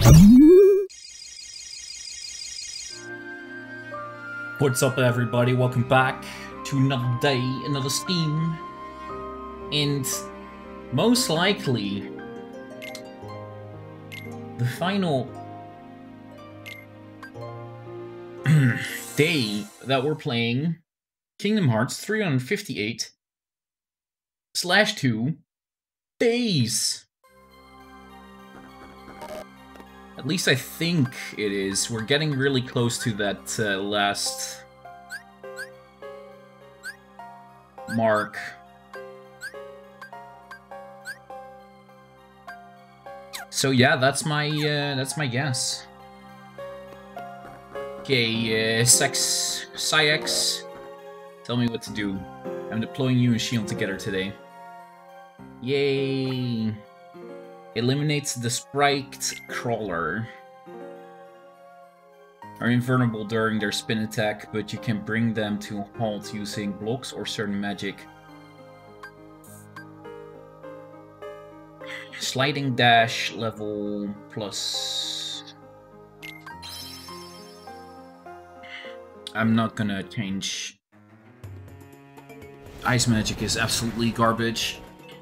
What's up, everybody? Welcome back to another day, another Steam, and most likely the final day that we're playing Kingdom Hearts 358/2 days. At least I think it is. We're getting really close to that last mark. So yeah, that's my guess. Okay, Cyx, tell me what to do. I'm deploying you and Xion together today. Yay! Eliminates the sprite crawler. Are invulnerable during their spin attack, but you can bring them to a halt using blocks or certain magic. Sliding dash level plus. I'm not gonna change. Ice magic is absolutely garbage.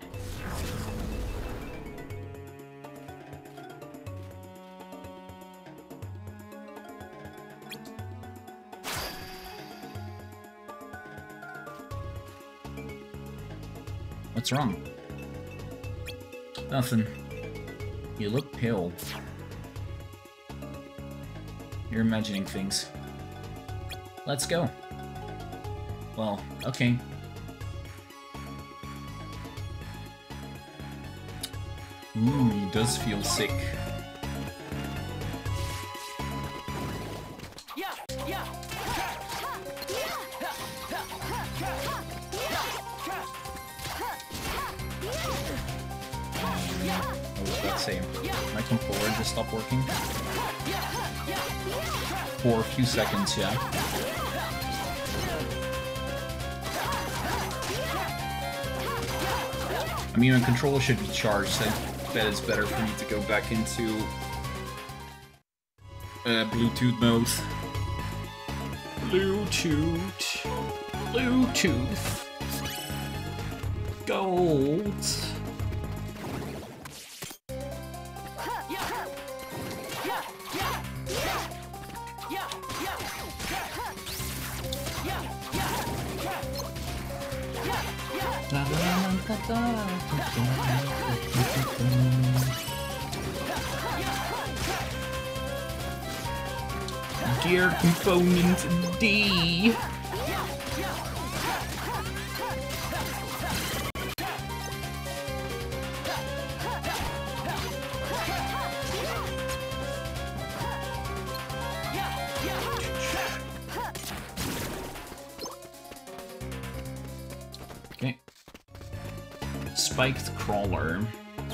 What's wrong? Nothing. You look pale. You're imagining things. Let's go. Well, okay. Ooh, he does feel sick. My controller just stopped working for a few seconds, yeah. I mean, my controller should be charged. I bet it's better for me to go back into Bluetooth mode. Bluetooth. Gold. Gear component D. Okay. Spiked crawler.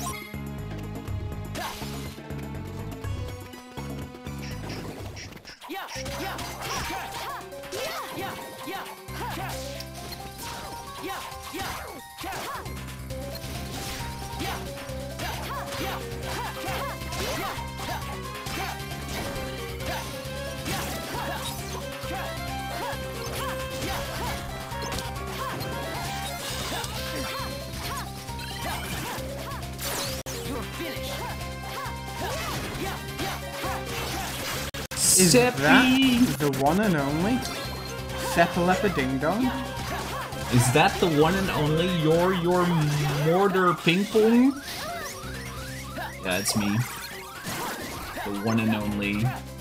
Is that the one and only Sepalepa Ding Dong? Is that the one and only your mortar ping pong? Yeah, it's me. The one and only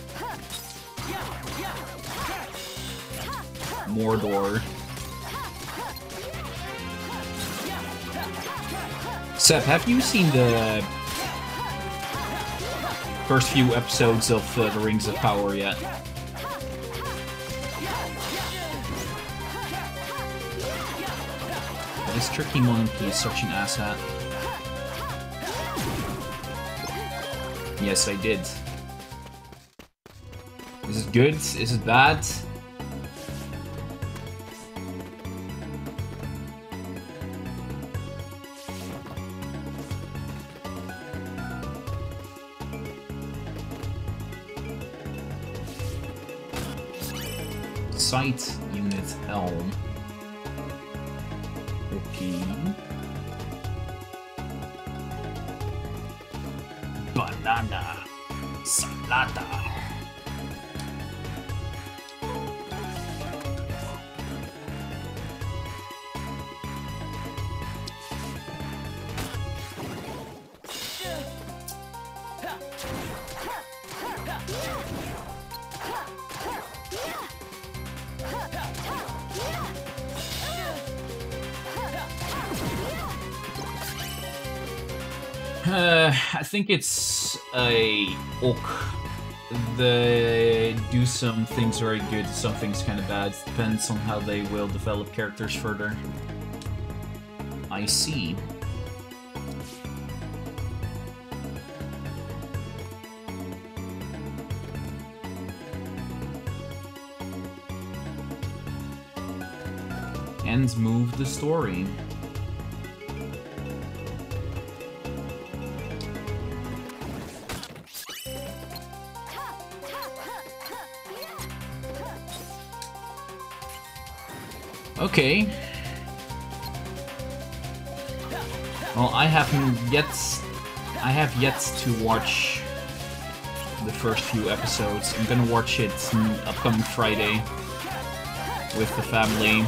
Mordor. Seth, have you seen the first few episodes of The Rings of Power yet? This tricky monkey is such an asshat. Yes, I did. Is it good? Is it bad? Sight unit helm. Okay. Banana salada. I think it's a ok. They do some things very good, some things kind of bad. Depends on how they will develop characters further. I see. And move the story. Okay. Well, I have yet to watch the first few episodes. I'm gonna watch it upcoming Friday with the family.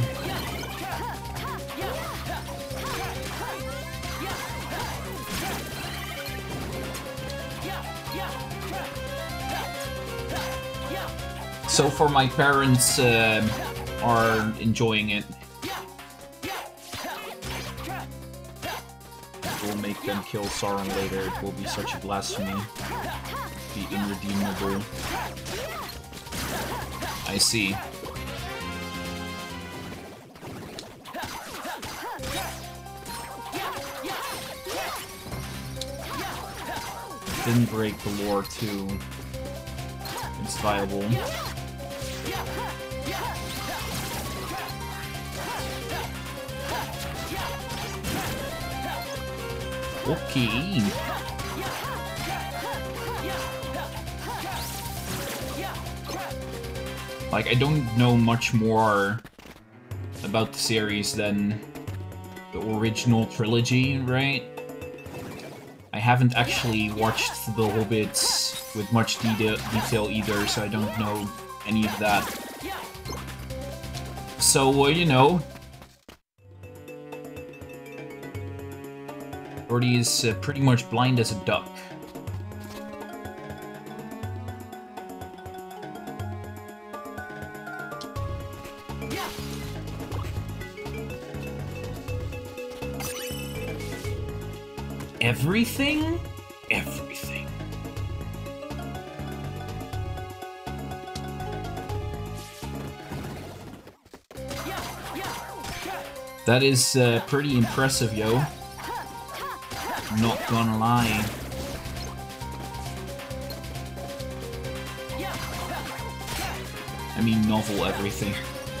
So far, my parents are enjoying it. We'll make them kill Sauron later. It will be such a blasphemy. Be irredeemable. I see. Didn't break the lore too. It's viable. Okay. Like, I don't know much more about the series than the original trilogy, right? I haven't actually watched The Hobbits with much detail either, so I don't know any of that. So, you know, Jordy is pretty much blind as a duck. Everything? Everything. That is pretty impressive, yo. Not gonna lie. I mean, novel everything.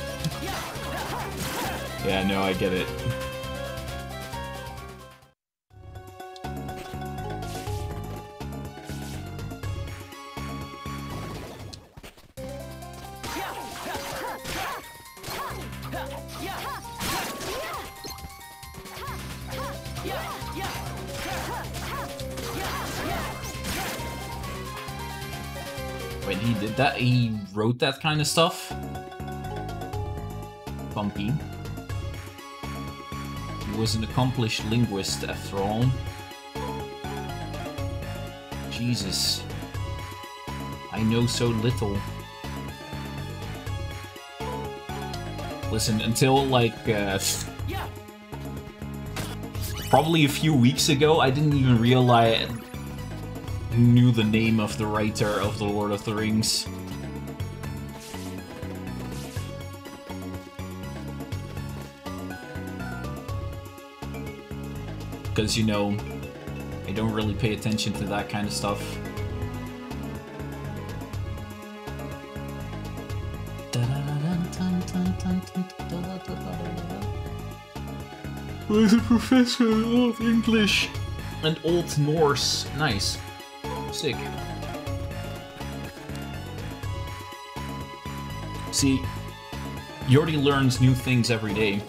Yeah, no, I get it. Wait, he did that? He wrote that kind of stuff? Bumpy. He was an accomplished linguist, after all. Jesus. I know so little. Listen, until, like, probably a few weeks ago, I didn't even realize knew the name of the writer of The Lord of the Rings. Because, you know, I don't really pay attention to that kind of stuff. Who's a professor of English and Old Norse? Nice. Sick. See, Jordy learns new things every day.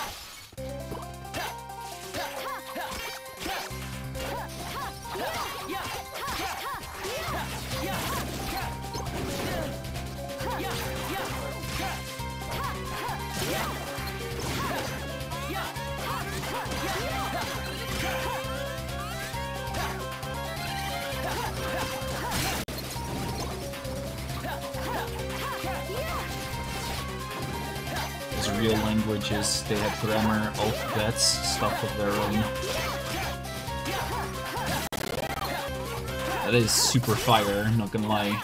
Real languages, they have grammar, alphabets, stuff of their own. That is super fire, not gonna lie.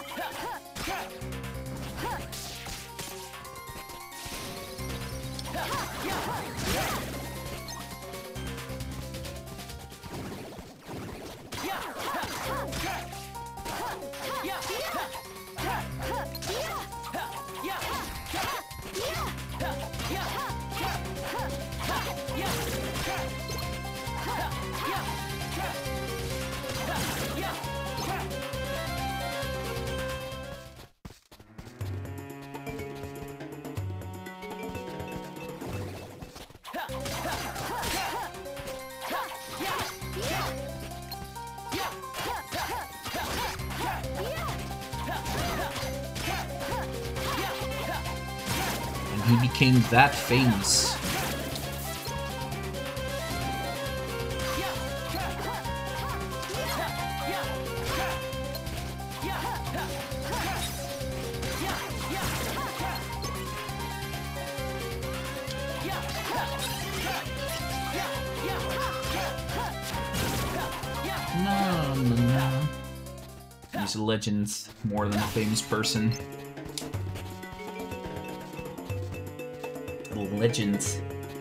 He became that famous. No. He's a legend more than a famous person. Legend.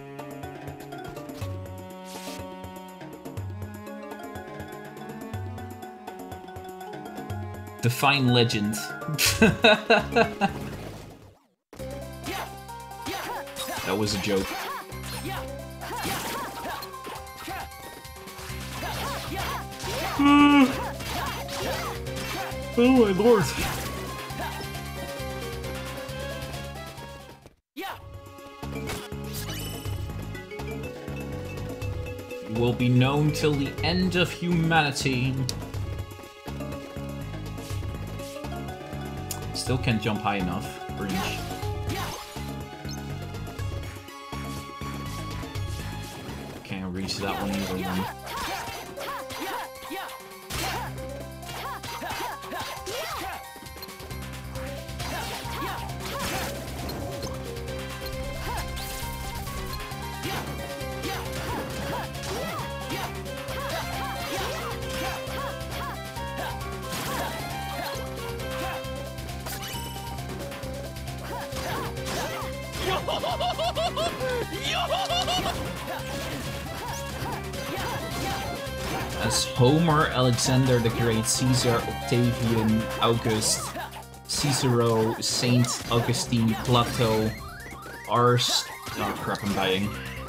Define legend. That was a joke. Oh my lord. Will be known till the end of humanity. Still can't jump high enough. Breach. Can't reach that one either then. As Homer, Alexander the Great, Caesar, Octavian, August, Cicero, Saint Augustine, Plato, Arst... Oh crap, I'm dying.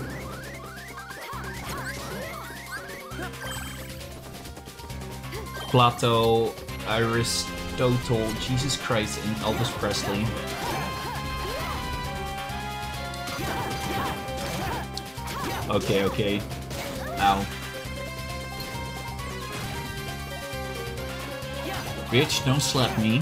Plato, Aristotle, Jesus Christ, and Elvis Presley. Okay. Ow. Bitch, don't slap me.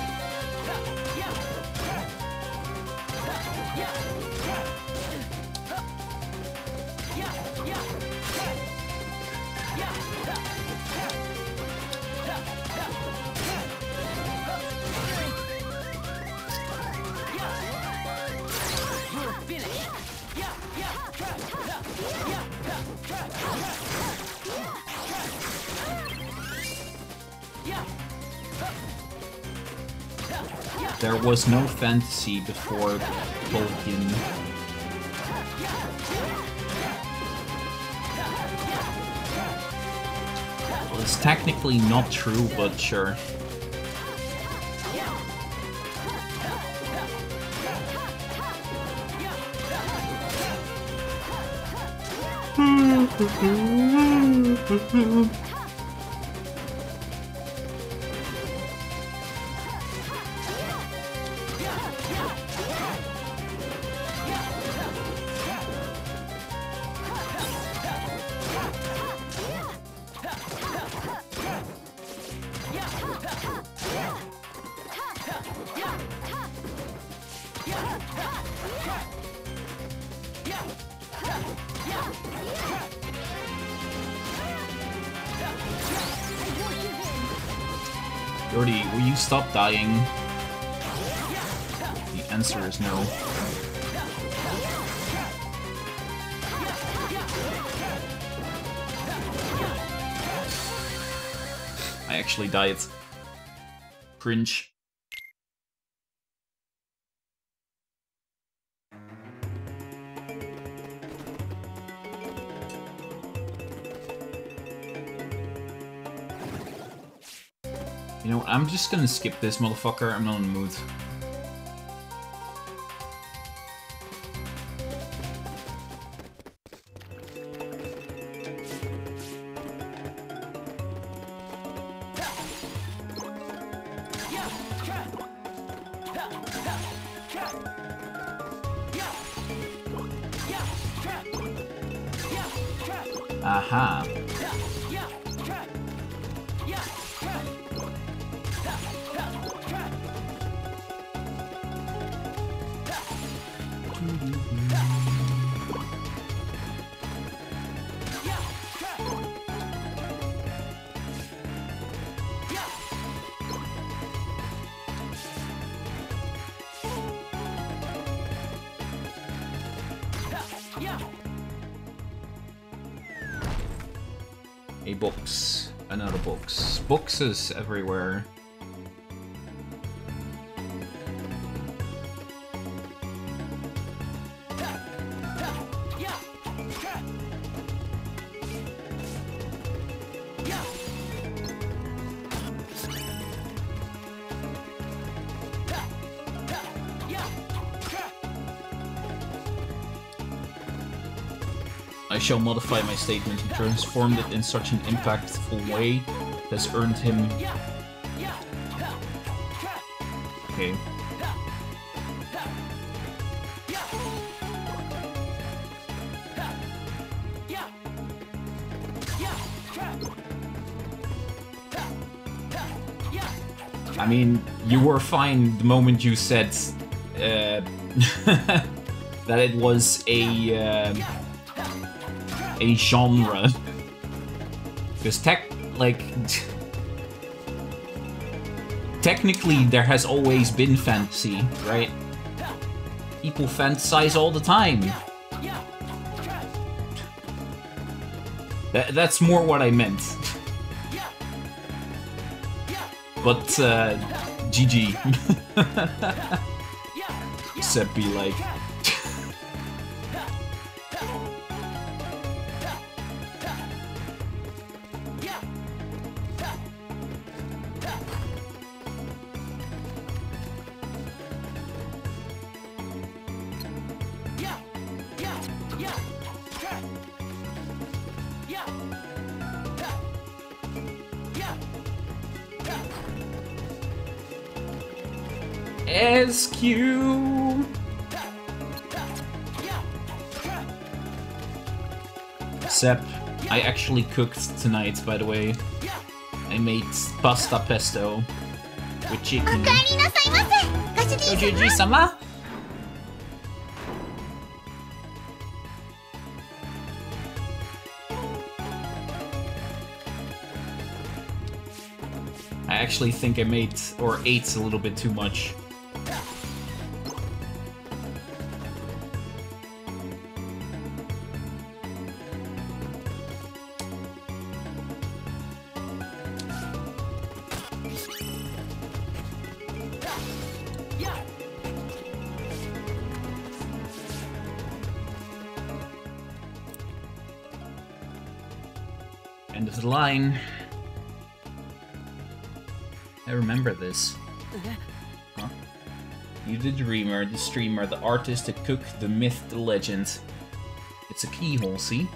There was no fantasy before Tolkien. Well, it's technically not true, but sure. Jordy, will you stop dying? The answer is no. I actually died. Cringe. You know, I'm just gonna skip this motherfucker. I'm not in the mood. Aha. A box. Another box. Boxes everywhere. I shall modify my statement and transform it in such an impactful way that's earned him... Okay. I mean, you were fine the moment you said that it was a genre, because technically there has always been fantasy, right? People fantasize all the time. That's more what I meant. But GG. Except be like. SQ. Sep, I actually cooked tonight, by the way. I made pasta pesto with chicken. Joordydreaming-sama? I actually think I made or ate a little bit too much. End of the line. I remember this. Huh? You the dreamer, the streamer, the artist, the cook, the myth, the legend. It's a keyhole, see?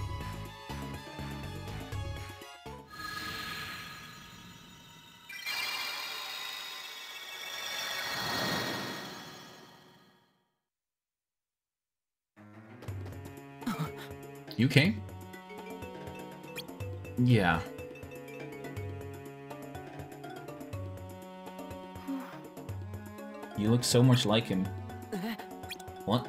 You okay? Yeah. You look so much like him. What?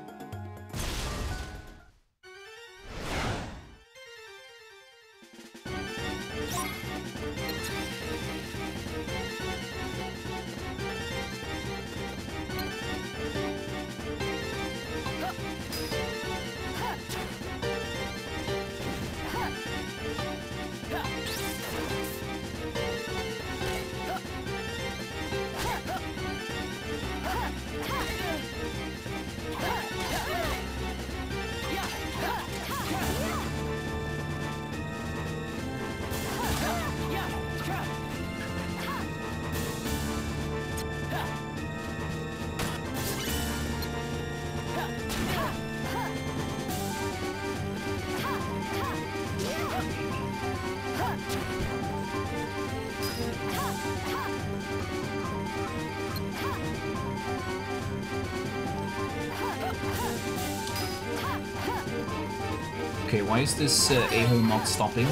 Okay, why is this a-hole not stopping?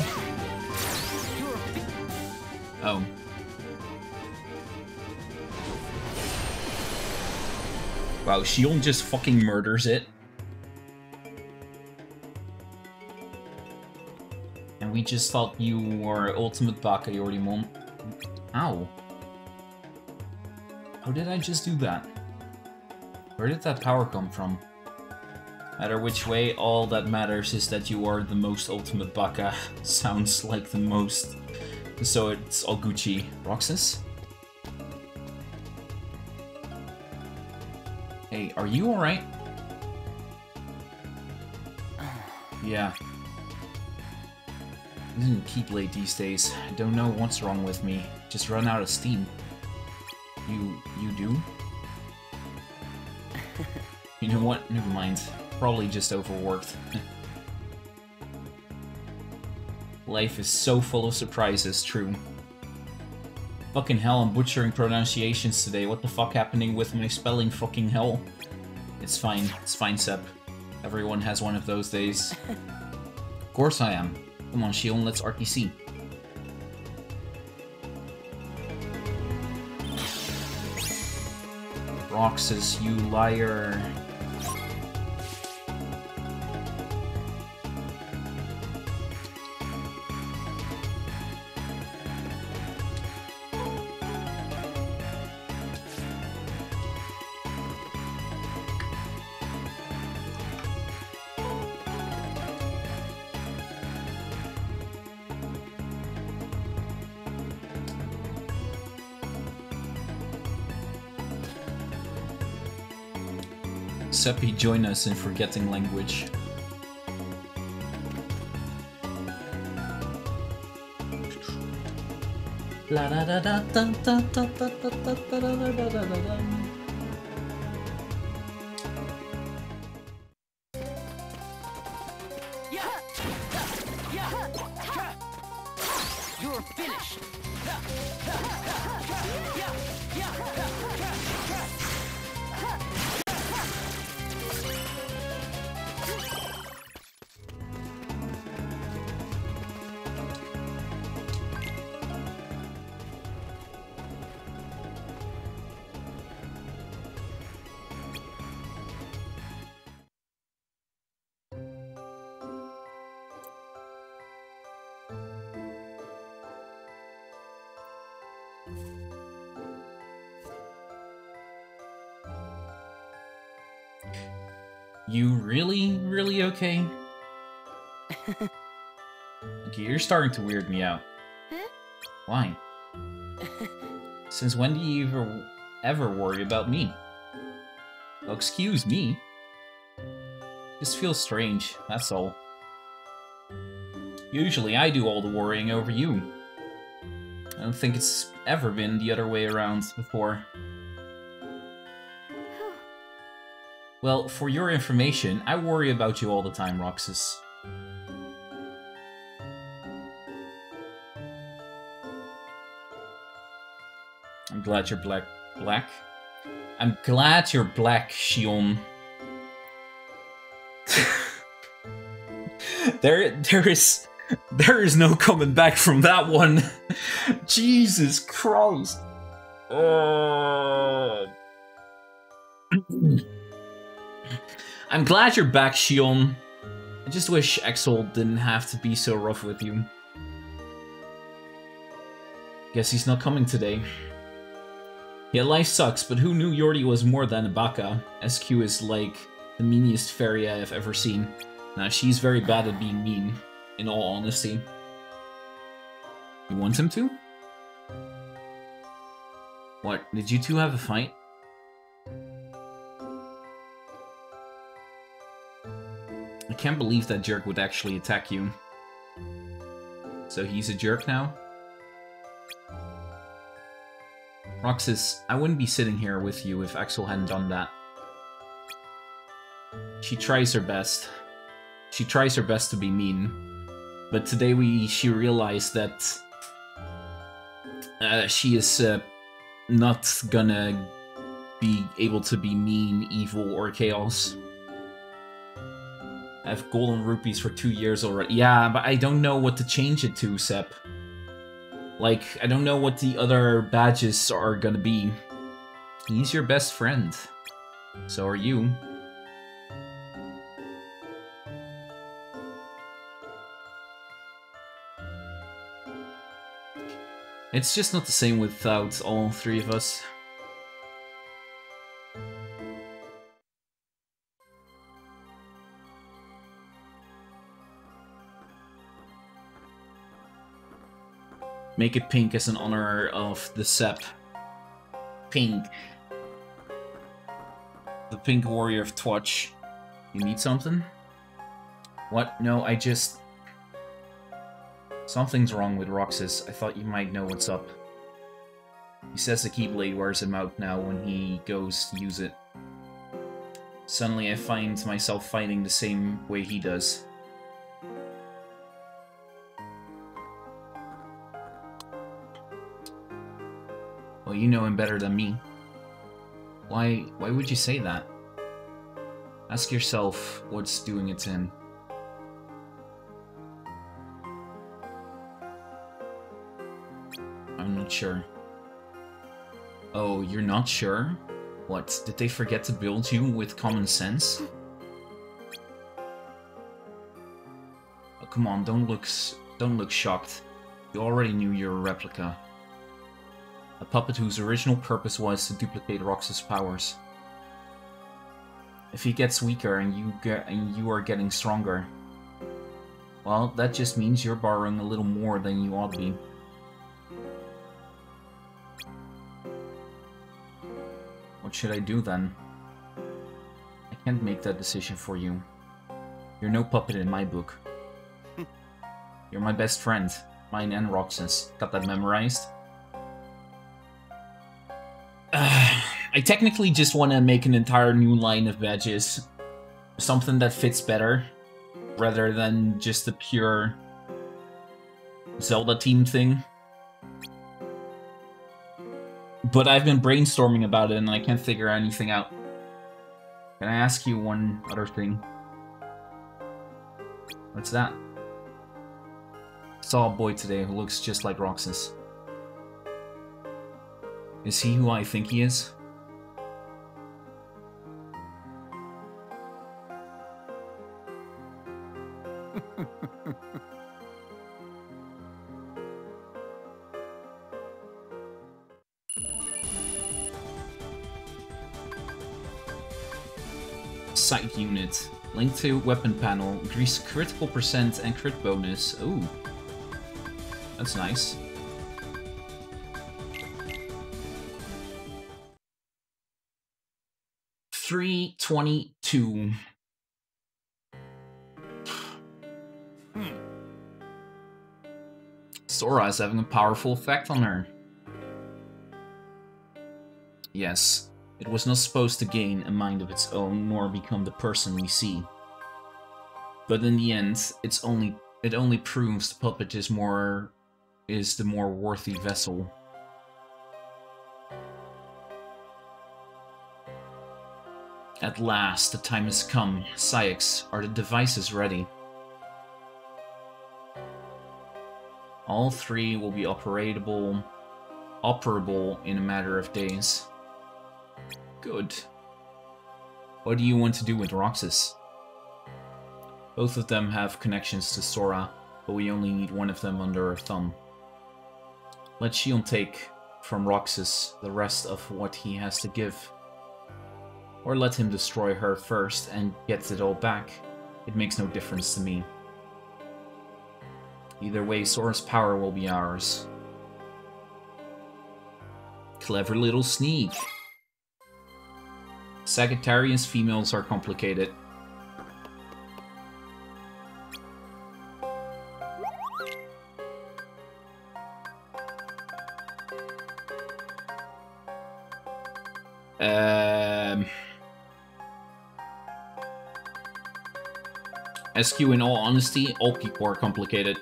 Oh. Wow, Xion just fucking murders it. And we just thought you were ultimate baka, Joordymon. Ow. How did I just do that? Where did that power come from? Matter which way, all that matters is that you are the most ultimate baka. Sounds like the most. So it's all Gucci. Roxas? Hey, are you alright? Yeah. I didn't keep late these days. I don't know what's wrong with me. Just run out of steam. You do? You know what? Never mind. Probably just overworked. Life is so full of surprises, true. Fucking hell, I'm butchering pronunciations today. What the fuck happening with my spelling? Fucking hell. It's fine, Sep. Everyone has one of those days. Of course I am. Come on, Xion, let's RTC. Roxas, you liar. Seppi, join us in forgetting language. La da da da da da da da da da da da da. You're finished. You really okay? Okay, you're starting to weird me out. Huh? Why? Since when do you ever worry about me? Well, excuse me. Just feels strange, that's all. Usually I do all the worrying over you. I don't think it's ever been the other way around before. Well, for your information, I worry about you all the time, Roxas. I'm glad you're black. I'm glad you're black, Xion. There is no coming back from that one. Jesus Christ. I'm glad you're back, Xion. I just wish Axel didn't have to be so rough with you. Guess he's not coming today. Yeah, life sucks, but who knew Jordy was more than a baka? SQ is like the meanest fairy I've ever seen. Now, she's very bad at being mean, in all honesty. You want him to? What, did you two have a fight? I can't believe that jerk would actually attack you. So he's a jerk now? Roxas, I wouldn't be sitting here with you if Axel hadn't done that. She tries her best. She tries her best to be mean. But today she realized that she is not gonna be able to be mean, evil, or chaos. I have golden rupees for 2 years already. Yeah, but I don't know what to change it to, Sep. Like, I don't know what the other badges are gonna be. He's your best friend. So are you. It's just not the same without all 3 of us. Make it pink as an honor of the Sep. Pink. The Pink Warrior of Twatch. You need something? What? No, I just... Something's wrong with Roxas. I thought you might know what's up. He says the Keyblade wears him out now when he goes to use it. Suddenly I find myself fighting the same way he does. Well, you know him better than me. Why would you say that? Ask yourself what's doing it to him. I'm not sure. Oh, you're not sure? What, did they forget to build you with common sense? Oh, come on, don't look shocked. You already knew you're a replica. A puppet whose original purpose was to duplicate Roxas' powers. If he gets weaker and you are getting stronger, well, that just means you're borrowing a little more than you ought to be. What should I do then? I can't make that decision for you. You're no puppet in my book. You're my best friend. Mine and Roxas. Got that memorized? I technically just want to make an entire new line of badges. Something that fits better. Rather than just a pure Zelda team thing. But I've been brainstorming about it and I can't figure anything out. Can I ask you one other thing? What's that? I saw a boy today who looks just like Roxas. Is he who I think he is? Sight unit. Link to weapon panel. Increase critical percent and crit bonus. Ooh. That's nice. $322. Sora is having a powerful effect on her. Yes, it was not supposed to gain a mind of its own, nor become the person we see. But in the end, it only proves the puppet is the more worthy vessel. At last, the time has come. Syx, are the devices ready? All 3 will be operable in a matter of days. Good. What do you want to do with Roxas? Both of them have connections to Sora, but we only need one of them under our thumb. Let Xion take from Roxas the rest of what he has to give. Or let him destroy her first and get it all back. It makes no difference to me. Either way, Sora's power will be ours. Clever little sneak. Sagittarius females are complicated. SQ, in all honesty, all people are complicated.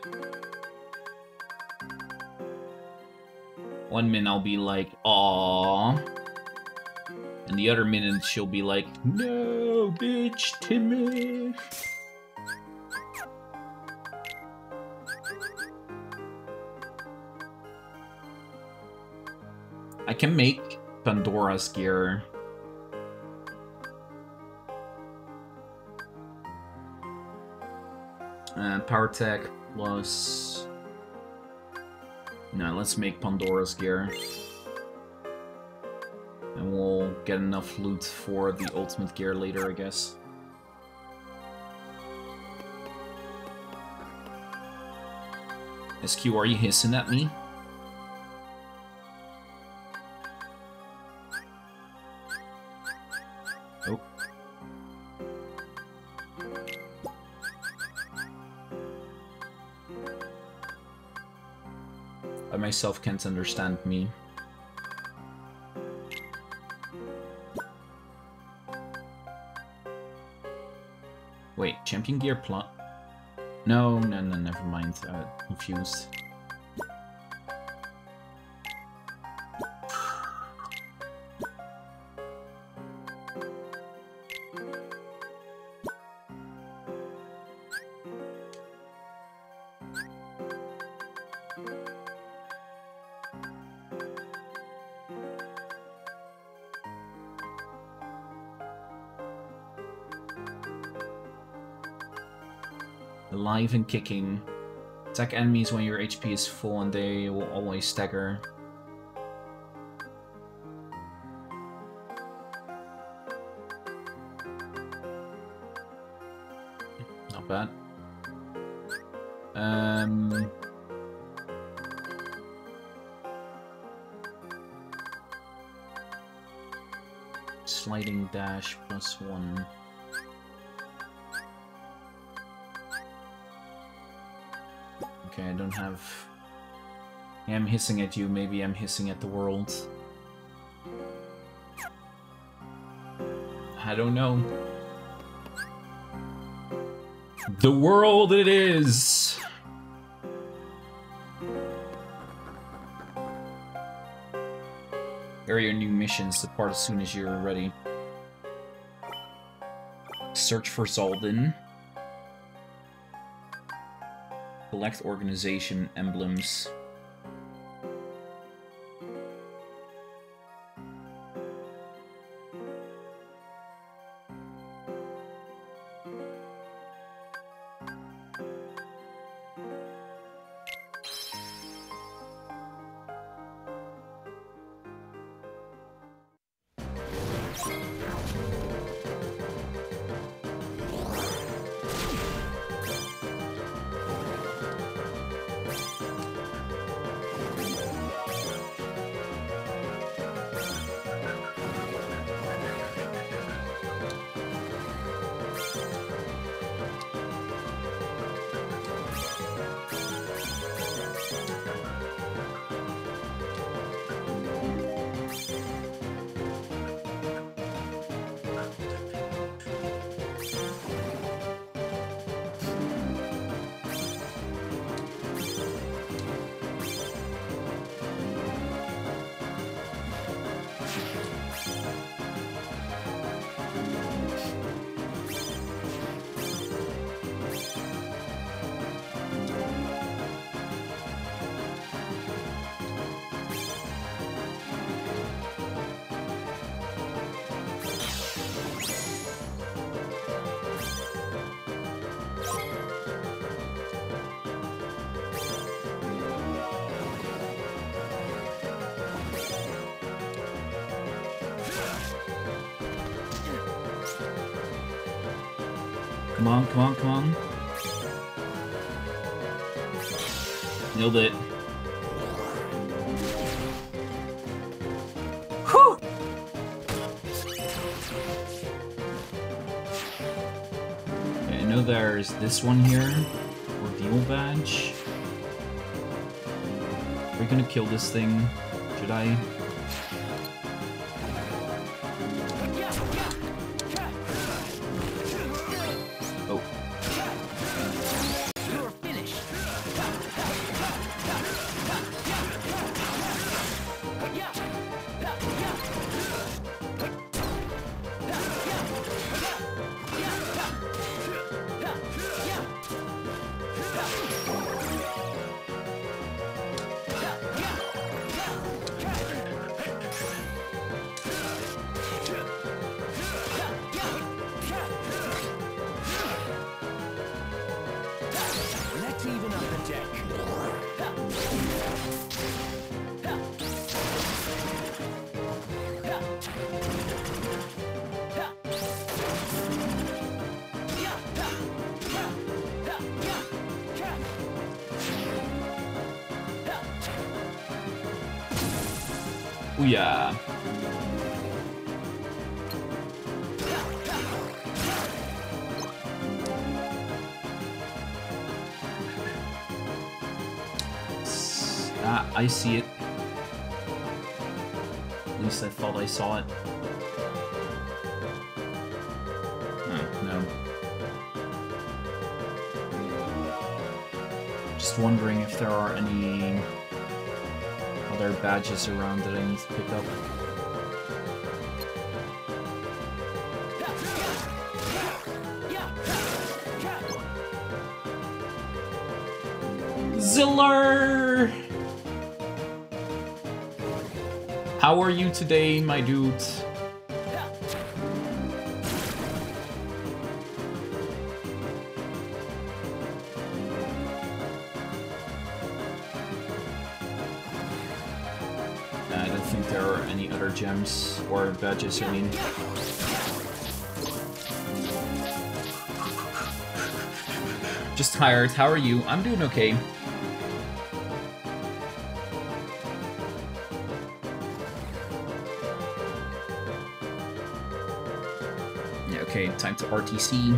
One minute I'll be like, aww. And the other minute she'll be like, no, bitch, Timmy. I can make Pandora's gear. Power tech plus... No, let's make Pandora's gear. And we'll get enough loot for the ultimate gear later, I guess. SQ, are you hissing at me? Oh. I myself can't understand me. Wait, champion gear plus... No, never mind. Confused. Alive and kicking. Attack enemies when your HP is full and they will always stagger. Not bad. Sliding dash +1. Okay, I don't have... Yeah, I'm hissing at you, maybe I'm hissing at the world. I don't know. The world it is! Here are your new missions, depart as soon as you're ready. Search for Zaldin. Collect organization emblems. Come on, come on, come on. Nailed it. Whew! Okay, I know there's this one here. Reveal badge. Are we gonna kill this thing? Should I? Ouya. Ah, I see it. At least I thought I saw it. Oh, no. Just wondering if there are any other badges around that I need to pick up. Ziller! How are you today, my dude? I don't think there are any other gems or badges, I mean. Just tired. How are you? I'm doing okay. Okay, time to RTC.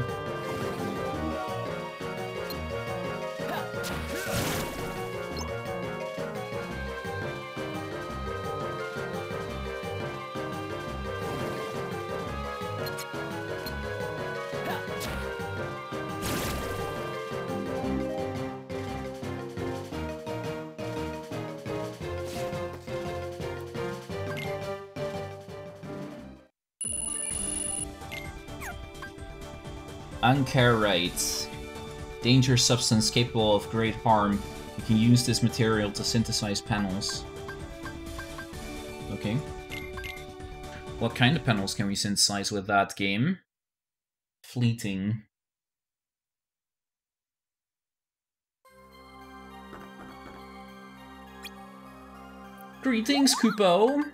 Ankar writes, dangerous substance capable of great harm. You can use this material to synthesize panels. Okay. What kind of panels can we synthesize with that game? Fleeting. Greetings, Kupo!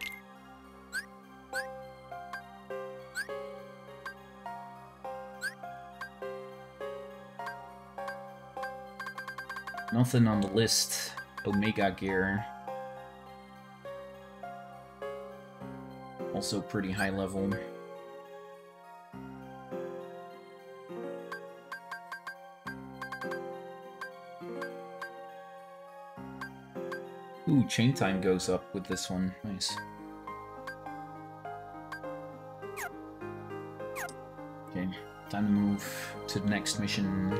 Nothing on the list. Omega gear. Also pretty high level. Ooh, chain time goes up with this one. Nice. Okay, time to move to the next mission.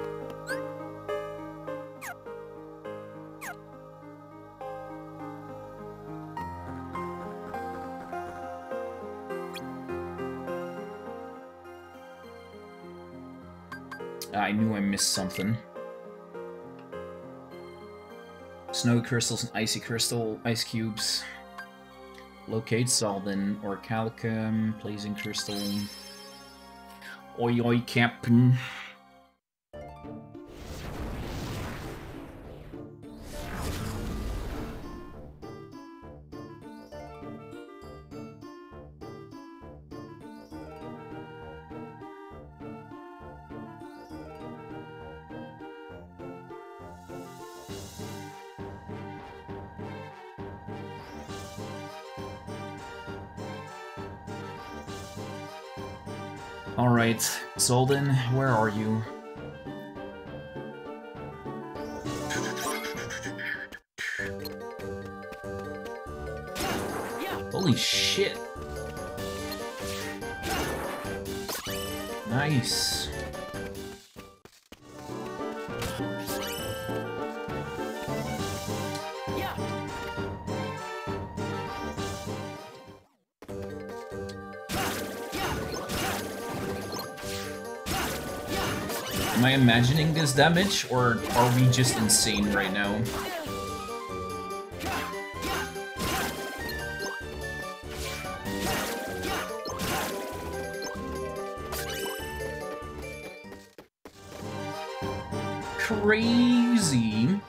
I knew I missed something. Snow crystals and icy crystal, ice cubes. Locate Salden or Calcum, blazing crystal. Oi oi Captain. Alright, Zolden, where are you? Holy shit! Nice! Am I imagining this damage, or are we just insane right now? Crazy!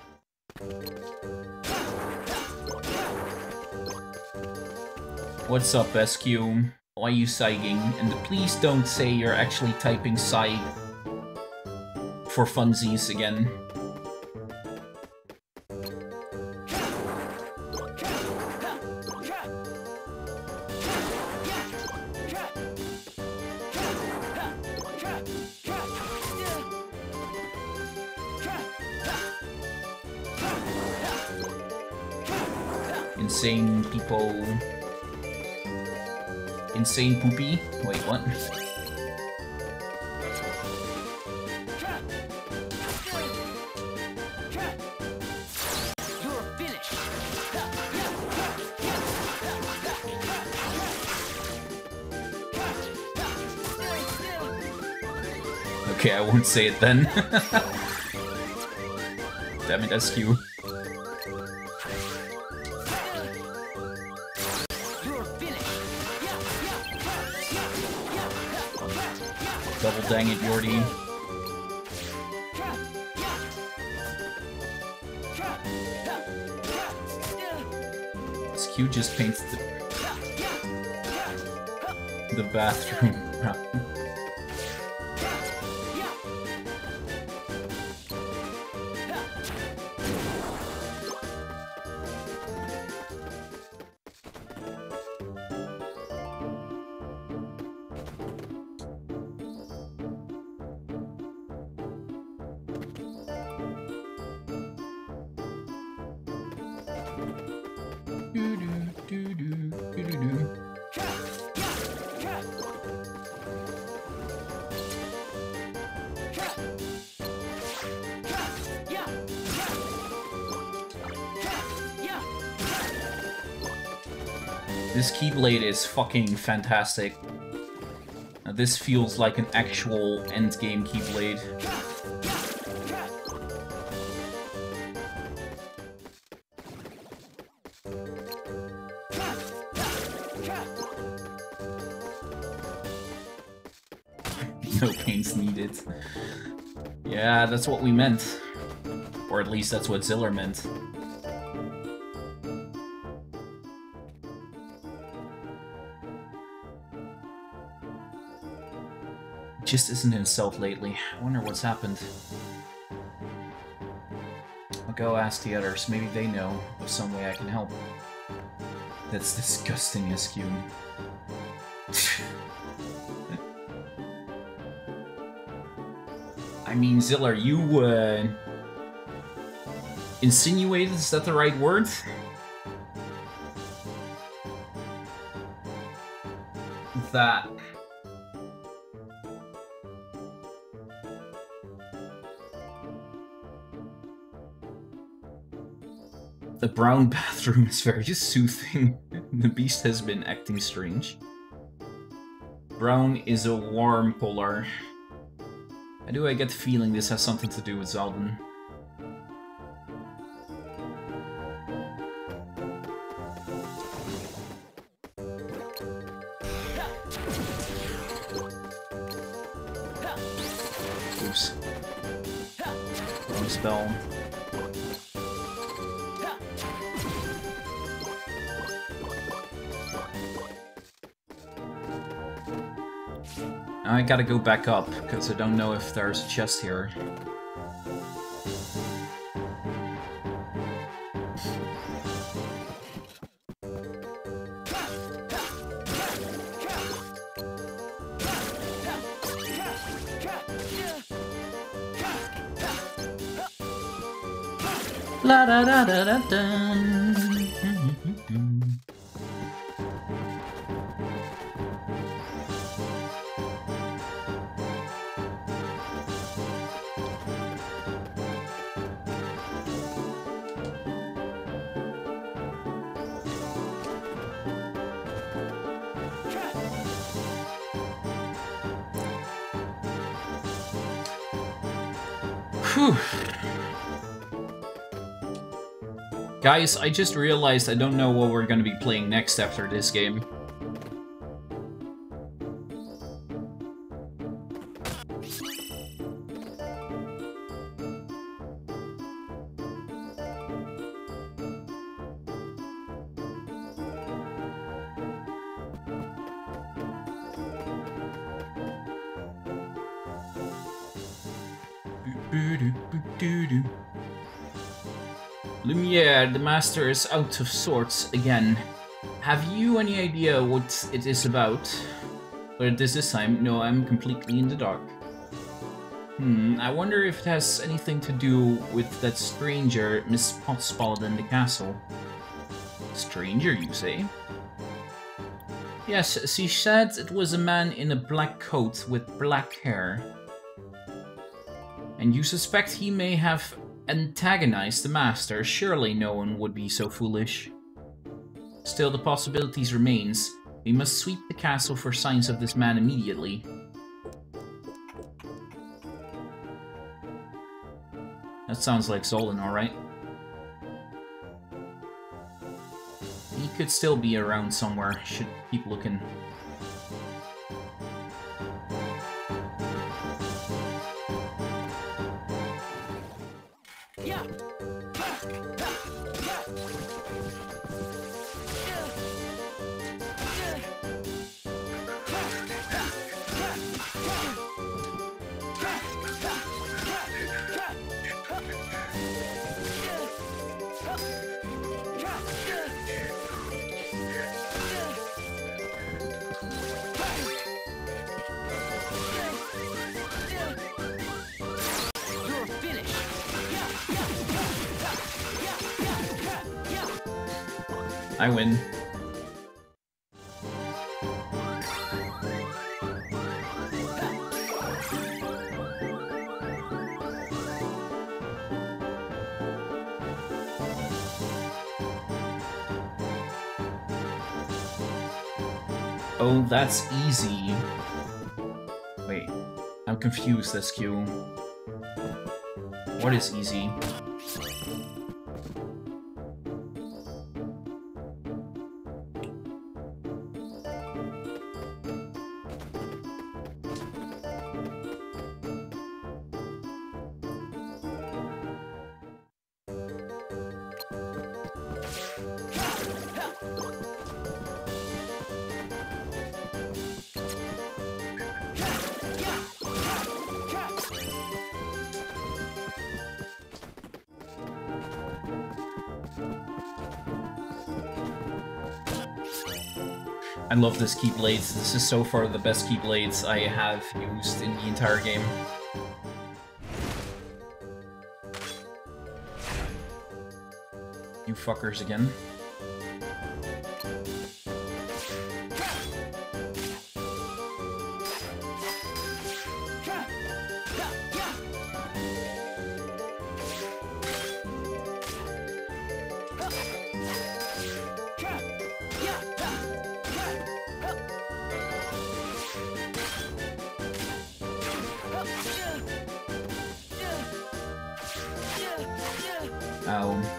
What's up, SQ? Why are you sighing? And please don't say you're actually typing sigh for funsies again. Insane people... Insane poopy? Wait, what? Okay, I won't say it then. Damn it, SQ. Double dang it, Jordy. SQ just paints the bathroom. This Keyblade is fucking fantastic. Now, this feels like an actual endgame Keyblade. No paints needed. Yeah, that's what we meant. Or at least that's what Ziller meant. Just isn't himself lately. I wonder what's happened. I'll go ask the others. Maybe they know of some way I can help. That's disgusting, SQ. I mean, Ziller, you, insinuated, is that the right word? That... The brown bathroom is very soothing. The beast has been acting strange. Brown is a warm color. Why do I get the feeling this has something to do with Zalden? Oops. Wrong spell. I gotta go back up, because I don't know if there's a chest here. La da da da da da. Whew. Guys, I just realized I don't know what we're gonna be playing next after this game. Lumiere, the master is out of sorts again. Have you any idea what it is about? But it is this time, no, I'm completely in the dark. I wonder if it has anything to do with that stranger, Miss Potspalled in the castle. Stranger, you say? Yes, she said it was a man in a black coat with black hair. And you suspect he may have antagonized the master. Surely no one would be so foolish. Still, the possibilities remains. We must sweep the castle for signs of this man immediately. That sounds like Zolan, alright. He could still be around somewhere. Should keep looking. I win. Oh, that's easy. Wait, I'm confused, SQ. What is easy? I love this Keyblades. This is so far the best Keyblades I have used in the entire game. You fuckers again. Ow.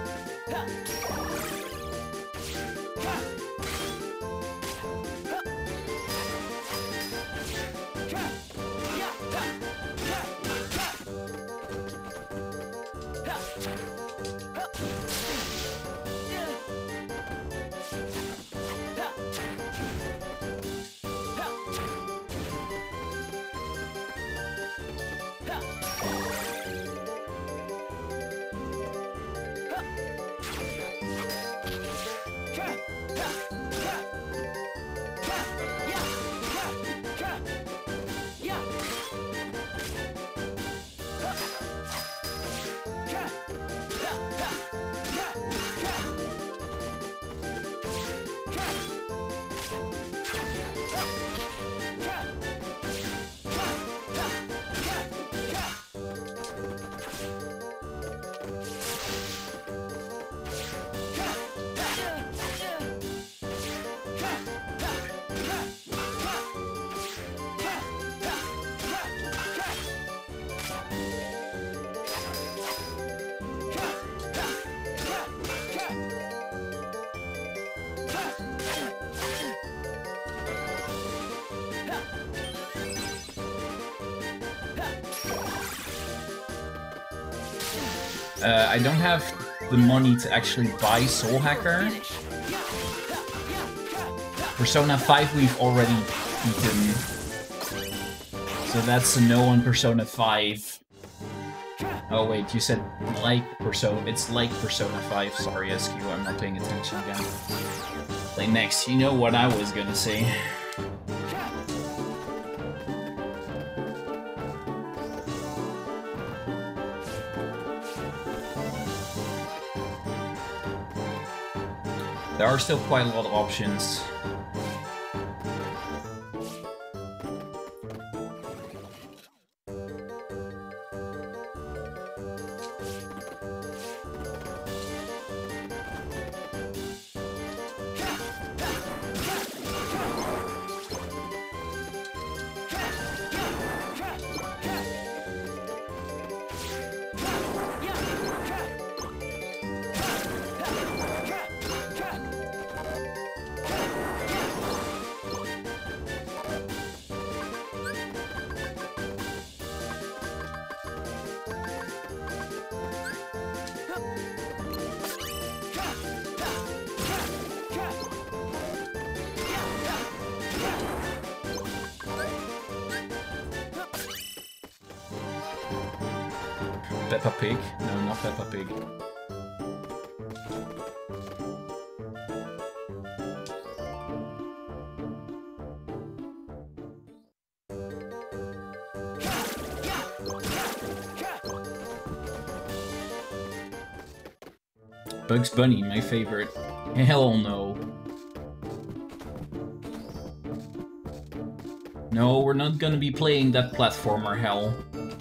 I don't have the money to actually buy Soul Hacker. Persona 5 we've already beaten. So that's a no on Persona 5. Oh wait, you said like Persona. It's like Persona 5. Sorry, SQ, I'm not paying attention again. Play next, you know what I was gonna say. There are still quite a lot of options. Peppa Pig? No, not Peppa Pig. Bugs Bunny, my favorite. Hell no. No, we're not gonna be playing that platformer, hell.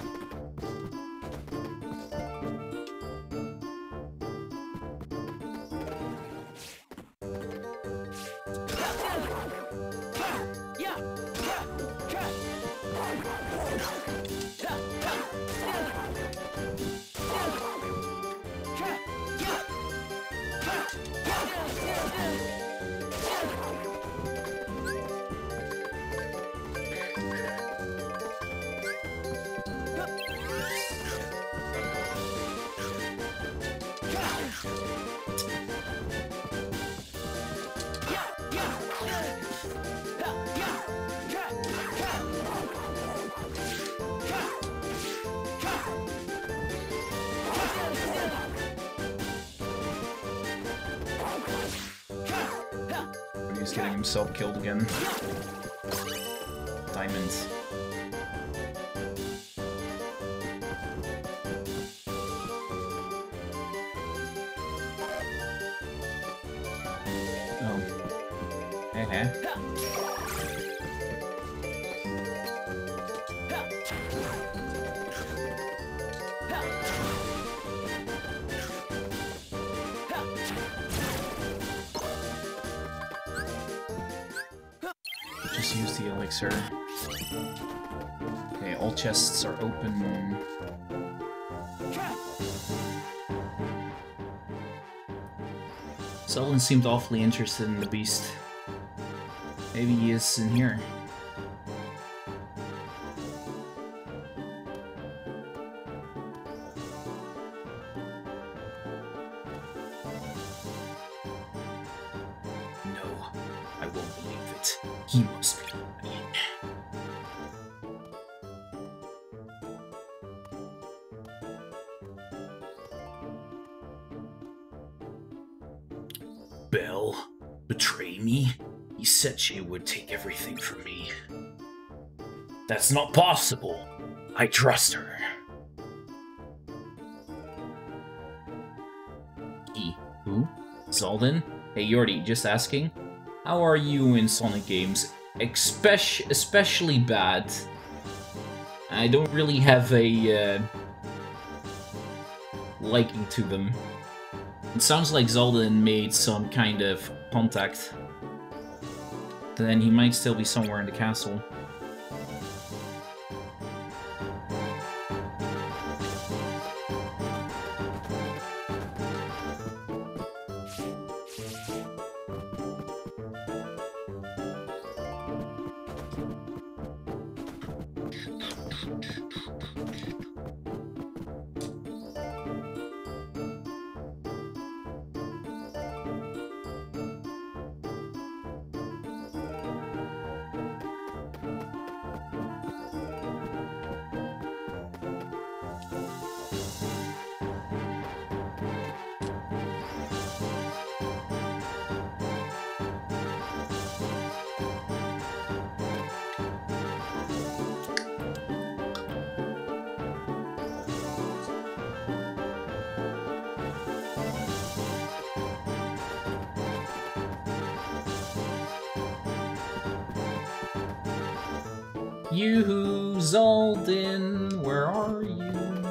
He's getting himself killed again. Diamonds. Oh. Heh. Just use the elixir. Okay, all chests are open. Selden seemed awfully interested in the beast. Maybe he is in here. No, I won't believe it. He must be lying. Belle, betray me? You said she would take everything from me. That's not possible. I trust her. Who? Zaldin? Hey Jordy, just asking. How are you in Sonic games? Especially bad. I don't really have a liking to them. It sounds like Zaldin made some kind of contact. Then he might still be somewhere in the castle. you, Zaldin? Where are you?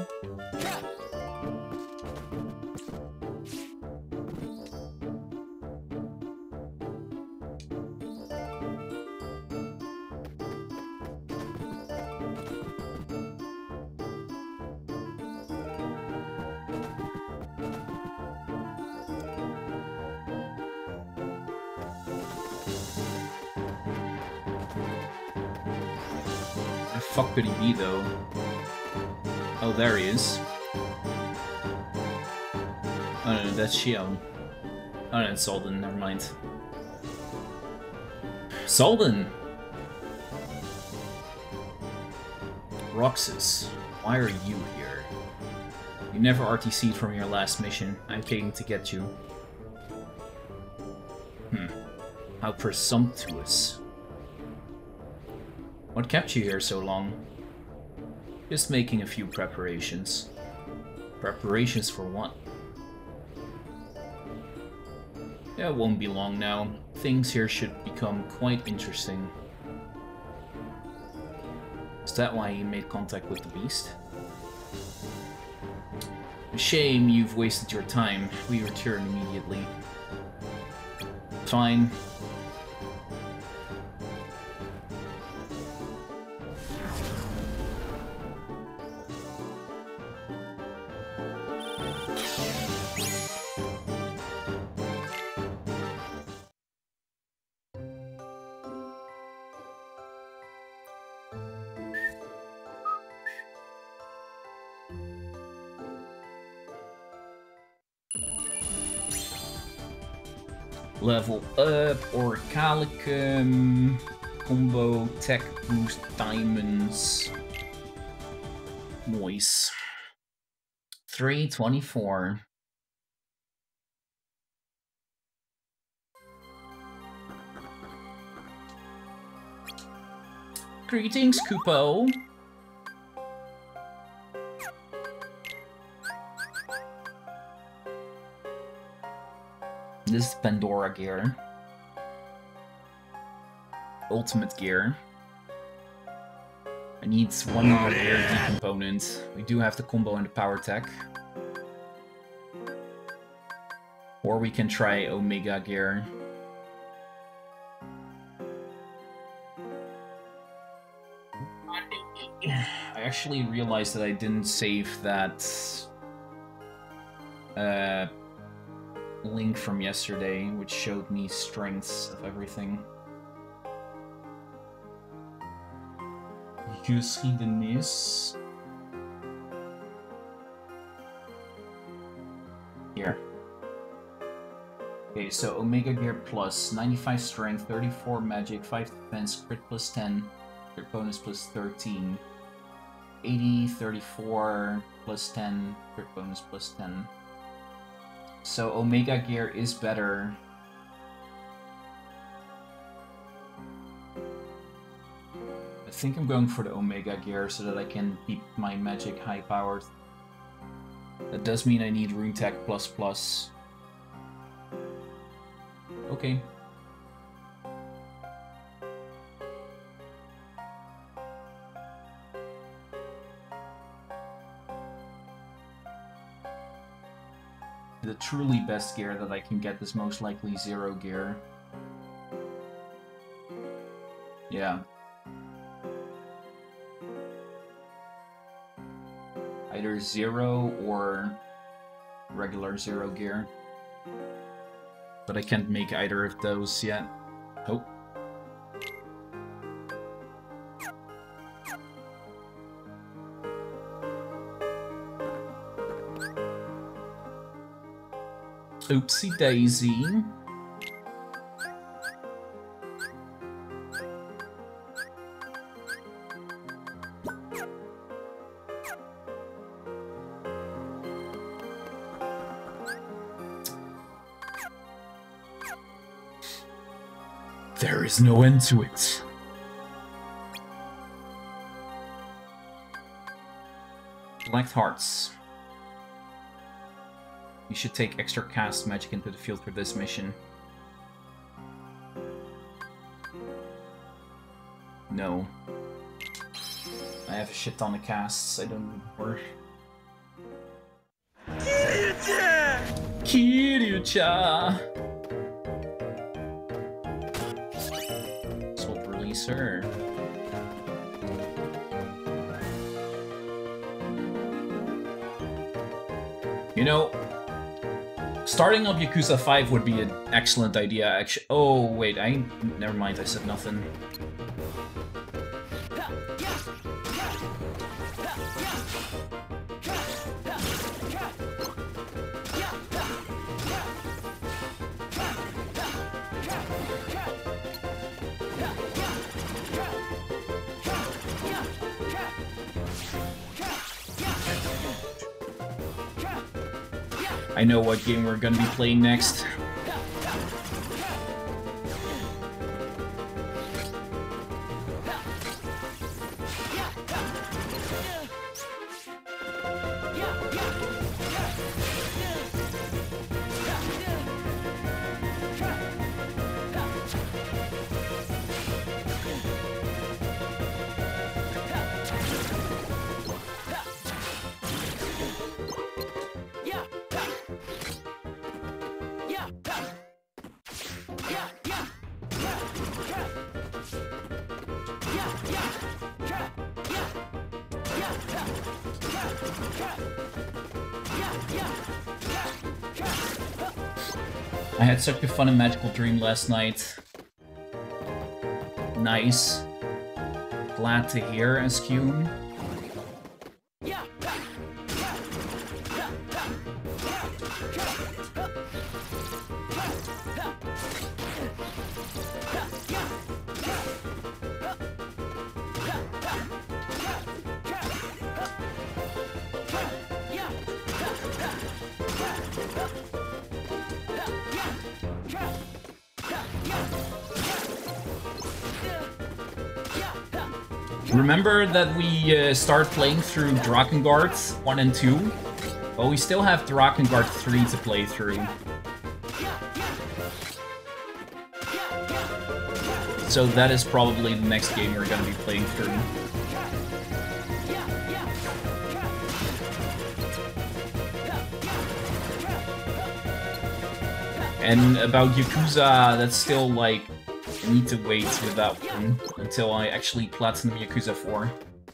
Fuck could he be, though? Oh, there he is. Oh no, that's Xion. Oh no, it's Zaldin, never mind. Zaldin! Roxas, why are you here? You never RTC'd from your last mission. I'm paying to get you. How presumptuous. What kept you here so long? Just making a few preparations. Preparations for what? Yeah, it won't be long now. Things here should become quite interesting. Is that why you made contact with the beast? A shame you've wasted your time. We return immediately. Fine. Level up, Orcalicum, combo, tech boost, diamonds. Moist. 324. Greetings, Kupo. This is Pandora gear. Ultimate gear. I need one more gear component. We do have the combo and the power tech. Or we can try Omega gear. I actually realized that I didn't save that link from yesterday, which showed me strengths of everything. Geschiedenis. Here. Okay, so Omega Gear Plus, 95 strength, 34 magic, 5 defense, crit plus 10, crit bonus plus 13. 80, 34, plus 10, crit bonus plus 10. So Omega Gear is better. I think I'm going for the Omega Gear so that I can keep my magic high powered. That does mean I need Rune Tech ++. Okay. The truly best gear that I can get is most likely Zero Gear. Yeah. Either Zero or regular Zero Gear. But I can't make either of those yet. Oh. Oopsie daisy. There is no end to it. Collect hearts. You should take extra cast magic into the field for this mission. No. I have a shit ton of casts, I don't need more. Kiryucha! Swap release her. You know, starting up Yakuza 5 would be an excellent idea, actually. Oh, wait, never mind, I said nothing. I know what game we're gonna be playing next. I had such a fun and magical dream last night. Nice. Glad to hear, Xion. Remember that we start playing through Drakengard 1 and 2? Well, we still have Drakengard 3 to play through. So that is probably the next game we're going to be playing through. And about Yakuza, that's still like, I need to wait with that one until I actually platinum Yakuza 4.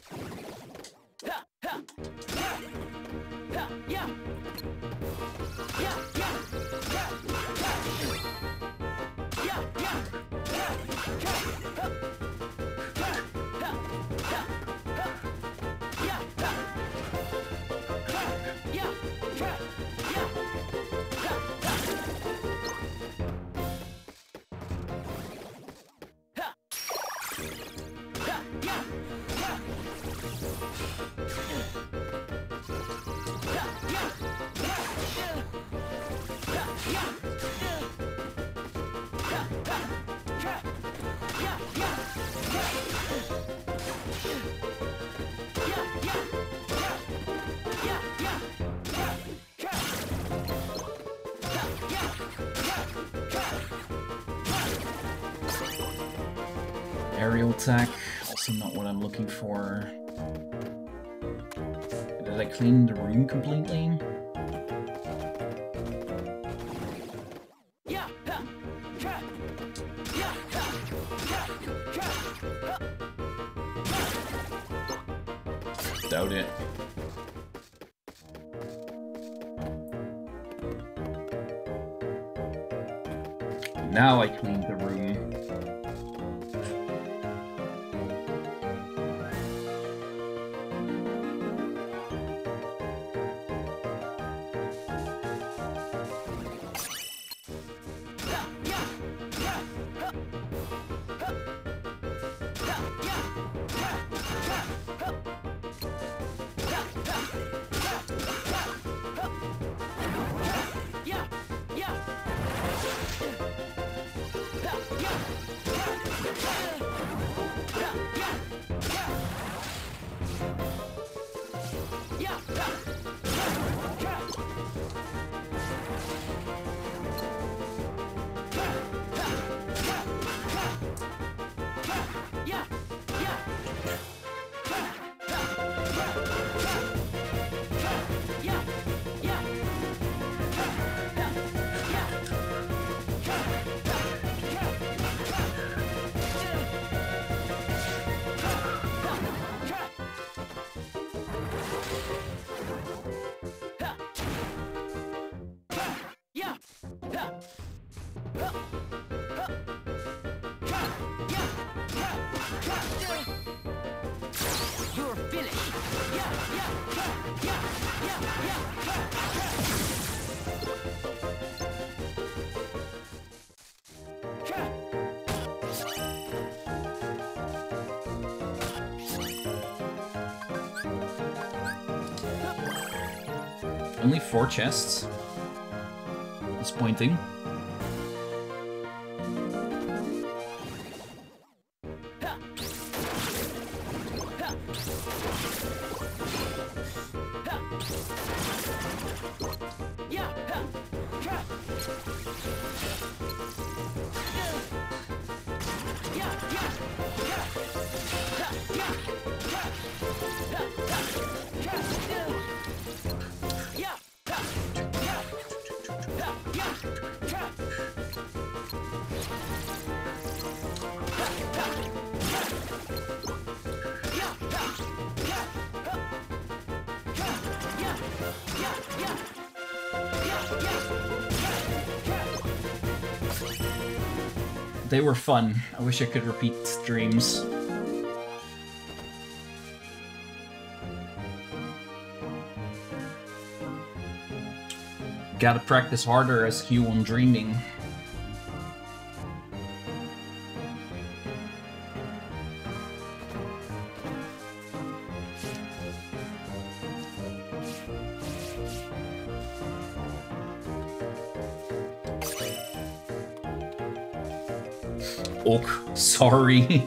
Aerial attack, also not what I'm looking for. Did I clean the room completely? Doubt it. Now I cleaned the room. You're finished. Only 4 chests. Disappointing. They were fun. I wish I could repeat streams. Gotta practice harder as Joordydreaming. Ok, sorry.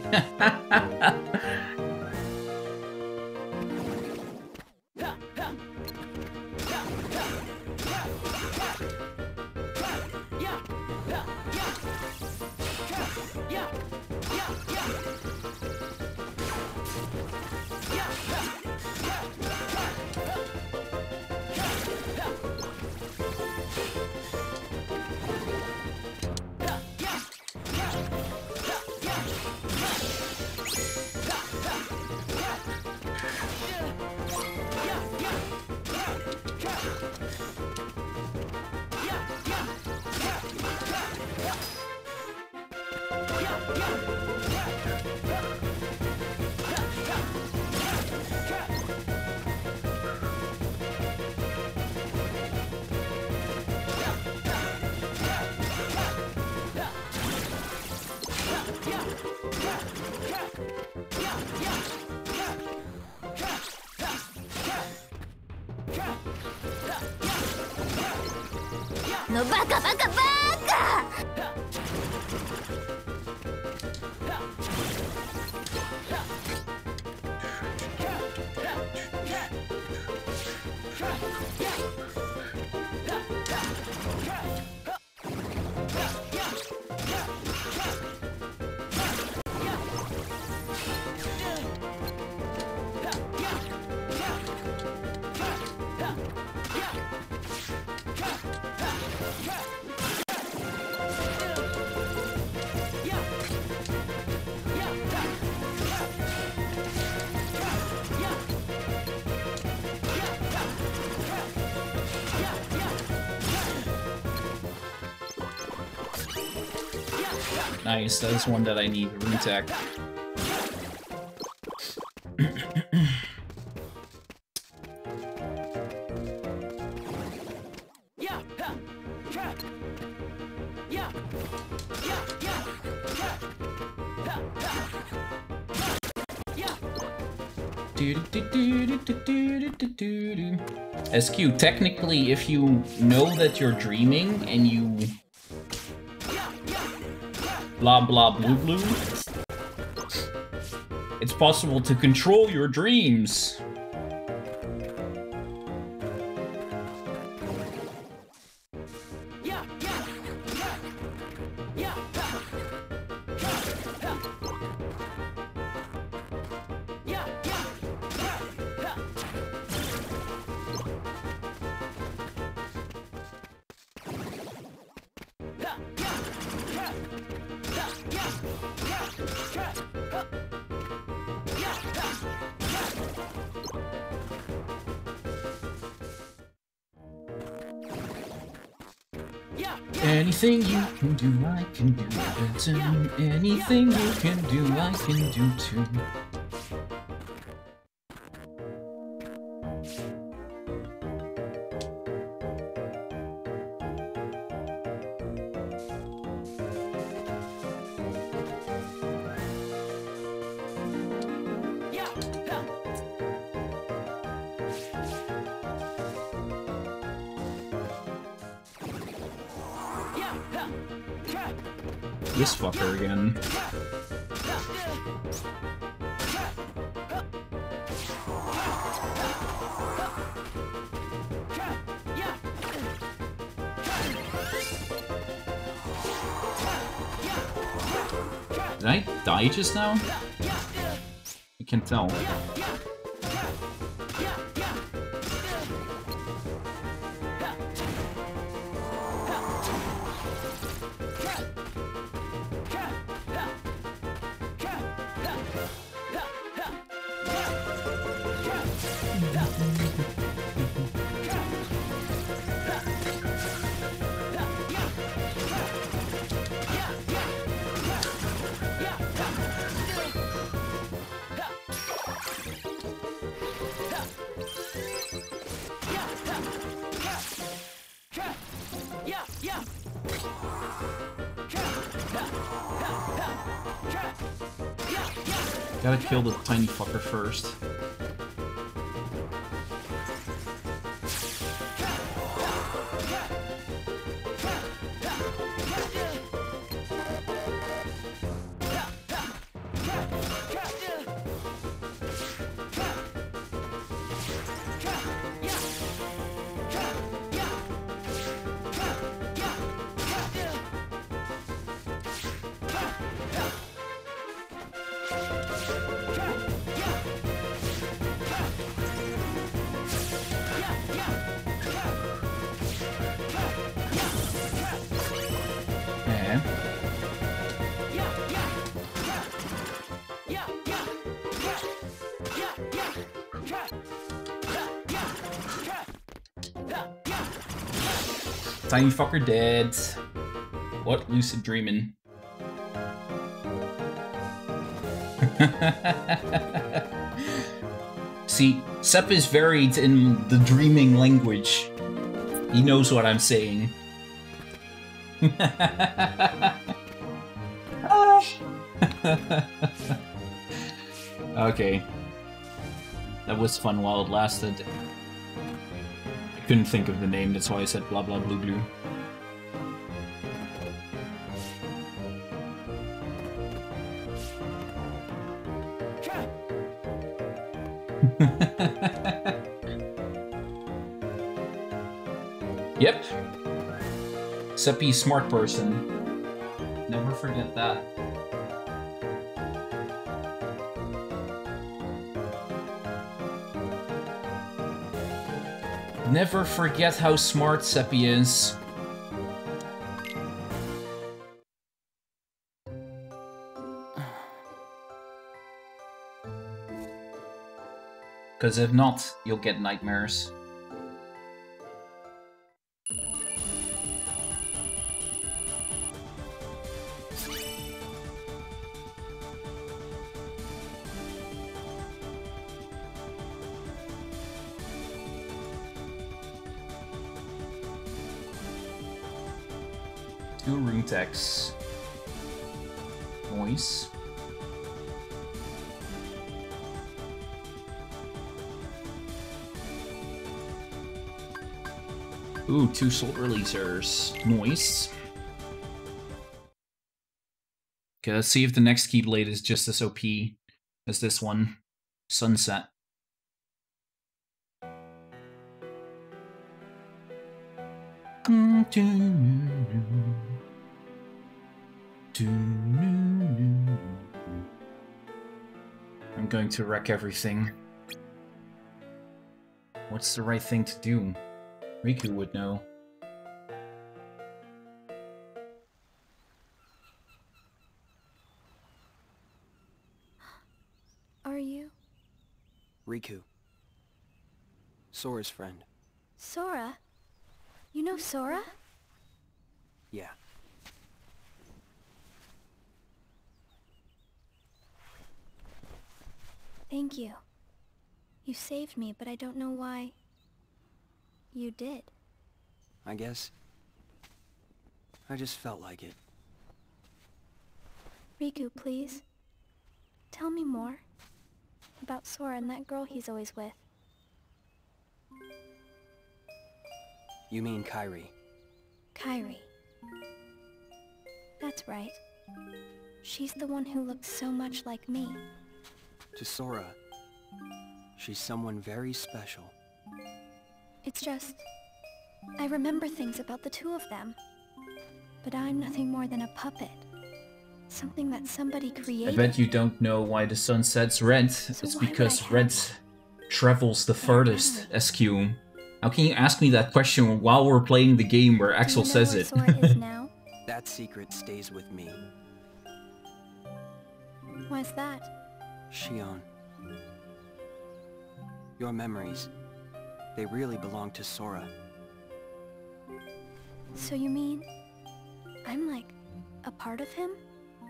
No, baka, baka, baka! Nice, that is one that I need. Rune tech. SQ, technically, if you know that you're dreaming and you blah blah blue blue, it's possible to control your dreams. Anything you can do, I can do better. Anything you can do, I can do too. This fucker again. Did I die just now? I can't tell. Gotta kill the tiny fucker first. Tiny fucker dead. What lucid dreaming? See, Sepp is varied in the dreaming language. He knows what I'm saying. Okay. That was fun while it lasted. I couldn't think of the name, that's why I said blah blah blue blue. Yep. Seppi, smart person. Never forget that. Never forget how smart Seppi is. Because if not, you'll get nightmares. Two room techs. Noise. Ooh, two soul releasers. Noise. Okay, let's see if the next Keyblade is just as OP as this one. Sunset. I'm going to wreck everything. What's the right thing to do? Riku would know. Are you? Riku. Sora's friend. Sora? You know Sora? Yeah. Thank you. You saved me, but I don't know why... you did. I guess I just felt like it. Riku, please. Tell me more. About Sora and that girl he's always with. You mean Kairi? Kairi. That's right. She's the one who looks so much like me. To Sora, she's someone very special. It's just... I remember things about the two of them. But I'm nothing more than a puppet. Something that somebody created. I bet you don't know why the sun sets red. So It's why would because I have red travels the furthest, SQ. How can you ask me that question while we're playing the game where Axel says it? Do you know where Sora is now? That secret stays with me. Why's that? Xion. Your memories, they really belong to Sora. So you mean... I'm like... a part of him?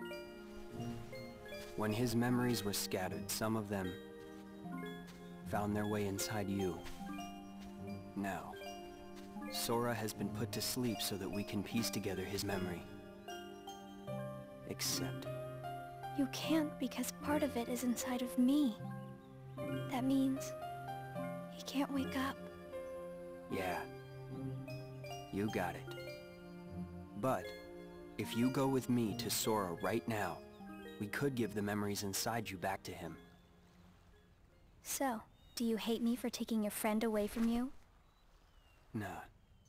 When his memories were scattered, some of them found their way inside you. Now, Sora has been put to sleep so that we can piece together his memory. Except... You can't because part of it is inside of me. That means... he can't wake up. Yeah. You got it. But, if you go with me to Sora right now, we could give the memories inside you back to him. So, do you hate me for taking your friend away from you? Nah.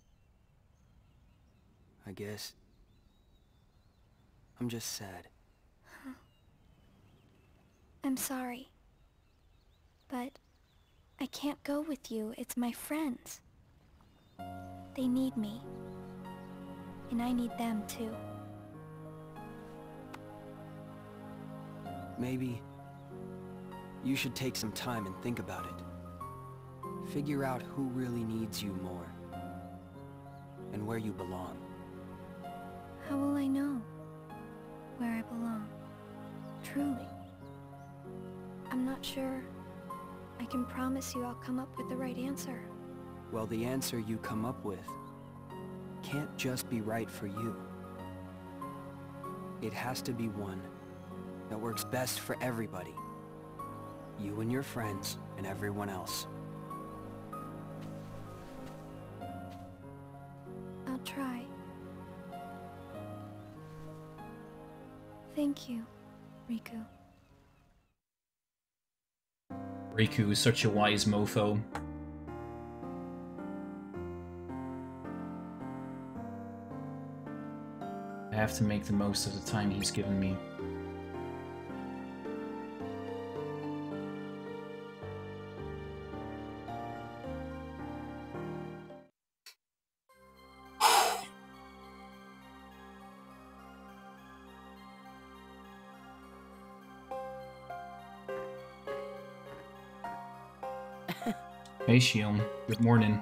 I guess... I'm just sad. I'm sorry. But... I can't go with you, it's my friends. They need me. And I need them too. Maybe... you should take some time and think about it. Figure out who really needs you more. And where you belong. How will I know where I belong? Truly. I'm not sure I can promise you I'll come up with the right answer. Well, the answer you come up with can't just be right for you. It has to be one that works best for everybody. You and your friends and everyone else. I'll try. Thank you, Riku. Riku is such a wise mofo. I have to make the most of the time he's given me. Hey Xion, good morning.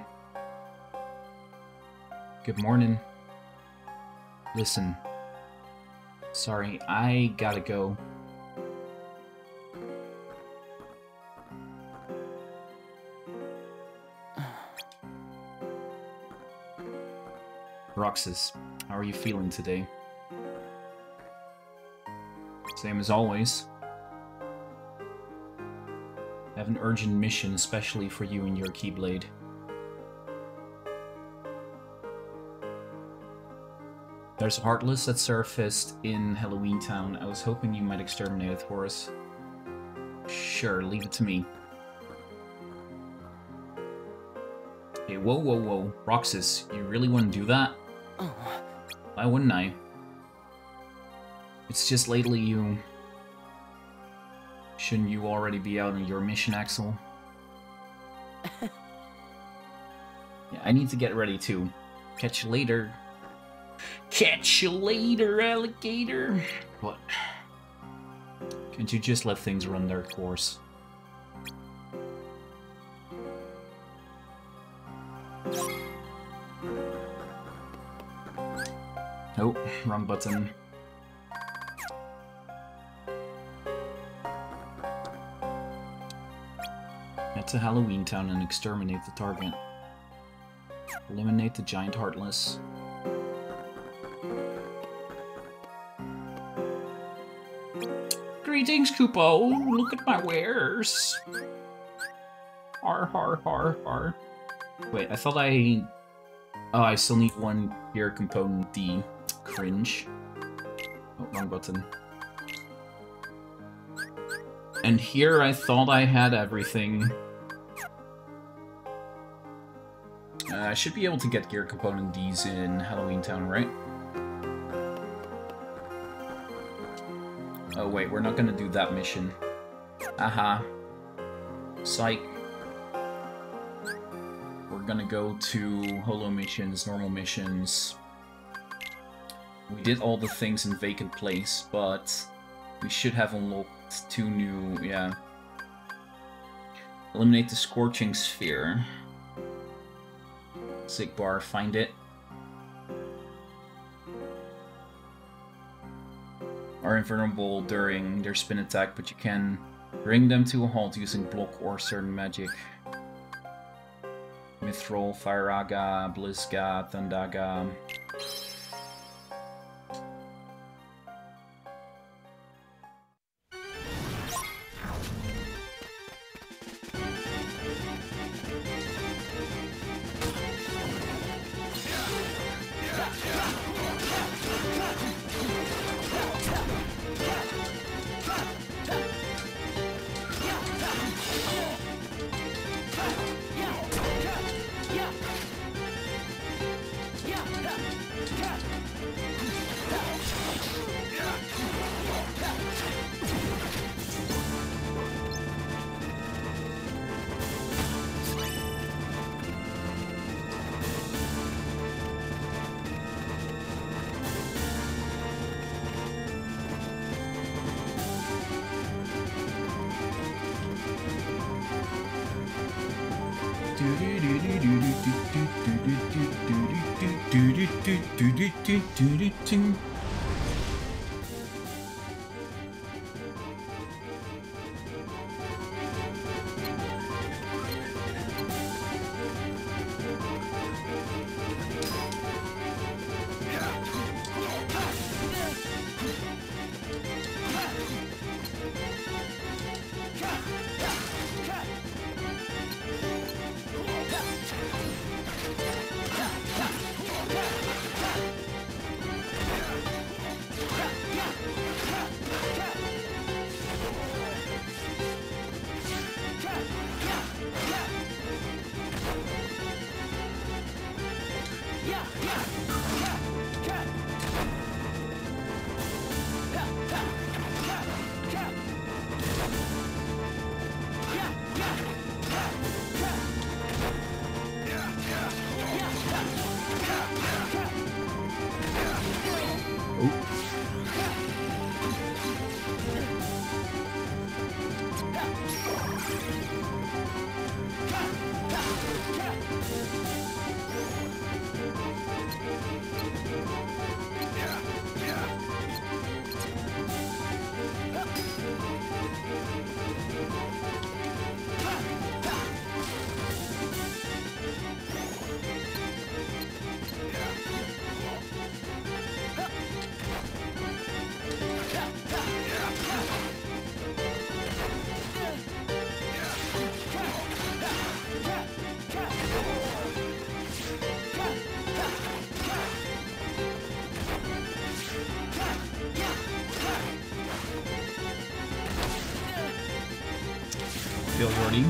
Good morning. Listen. Sorry, I gotta go. Roxas, how are you feeling today? Same as always. I have an urgent mission, especially for you and your Keyblade. There's a Heartless that surfaced in Halloween Town. I was hoping you might exterminate it for us. Sure, leave it to me. Hey, whoa, whoa, whoa. Roxas, you really want to do that? Why wouldn't I? It's just lately you... Shouldn't you already be out on your mission, Axel? Yeah, I need to get ready too. Catch you later. Catch you later, alligator! What? Can't you just let things run their course? Wrong button. Head to Halloween Town and exterminate the target. Eliminate the giant heartless. Greetings, Kupo! Look at my wares! Har har har har. Wait, I thought I... Oh, I still need one gear component D. Cringe. Oh, wrong button. And here I thought I had everything. I should be able to get gear component Ds in Halloween Town, right? Oh wait, we're not gonna do that mission. Aha. Psych. We're gonna go to holo missions, normal missions. We did all the things in Vacant Place, but we should have unlocked 2 new, yeah. Eliminate the Scorching Sphere. Sigbar, find it. Are invulnerable during their spin attack, but you can bring them to a halt using block or certain magic. Mithril, Firaga, Blizga, Thundaga. Feel Jordy.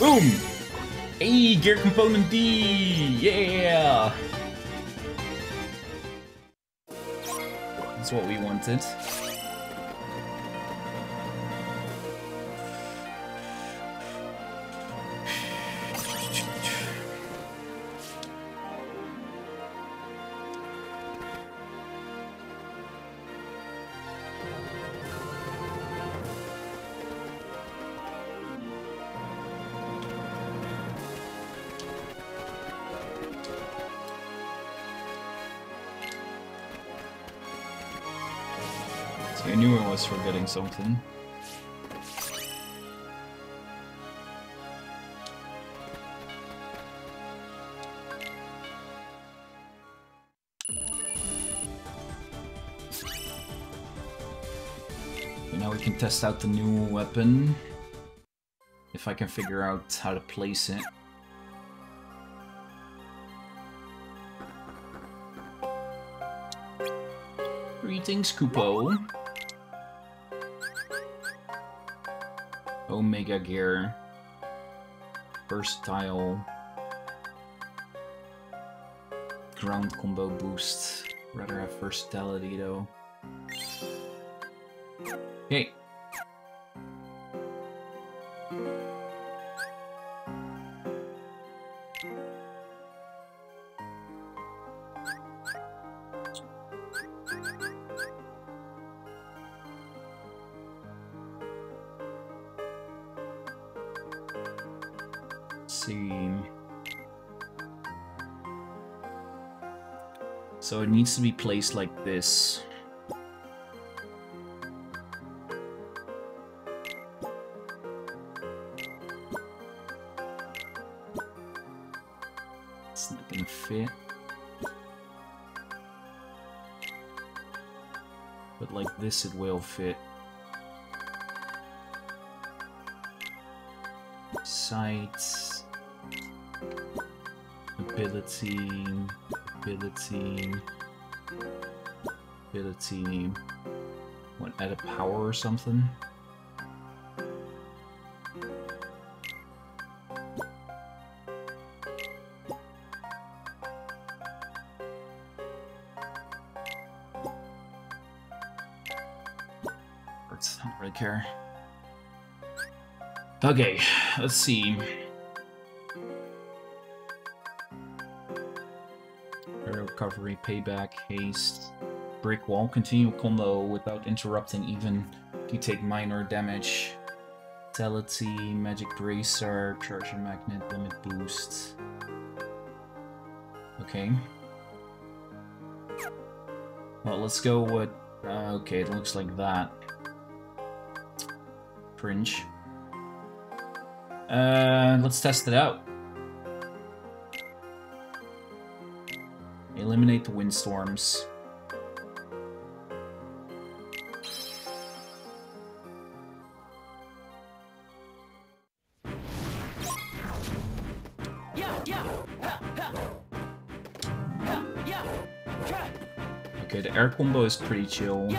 Boom! Hey, gear component D! Yeah! That's what we wanted. I knew I was forgetting something. Okay, now we can test out the new weapon. If I can figure out how to place it. Greetings, Kupo. Omega gear. Versatile. Ground combo boost. Rather have versatility though. Okay. So it needs to be placed like this. It's not gonna fit. But like this it will fit. Sights. Ability. What, add a power or something? I don't really care. Okay, let's see. Recovery, payback, haste, break wall, continue combo without interrupting even if you take minor damage. Vitality, magic bracer, charger magnet, limit boost. Okay. Well, let's go with... okay, it looks like that. Cringe. Let's test it out. Eliminate the windstorms. Okay, the air combo is pretty chill.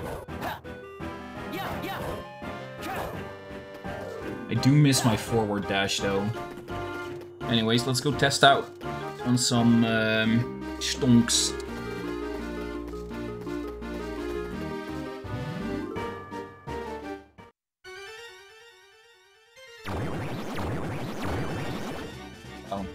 I do miss my forward dash though. Anyways, let's go test out on some stonks. Oh.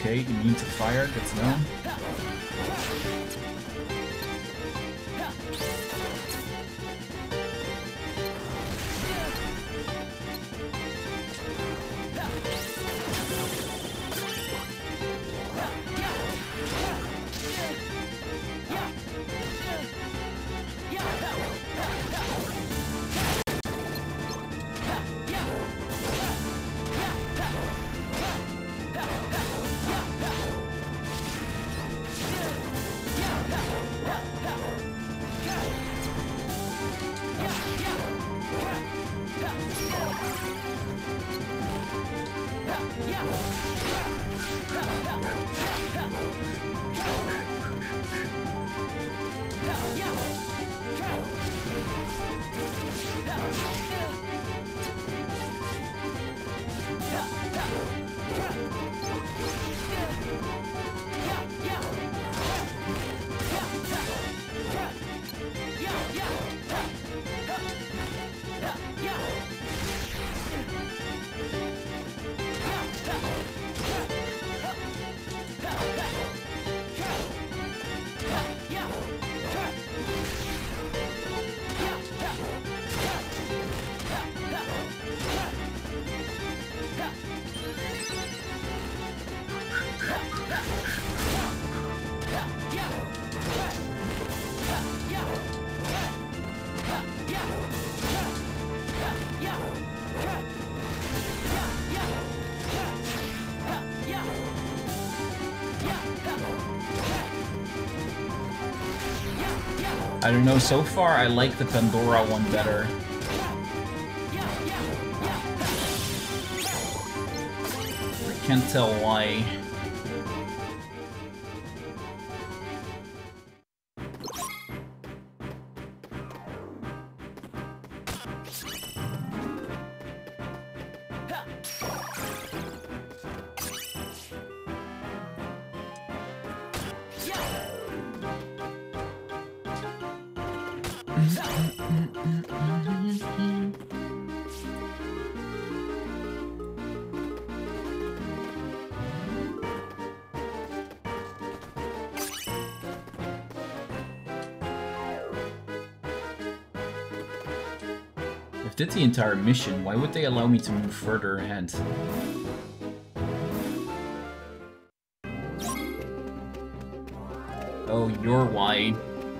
Okay, immune to fire, good to know. I don't know, so far I like the Pandora one better. I can't tell why. I've did the entire mission, why would they allow me to move further ahead? Oh, you're why.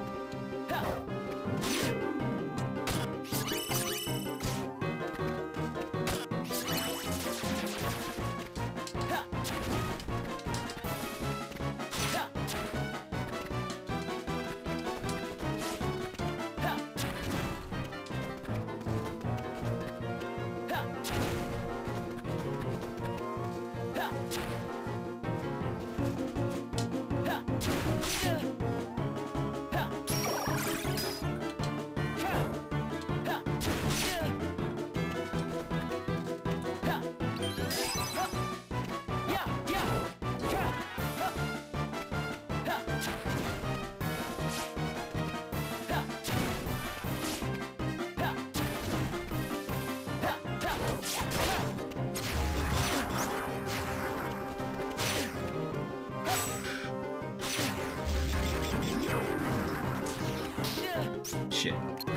Shit.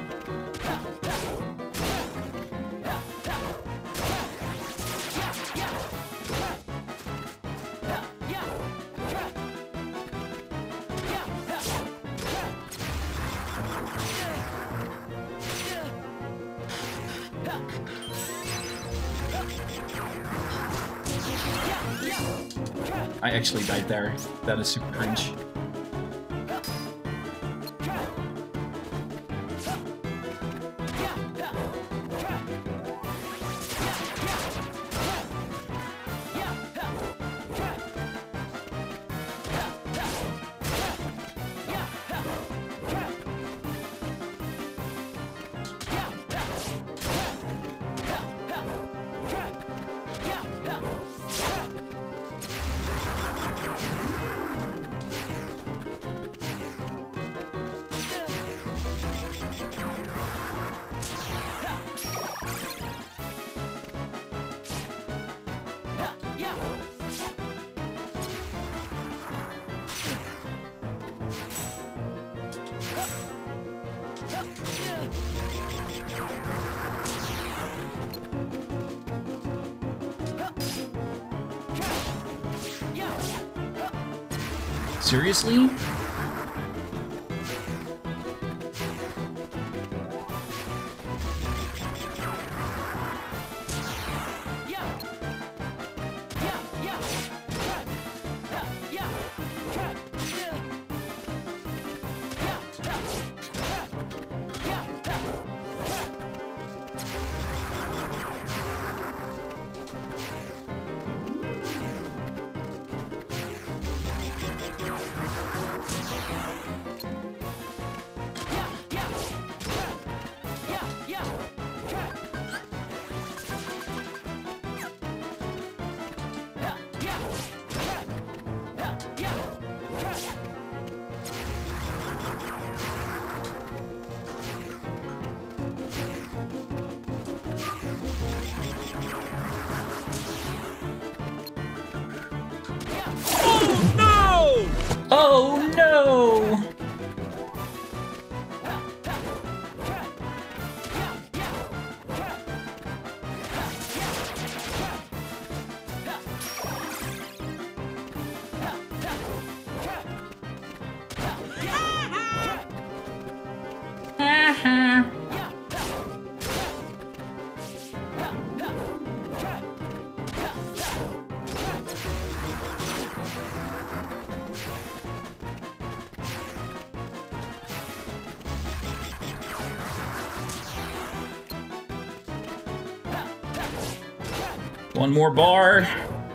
I actually died there. That is super cringe. Seriously? Oh no! One more bar.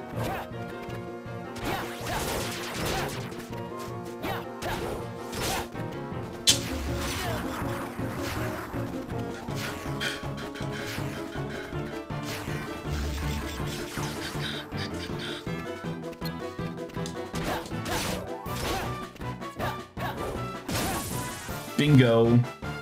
Bingo.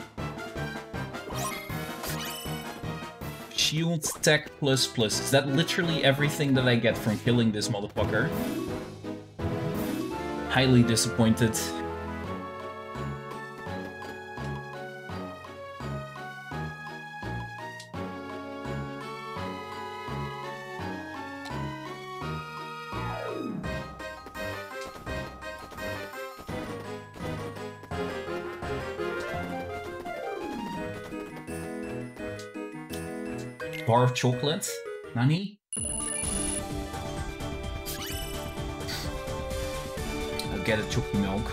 Shield tech plus plus. Is that literally everything that I get from killing this motherfucker? Highly disappointed. Bar of chocolate? Nani? I'll get a chocolate milk.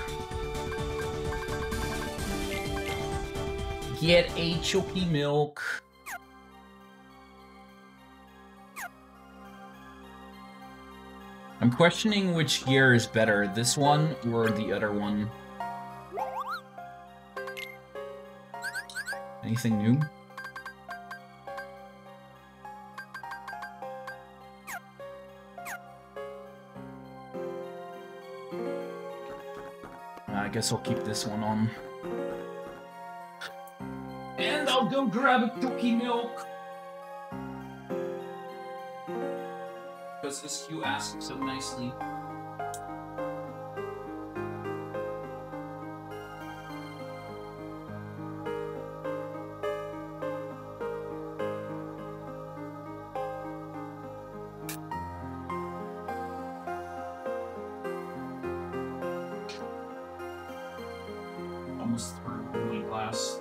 Get a chocolate milk. I'm questioning which gear is better, this one or the other one. Anything new? I guess I'll keep this one on. And I'll go grab a cookie milk. Because this you asked so nicely. Almost through my glass.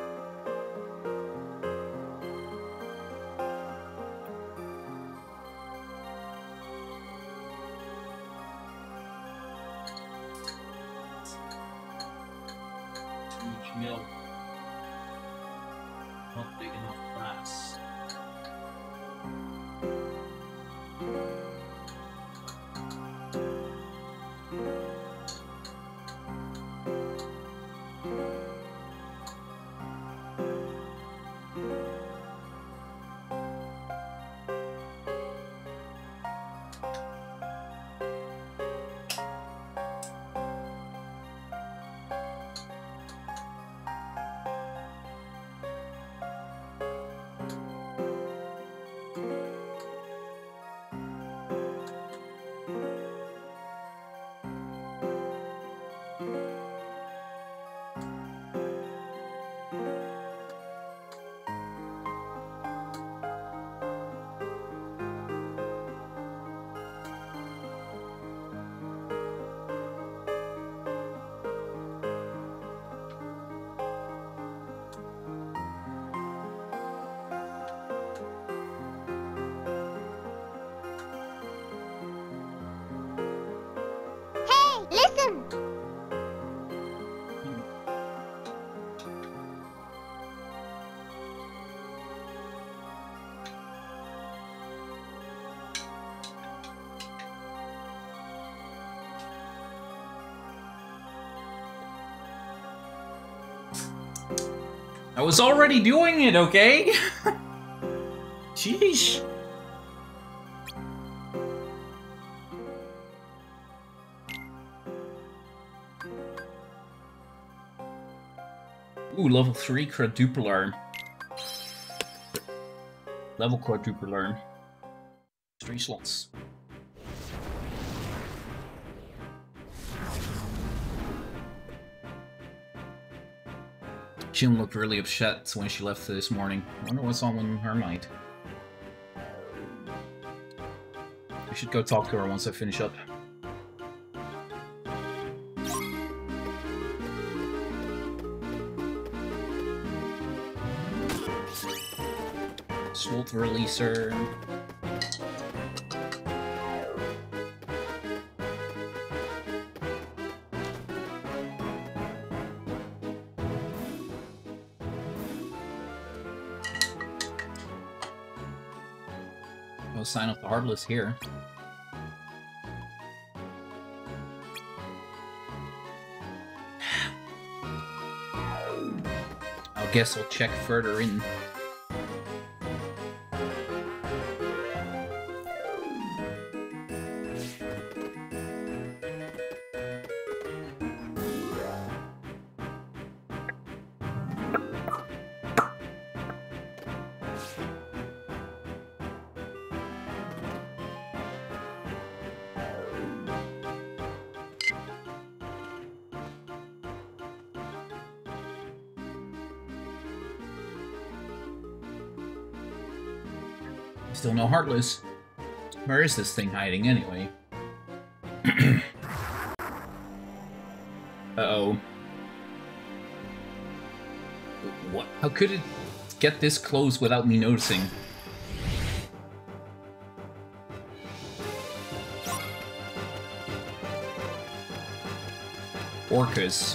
Too much milk. Not big enough glass. I was already doing it, okay? Sheesh. Ooh, level 3 quadruple. Level quadruple. 3 slots. Xion looked really upset when she left this morning. I wonder what's on her mind. I should go talk to her once I finish up. Slot releaser. No sign of the Heartless here. I guess I'll check further in. Still no Heartless. Where is this thing hiding anyway? Uh-oh. What? How could it get this close without me noticing? Orcas.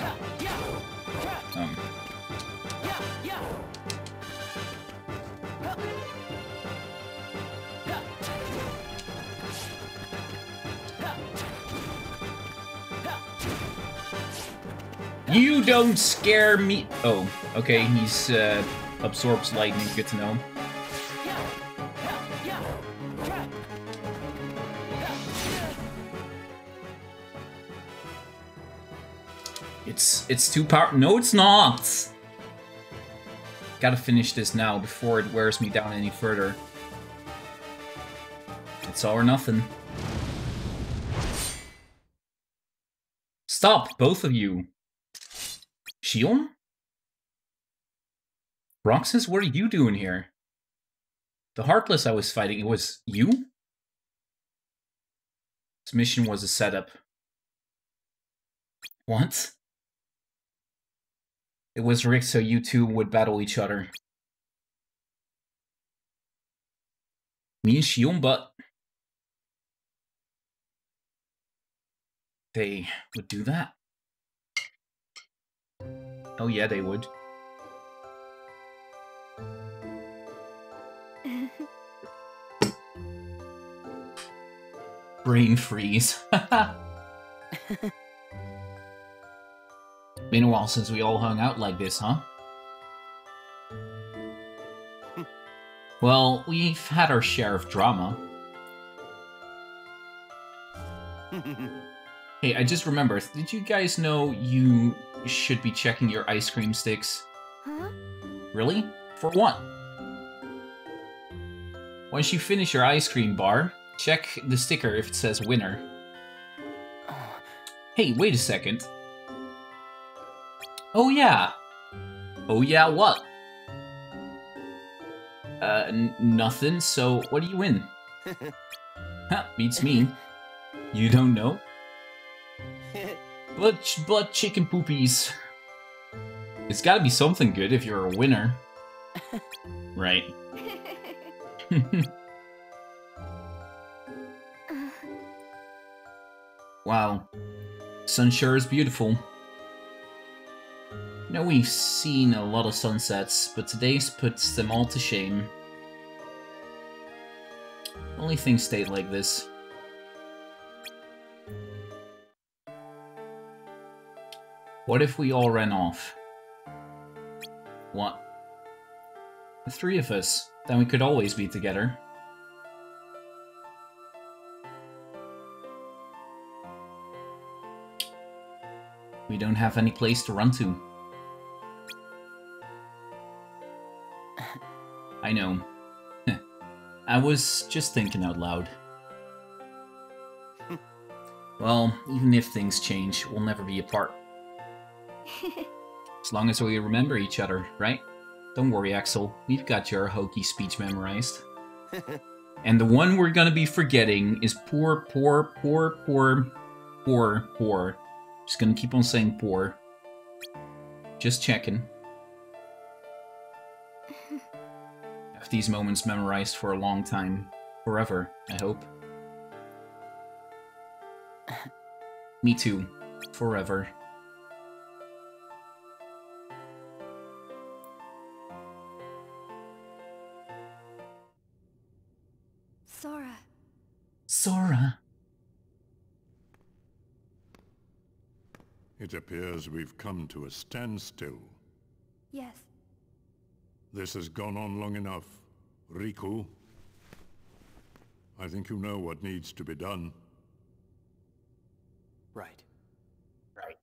You don't scare me. Oh, okay, he's absorbs lightning, good to know. It's too powerful. No, it's not! Gotta finish this now before it wears me down any further. It's all or nothing. Stop, both of you. Xion? Roxas, what are you doing here? The Heartless I was fighting, it was you? This mission was a setup. What? It was rigged so you two would battle each other. Me and Xion, but... they would do that? Oh yeah, they would. Brain freeze. Been a while since we all hung out like this, huh? Well, we've had our share of drama. Hey, I just remembered, did you guys know you should be checking your ice cream sticks? Huh? Really? For what? Once you finish your ice cream bar, check the sticker if it says winner. Hey, wait a second. Oh yeah. Oh yeah, what? Nothing, so what do you win? Ha, beats me. You don't know? Blood chicken poopies. It's gotta be something good if you're a winner. Right. Wow. Sun sure is beautiful. You know, we've seen a lot of sunsets, but today's puts them all to shame. Only things stay like this. What if we all ran off? What? The three of us. Then we could always be together. We don't have any place to run to. I know. I was just thinking out loud. Well, even if things change, we'll never be apart. As long as we remember each other, right? Don't worry, Axel. We've got your hokey speech memorized. And the one we're gonna be forgetting is poor. Just gonna keep on saying poor. Just checking. Have these moments memorized for a long time. Forever, I hope. Me too. Forever. Sora. Sora. It appears we've come to a standstill. Yes. This has gone on long enough. Riku, I think you know what needs to be done. Right. Right.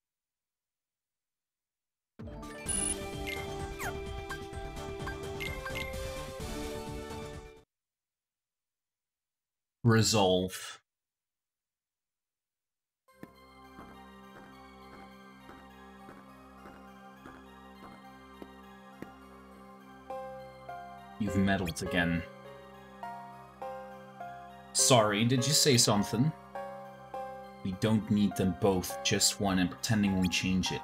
Resolve. You've meddled again. Sorry, did you say something? We don't need them both, just one, and pretending won't change it.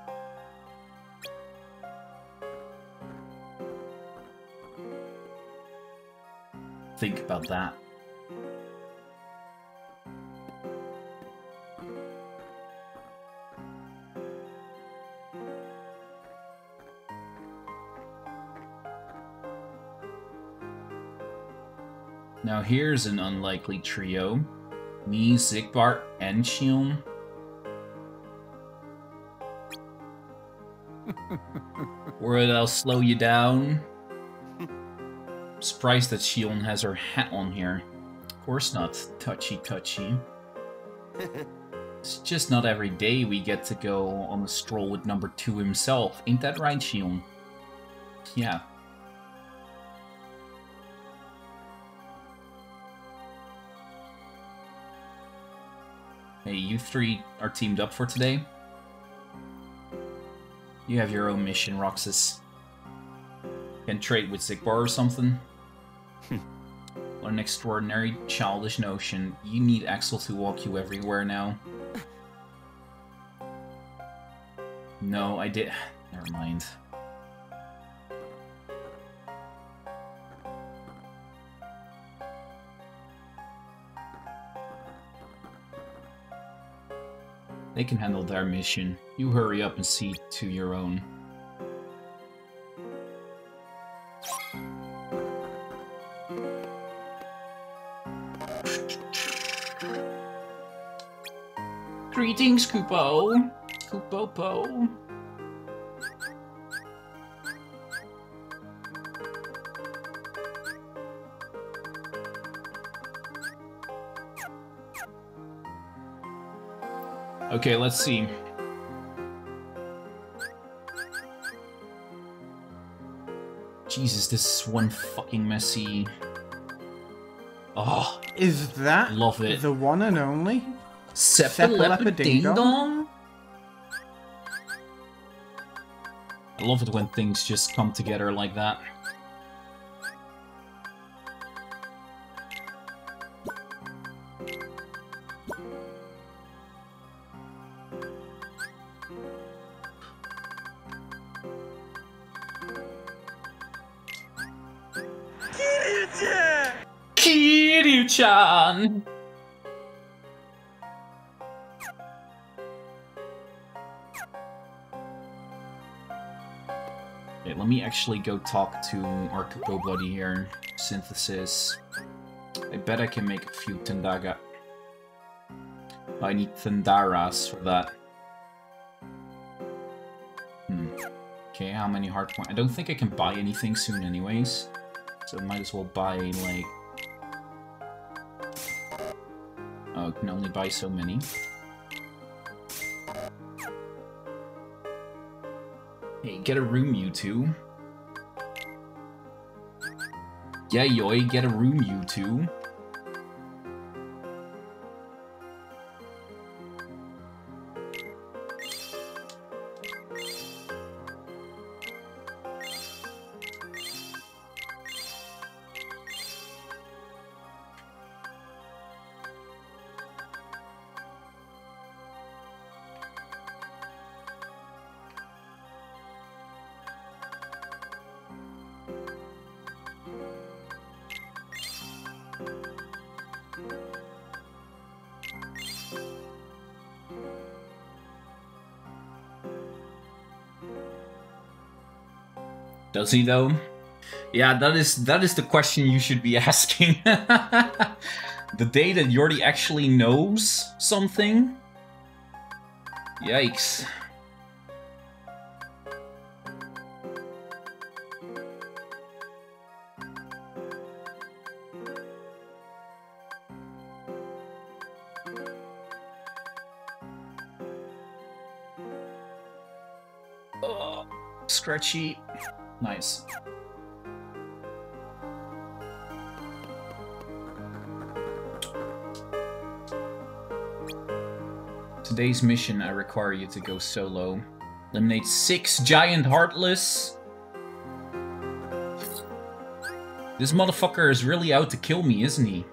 Think about that. Now here's an unlikely trio. Me, Zigbart, and Xion. Worried I'll slow you down? I'm surprised that Xion has her hat on here. Of course not, touchy. It's just not every day we get to go on a stroll with number 2 himself. Ain't that right, Xion? Yeah. Hey, you three are teamed up for today? You have your own mission, Roxas. Can trade with Zigbar or something? What an extraordinary, childish notion. You need Axel to walk you everywhere now. No, I did... Never mind. They can handle their mission. You hurry up and see to your own. Greetings, Kupo. Kupopo. Okay, let's see. Jesus, this is one fucking messy... Oh, Is that love it. the one and only? Sepalepa-ding-dong? I love it when things just come together like that. Kiryu-chan! Okay, let me actually go talk to our Kupo buddy here. Synthesis. I bet I can make a few Tendaga. I need Tendaras for that. Okay, how many hard points? I don't think I can buy anything soon anyways. So I might as well buy, like... Oh, I can only buy so many. Hey, get a room, you two. Yeah, yoy, get a room, you two. Does he though? Yeah, that is the question you should be asking. The day that Jordy actually knows something? Yikes. Oh, scratchy. Nice. Today's mission, I require you to go solo. Eliminate 6 giant heartless. This motherfucker is really out to kill me, isn't he?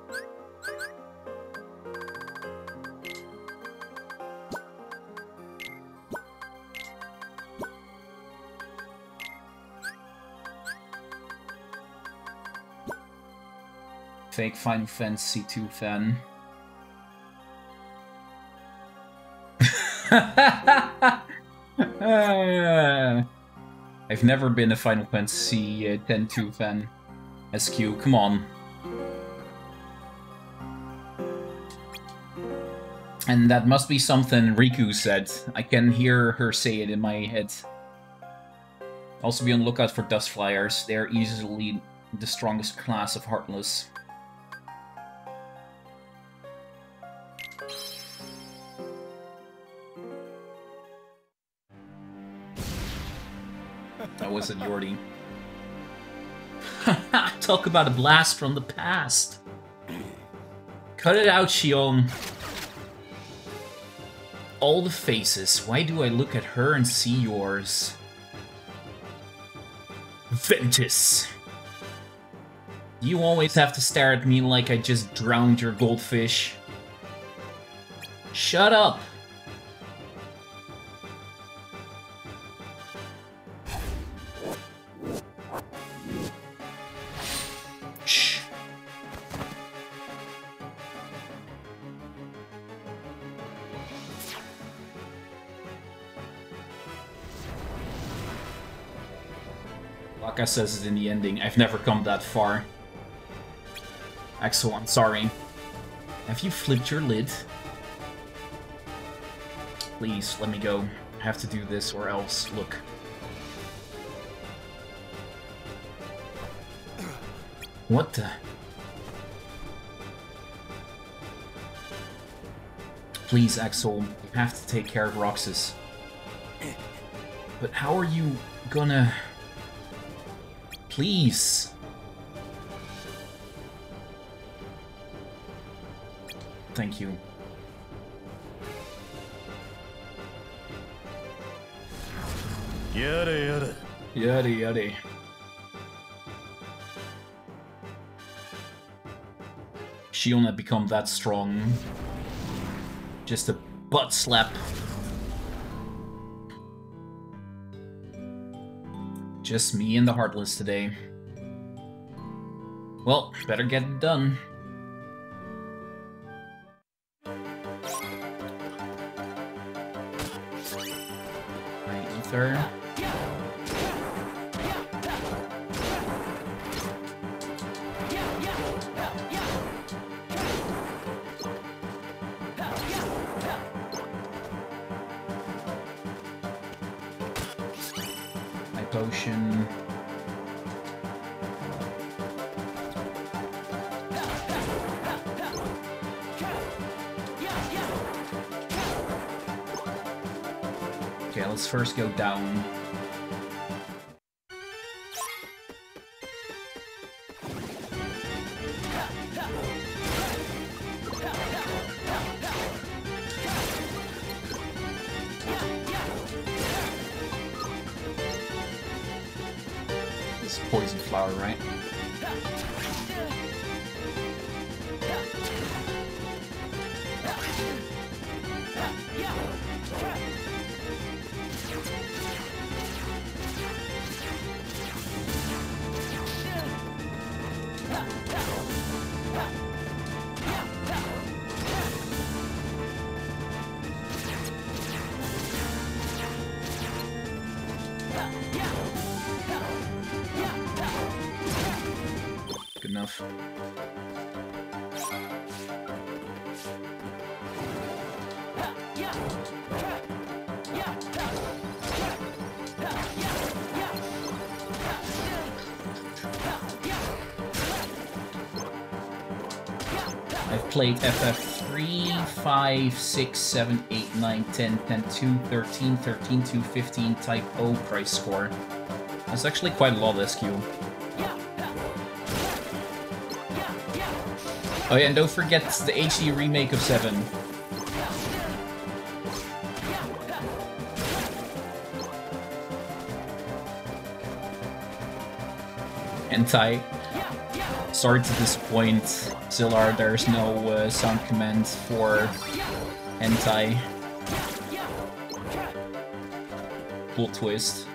Fake Final Fantasy II fan. I've never been a Final Fantasy X-2 fan. SQ, come on. And that must be something Riku said. I can hear her say it in my head. Also be on the lookout for dust flyers. They're easily the strongest class of Heartless. That wasn't Jordy. Talk about a blast from the past. Cut it out, Xion. All the faces. Why do I look at her and see yours? Ventus. You always have to stare at me like I just drowned your goldfish. Shut up. Shh. Laka says it in the ending. I've never come that far. Axel, I'm sorry. Have you flipped your lid? Please, let me go. I have to do this or else. Look. What the? Please, Axel, you have to take care of Roxas. But how are you gonna... Please. Thank you. Yada yada. Yada yada. Xion had become that strong. Just a butt slap. Just me and the Heartless today. Well, better get it done. Ether. I potion. Okay, let's first go down. This is poison flower, right? Good enough. I've played FF3, 5, 6, 7, 8, 9, 10, 10, 2, 13, 13, 2, 15, type O price score. That's actually quite a lot of SQ. Oh yeah, and don't forget the HD remake of 7. Hentai. Sorry to disappoint, Zillar, there's no sound command for hentai. Plot twist.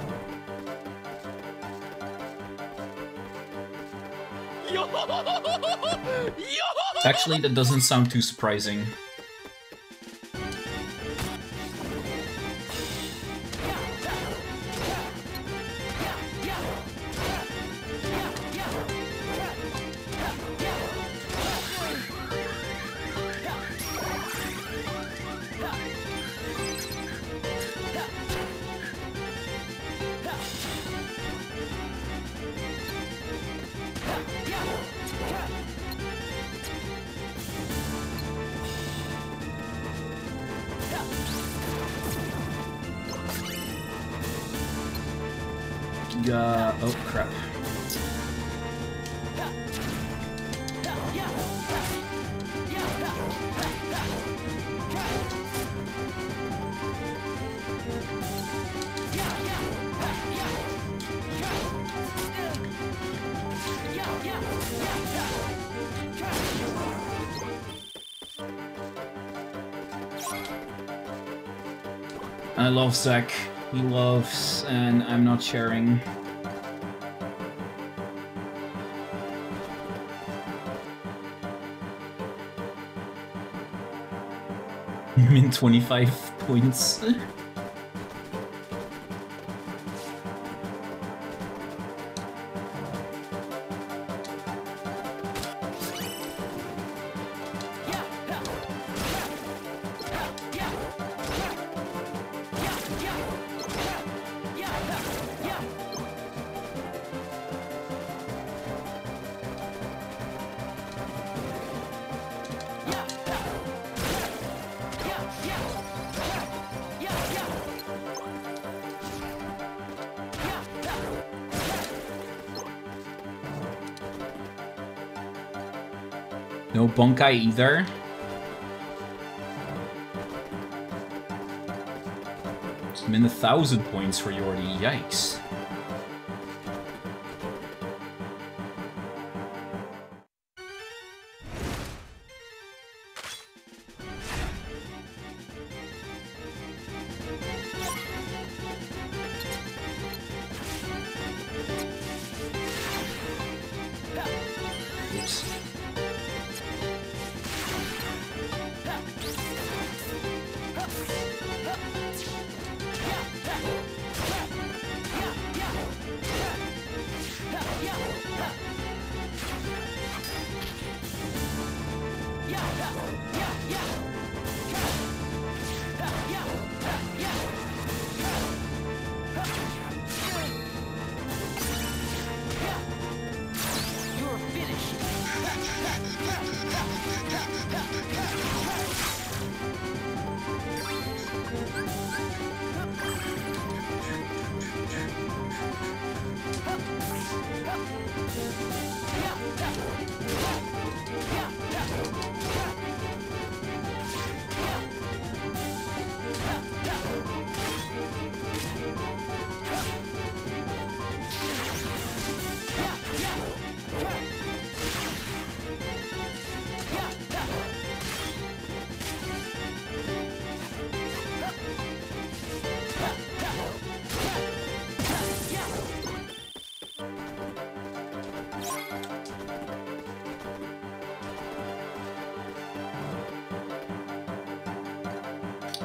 Actually, that doesn't sound too surprising. Oh crap. I love Zack. He loves, and I'm not sharing. Min 25 points. No Bonkai either. I'm in 1,000 points for Jordy. Yikes.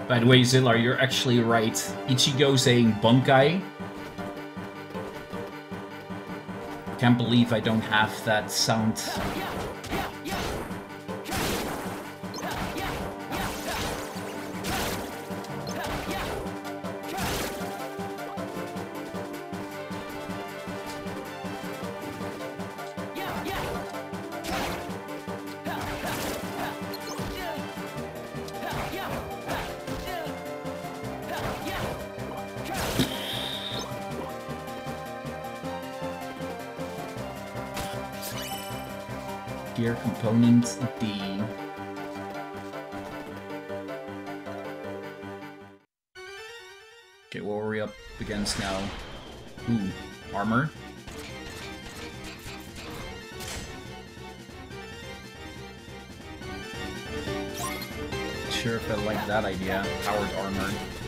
By the way, Zillar, you're actually right. Ichigo saying Bunkai. Can't believe I don't have that sound. Gear component D. Okay, what are we up against now? Ooh, armor. Sure if I like that idea. Powered armor.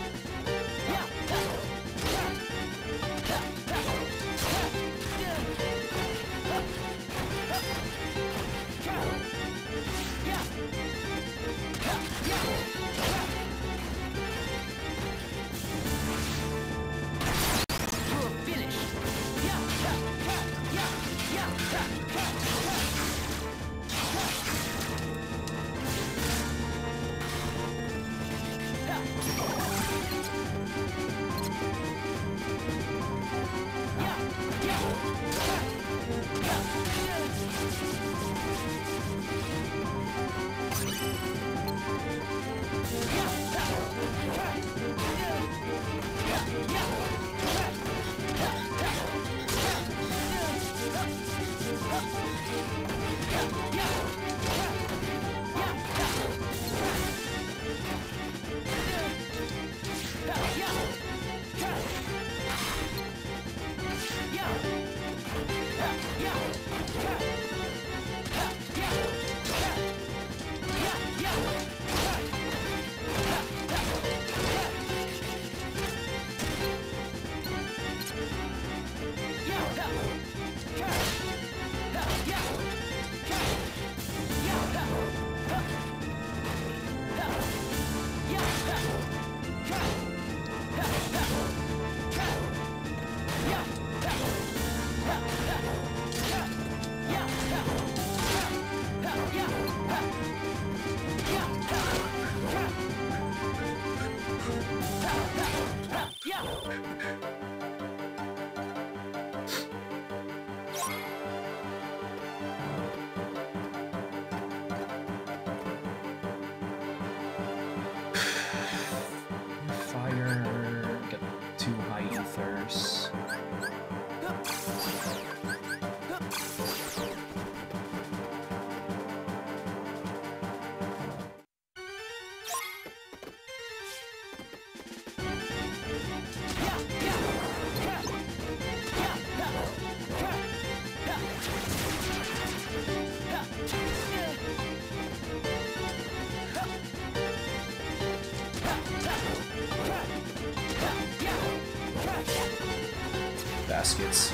Baskets.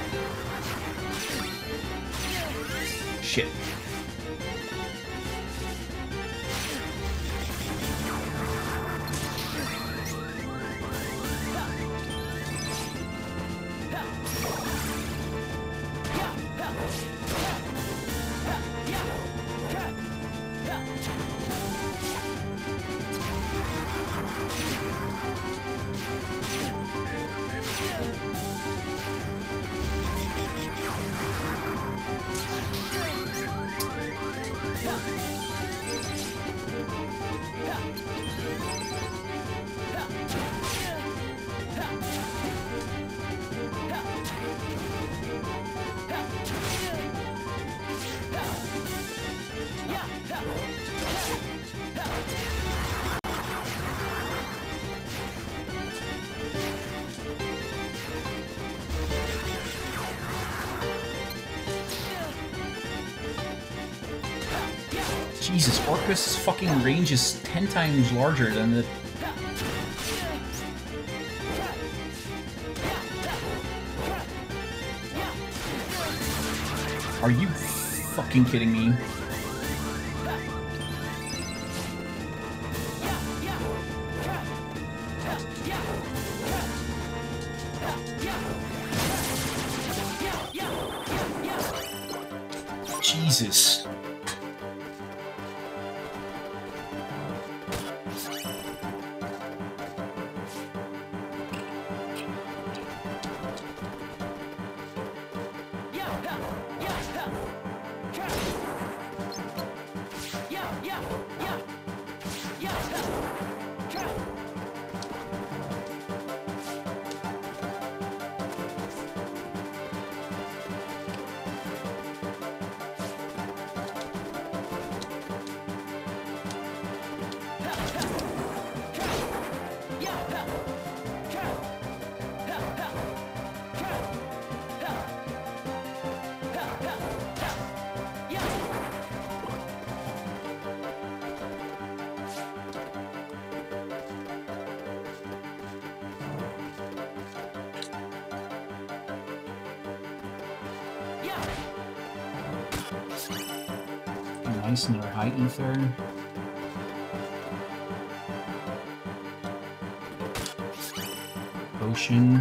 Shit. Jesus, Orcus' fucking range is 10 times larger than the... Are you fucking kidding me? Jesus. Nice, another high ether. Potion.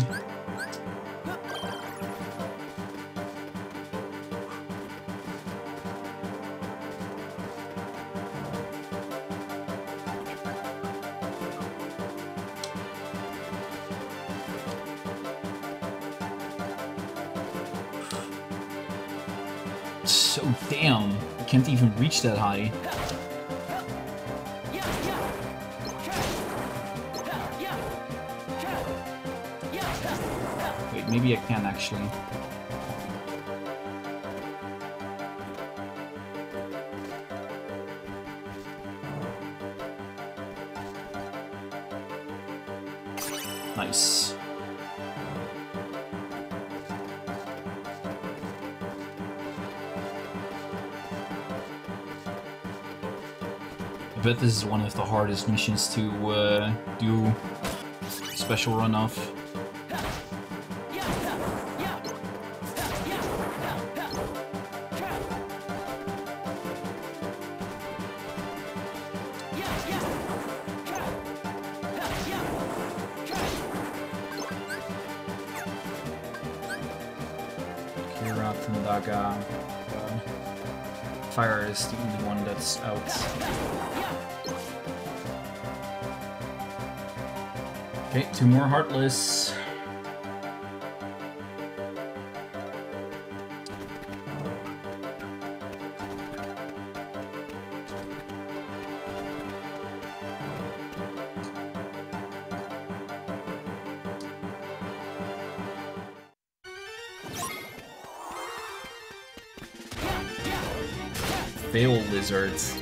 So damn, I can't even reach that high. Wait, maybe I can actually. Nice. I bet this is one of the hardest missions to do special run of. Fire is the only one that's out. Okay, 2 more Heartless. Fail lizards.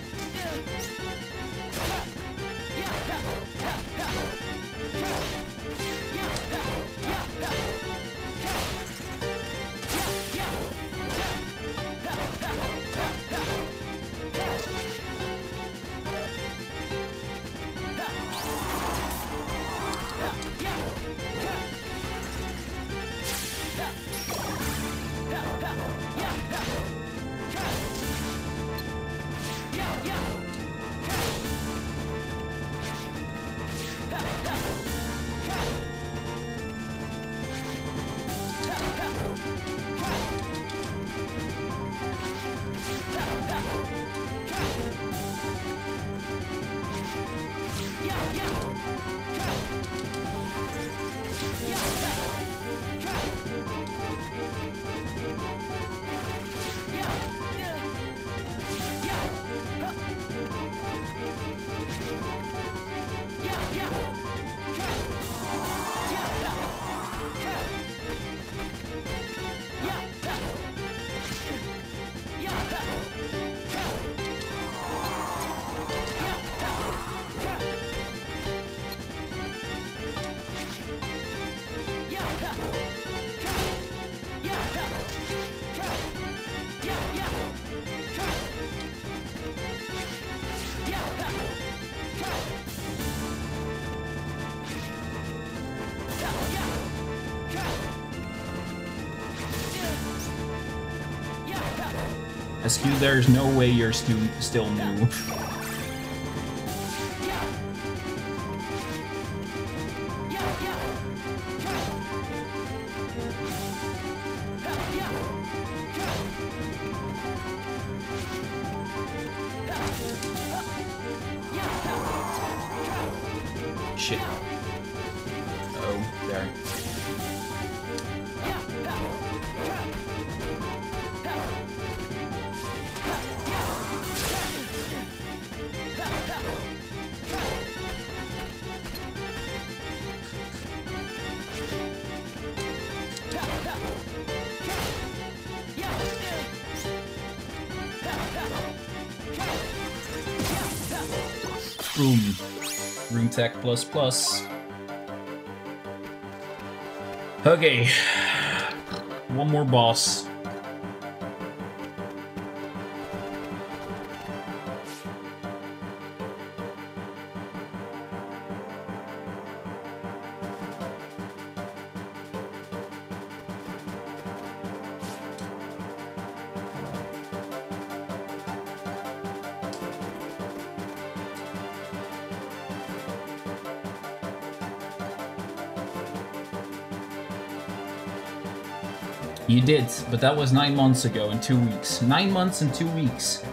SQ, there's no way you're still new. shit. Oh, there. Boom. Room tech plus plus. Okay. One more boss. You did, but that was 9 months ago and 2 weeks. 9 months and 2 weeks.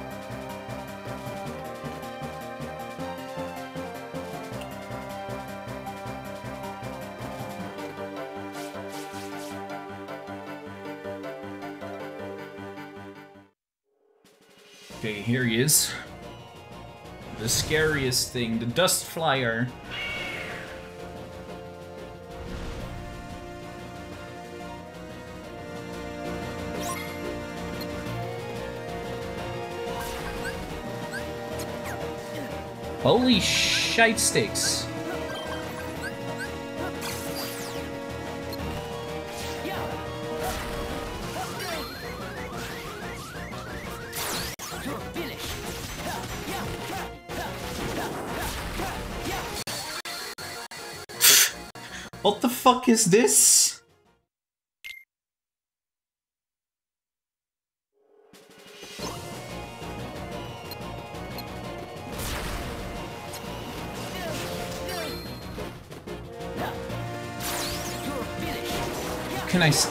Okay, here he is. The scariest thing, the dust flyer. Holy shite sticks. What the fuck is this? Can I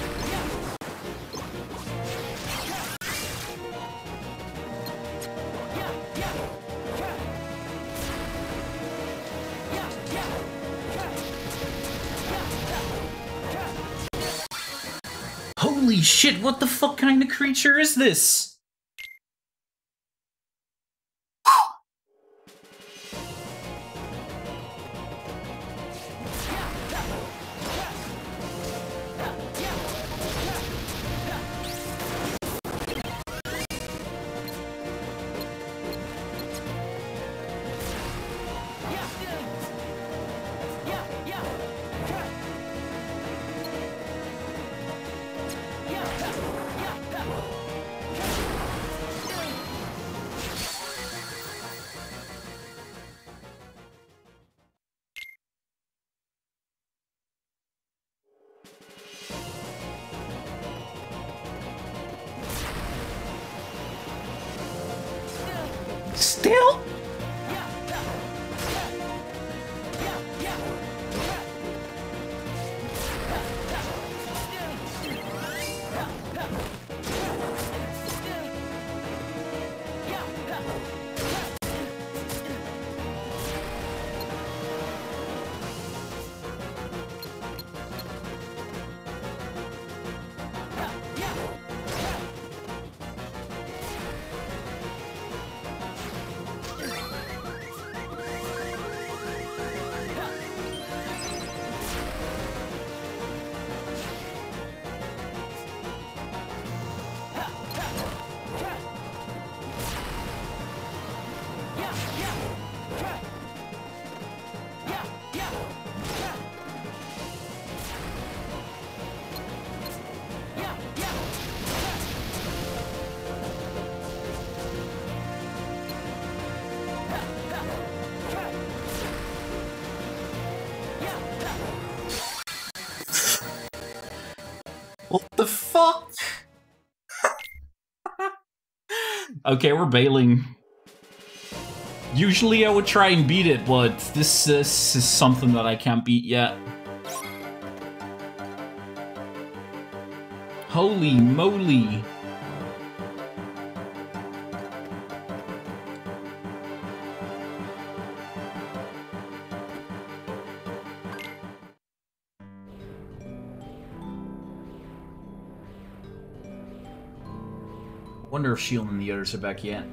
Holy shit, what the fuck kind of creature is this? Still? What the fuck? Okay, we're bailing. Usually I would try and beat it, but this is something that I can't beat yet. Holy moly. Wonder if Xion and the others are back yet.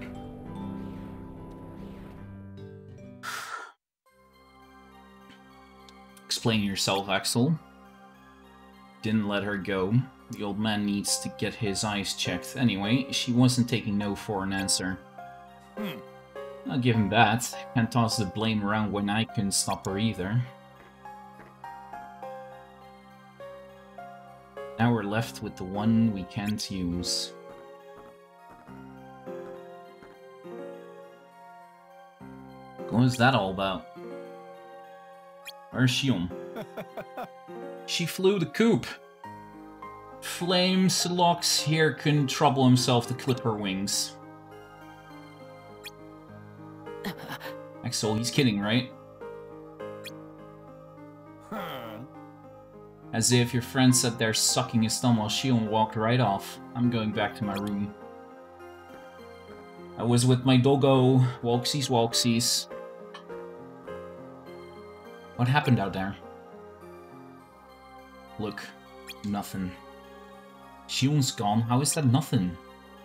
Explain yourself, Axel. Didn't let her go. The old man needs to get his eyes checked. Anyway, she wasn't taking no for an answer. I'll give him that. Can't toss the blame around when I couldn't stop her either. Now we're left with the one we can't use. What was that all about? Where's Xion? She flew the coop! Flames Locks here couldn't trouble himself to clip her wings. Axel, he's kidding, right? As if your friend sat there sucking his thumb while Xion walked right off. I'm going back to my room. I was with my doggo, walksies walksies. What happened out there? Look, nothing. Xion's gone, how is that nothing?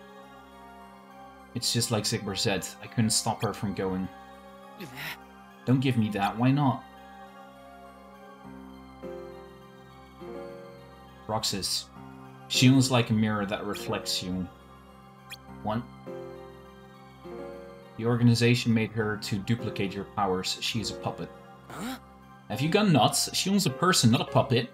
It's just like Sigmar said, I couldn't stop her from going. Don't give me that, why not? Roxas. Xion's like a mirror that reflects you. One. The organization made her to duplicate your powers. She's a puppet. Huh? Have you gone nuts? Xion's a person, not a puppet.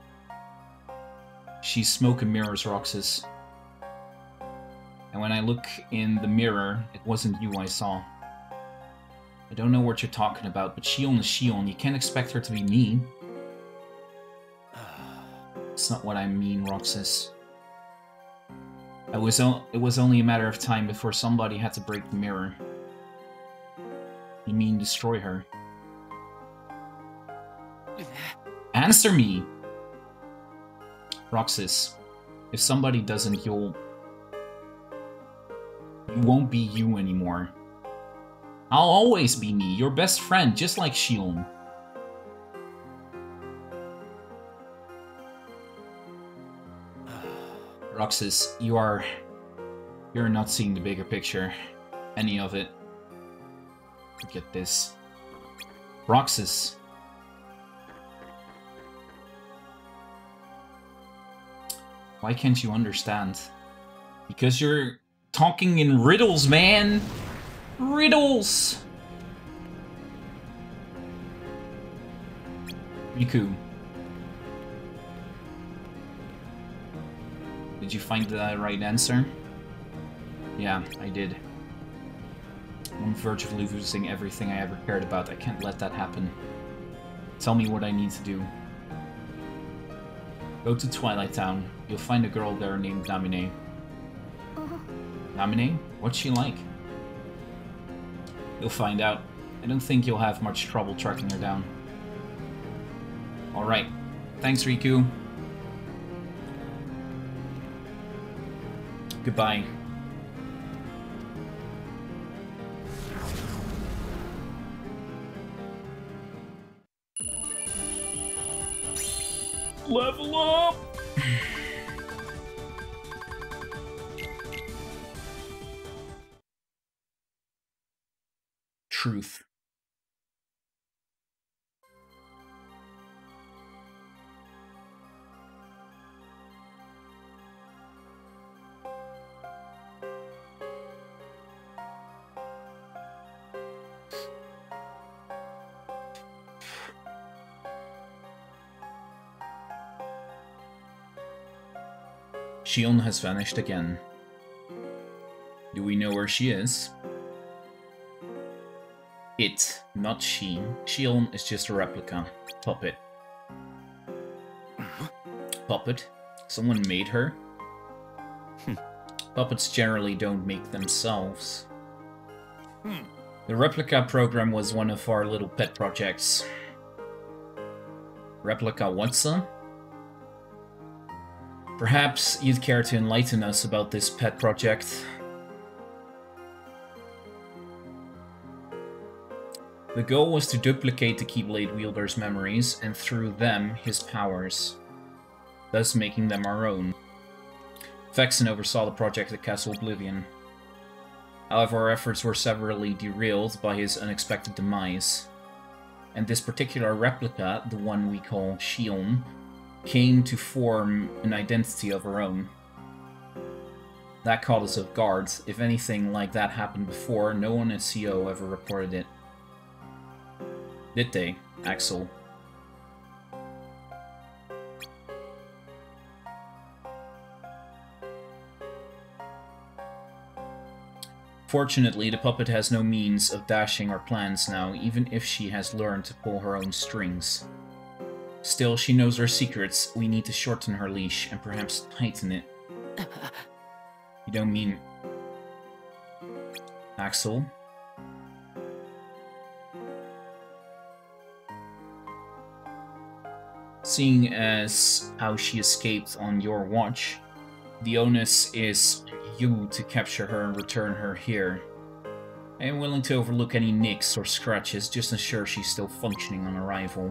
She's smoke and mirrors, Roxas. And when I look in the mirror, it wasn't you I saw. I don't know what you're talking about, but Xion is Xion. You can't expect her to be me. It's not what I mean, Roxas. It was only a matter of time before somebody had to break the mirror. You mean destroy her? Answer me! Roxas, if somebody doesn't, you won't be you anymore. I'll always be me, your best friend, just like Xion. Roxas, you're not seeing the bigger picture. Any of it. Forget this. Roxas. Why can't you understand? Because you're talking in riddles, man! Riddles! Riku. Did you find the right answer? Yeah, I did. I'm on the verge of losing everything I ever cared about. I can't let that happen. Tell me what I need to do. Go to Twilight Town. You'll find a girl there named Namine. Namine? What's she like? You'll find out. I don't think you'll have much trouble tracking her down. Alright. Thanks, Riku. Goodbye. Level up! Truth. Xion has vanished again. Do we know where she is? It, not she. Xion is just a replica. Puppet. Puppet? Someone made her? Puppets generally don't make themselves. The replica program was one of our little pet projects. Replica what's son? Perhaps you'd care to enlighten us about this pet project. The goal was to duplicate the Keyblade wielder's memories, and through them, his powers, thus making them our own. Vexen oversaw the project at Castle Oblivion. However, our efforts were severely derailed by his unexpected demise. And this particular replica, the one we call Xion, came to form an identity of her own. That caught us off guard. If anything like that happened before, no one at CO ever reported it. Did they, Axel? Fortunately, the puppet has no means of dashing our plans now, even if she has learned to pull her own strings. Still, she knows our secrets. We need to shorten her leash and perhaps tighten it. You don't mean... Axel? Seeing as how she escaped on your watch, the onus is you to capture her and return her here. I am willing to overlook any nicks or scratches, just ensure she's still functioning on arrival.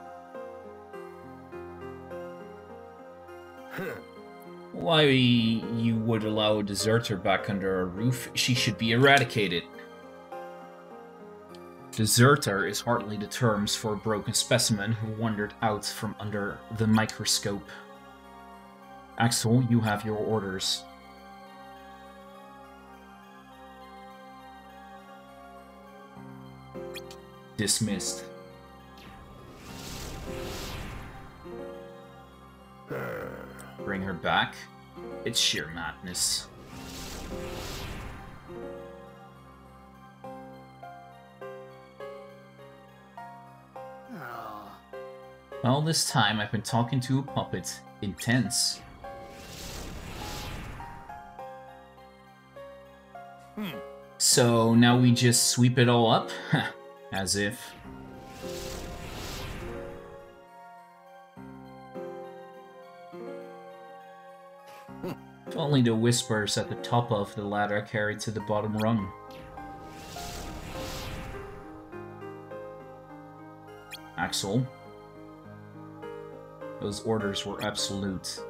Why you would allow a deserter back under our roof? She should be eradicated. Deserter is hardly the terms for a broken specimen who wandered out from under the microscope. Axel, you have your orders. Dismissed. Bring her back? It's sheer madness. All this time I've been talking to a puppet. Intense. So now we just sweep it all up? As if. If only the whispers at the top of the ladder carried to the bottom rung. Axel. Those orders were absolute.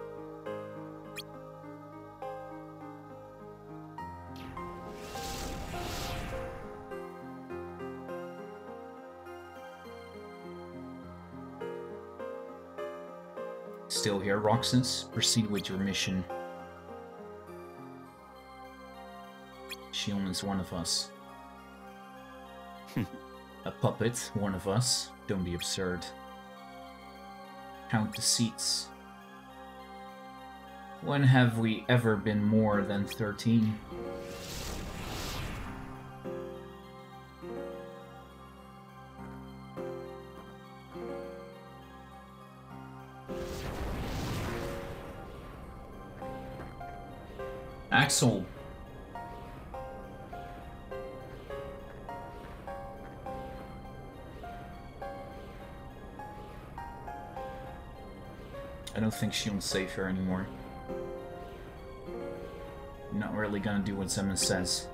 Still here, Roxas? Proceed with your mission. Xion is one of us. A puppet, one of us. Don't be absurd. Count the seats. When have we ever been more than 13? Axel. I don't think Xion's safe here anymore. I'm not really gonna do what Zeman says.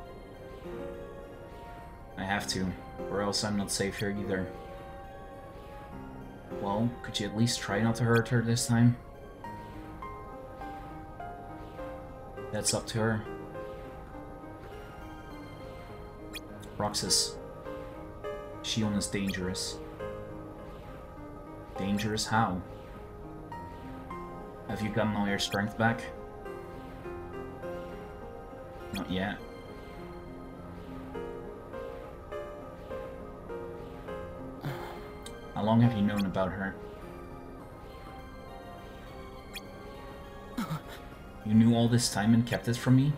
I have to, or else I'm not safe here either. Well, could you at least try not to hurt her this time? That's up to her. Roxas. Xion is dangerous. Dangerous how? Have you gotten all your strength back? Not yet. How long have you known about her? You knew all this time and kept it from me?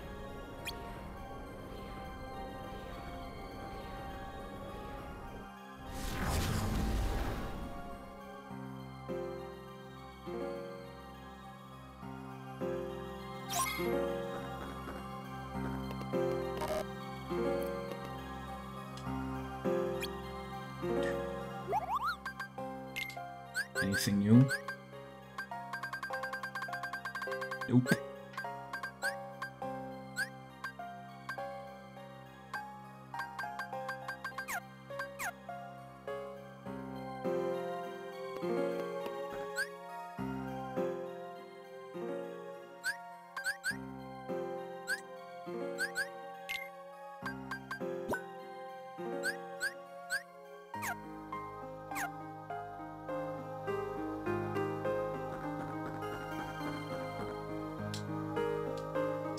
Anything new? Nope.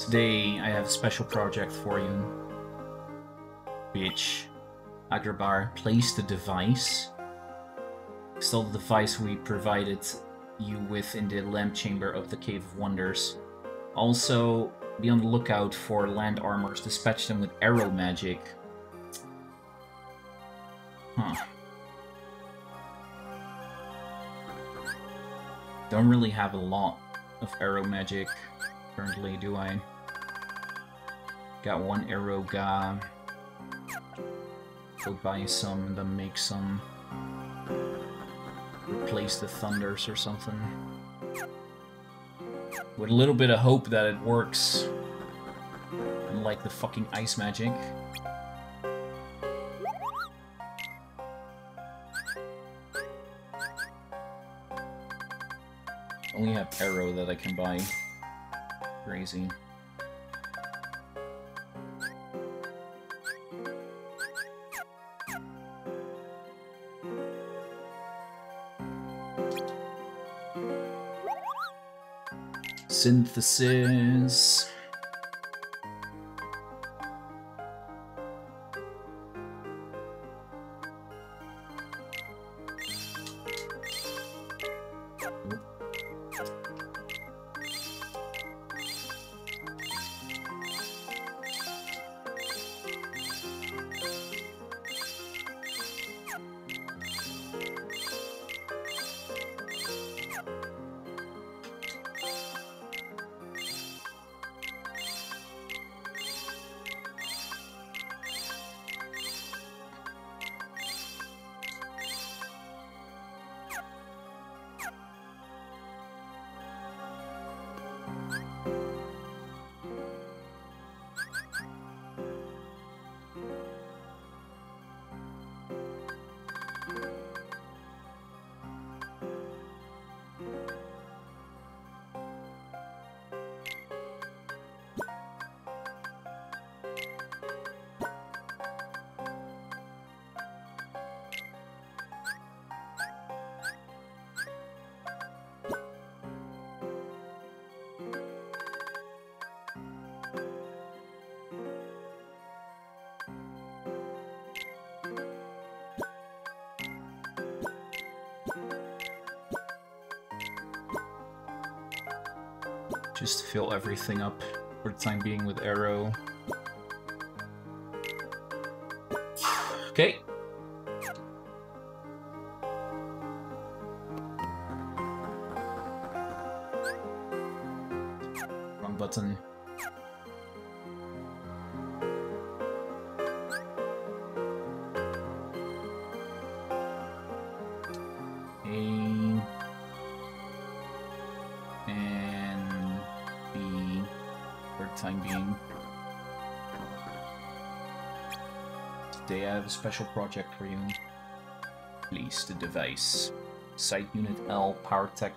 Today I have a special project for you. Bitch. Agrabah, place the device. Install the device we provided you with in the lamp chamber of the Cave of Wonders. Also, be on the lookout for land armors. Dispatch them with arrow magic. Huh. Don't really have a lot of arrow magic currently, do I? Got one arrow ga. Go buy some and then make some. Replace the thunders or something. With a little bit of hope that it works. Unlike the fucking ice magic. Only have arrow that I can buy. Crazy. Synthesis. Just fill everything up for the time being with arrow. Okay. Wrong button. Time being. Today I have a special project for you. Release the device. Site Unit L, Power Tech++.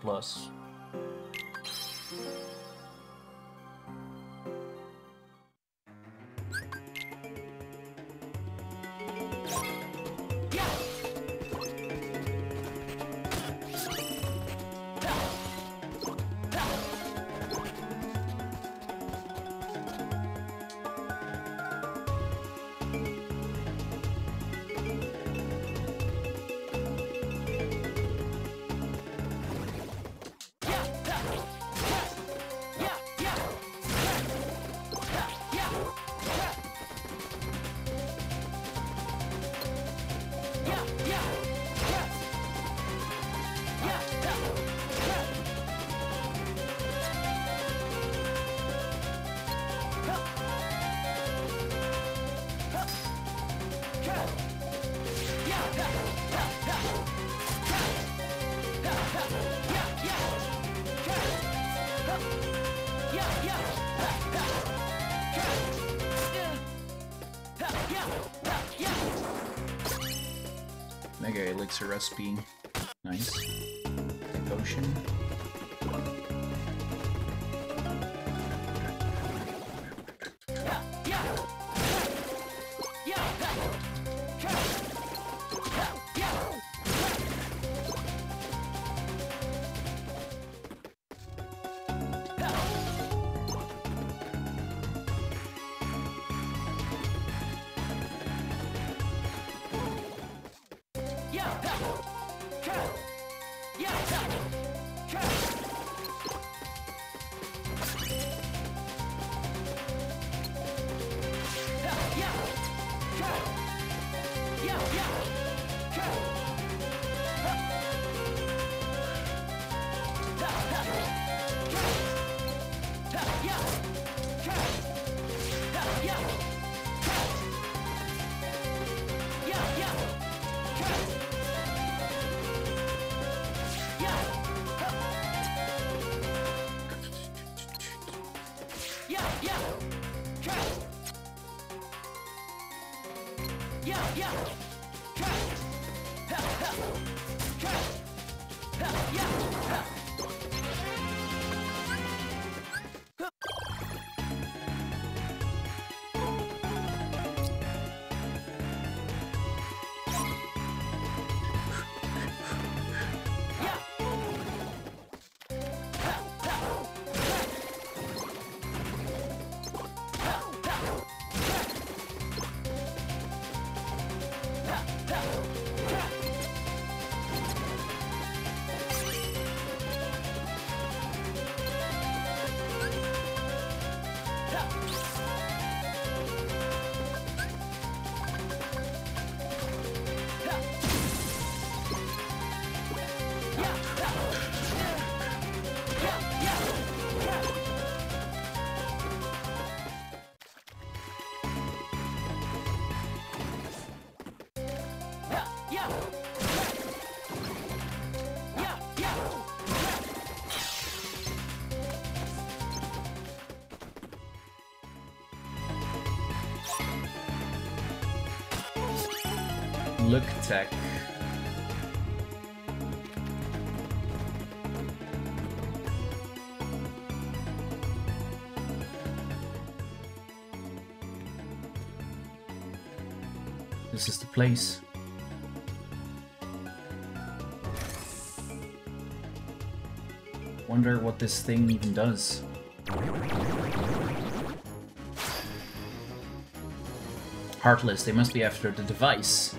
Mega Elixir recipe. Nice. Devotion. Look tech. This is the place. Wonder what this thing even does. Heartless, they must be after the device.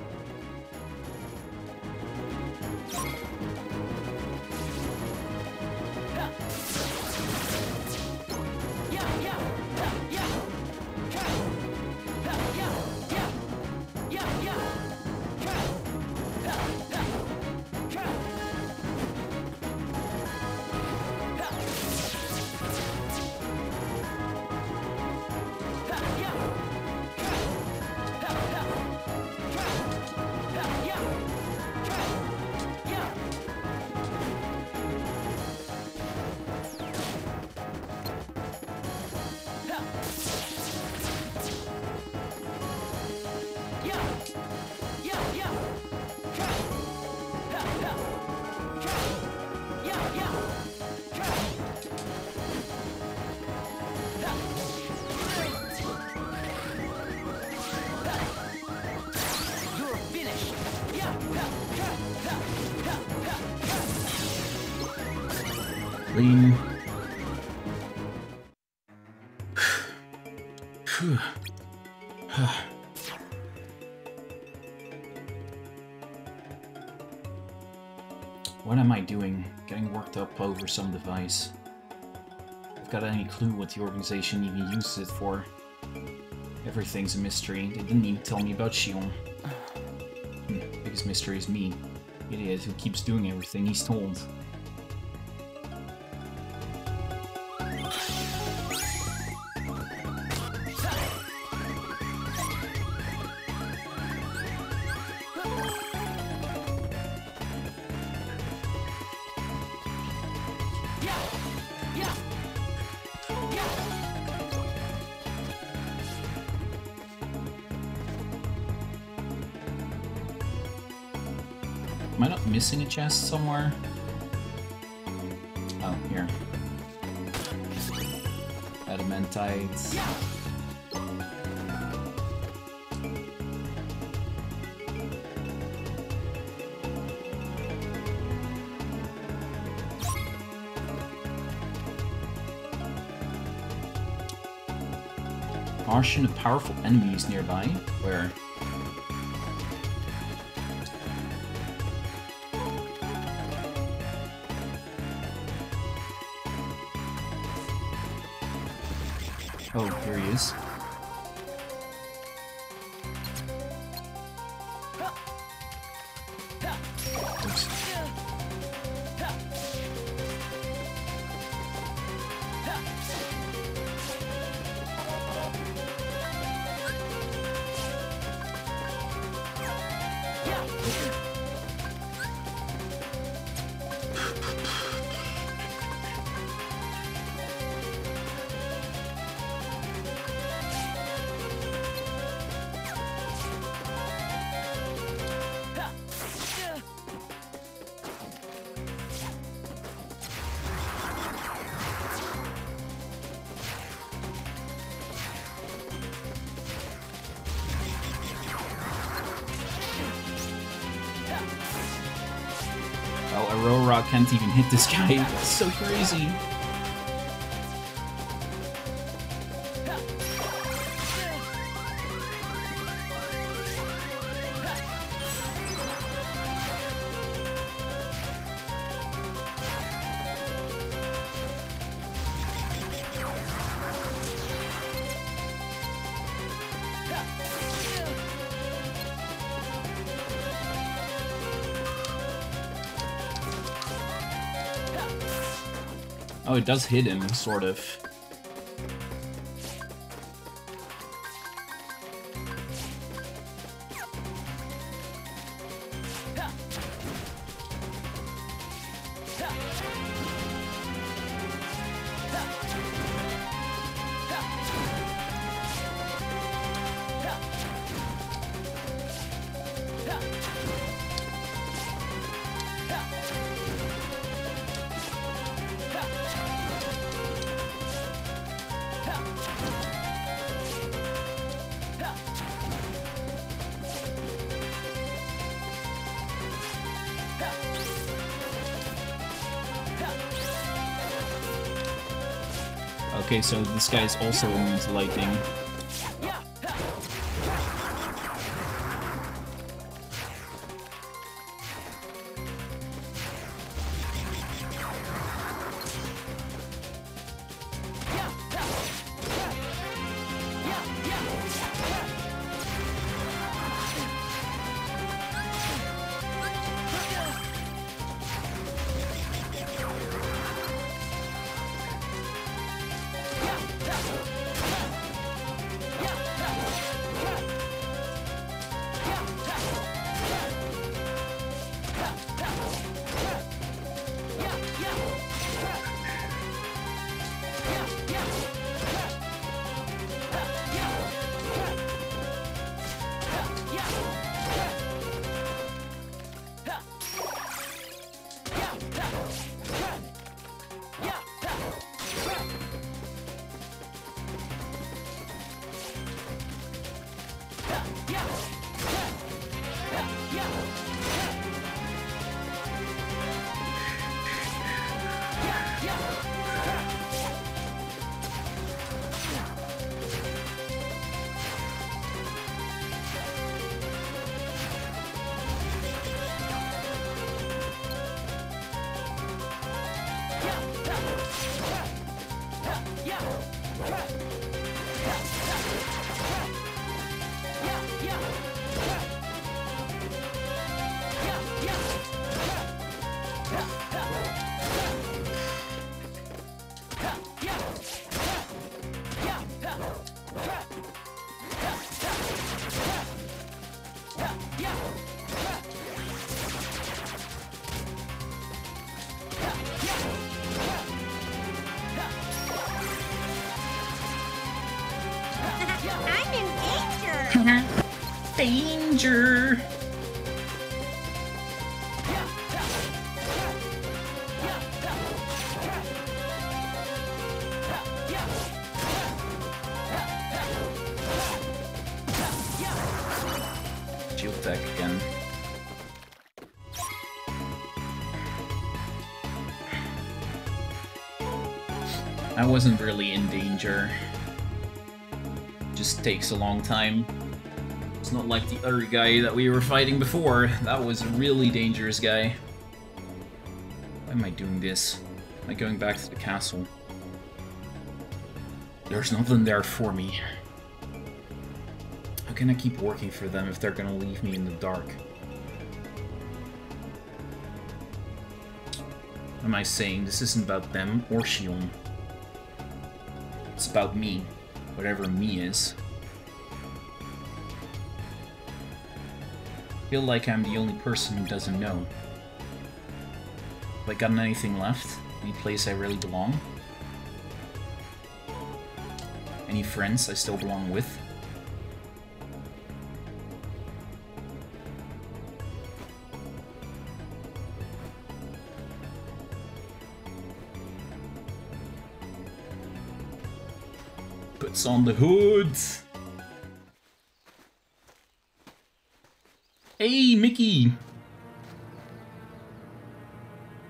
Clean. What am I doing? Getting worked up over some device. I've got any clue what the organization even uses it for. Everything's a mystery. They didn't even tell me about Xion. Biggest mystery is me. Idiot who keeps doing everything he's told. Am I not missing a chest somewhere? Oh, here. Adamantite. Martian of powerful enemies nearby? Where? Oh, here he is. Oops. Aurora can't even hit this guy. It's so crazy. Oh, it does hit him, sort of. Okay, so this guy's also immune to lightning. Danger! Shield tech again. I wasn't really in danger. Just takes a long time. It's not like the other guy that we were fighting before. That was a really dangerous guy. Why am I doing this? Am I going back to the castle? There's nothing there for me. How can I keep working for them if they're gonna leave me in the dark? What am I saying? This isn't about them or Xion. It's about me. Whatever me is. I feel like I'm the only person who doesn't know. Have I gotten anything left? Any place I really belong? Any friends I still belong with? Puts on the hood! Hey, Mickey!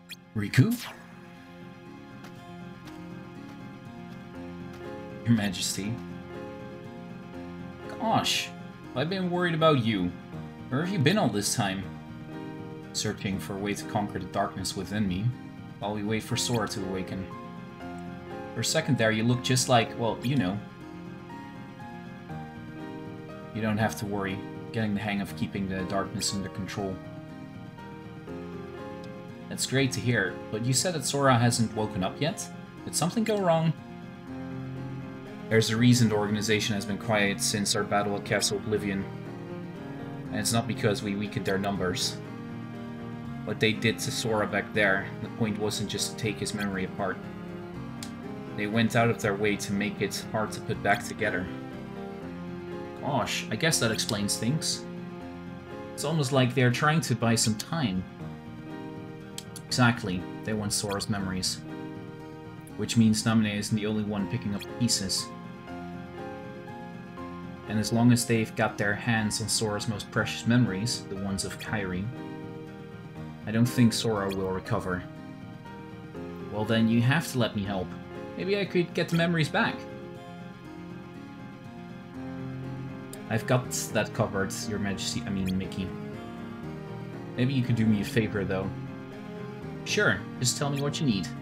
Riku? Your Majesty. Gosh, I've been worried about you. Where have you been all this time? Searching for a way to conquer the darkness within me, while we wait for Sora to awaken. For a second there, you look just like, well, you know. You don't have to worry, getting the hang of keeping the darkness under control. That's great to hear, but you said that Sora hasn't woken up yet? Did something go wrong? There's a reason the organization has been quiet since our battle at Castle Oblivion. And it's not because we weakened their numbers. What they did to Sora back there, the point wasn't just to take his memory apart. They went out of their way to make it hard to put back together. Gosh, I guess that explains things. It's almost like they're trying to buy some time. Exactly, they want Sora's memories. Which means Namine isn't the only one picking up the pieces. And as long as they've got their hands on Sora's most precious memories, the ones of Kairi, I don't think Sora will recover. Well then, you have to let me help. Maybe I could get the memories back. I've got that covered, Your Majesty, I mean Mickey. Maybe you could do me a favor though. Sure, just tell me what you need.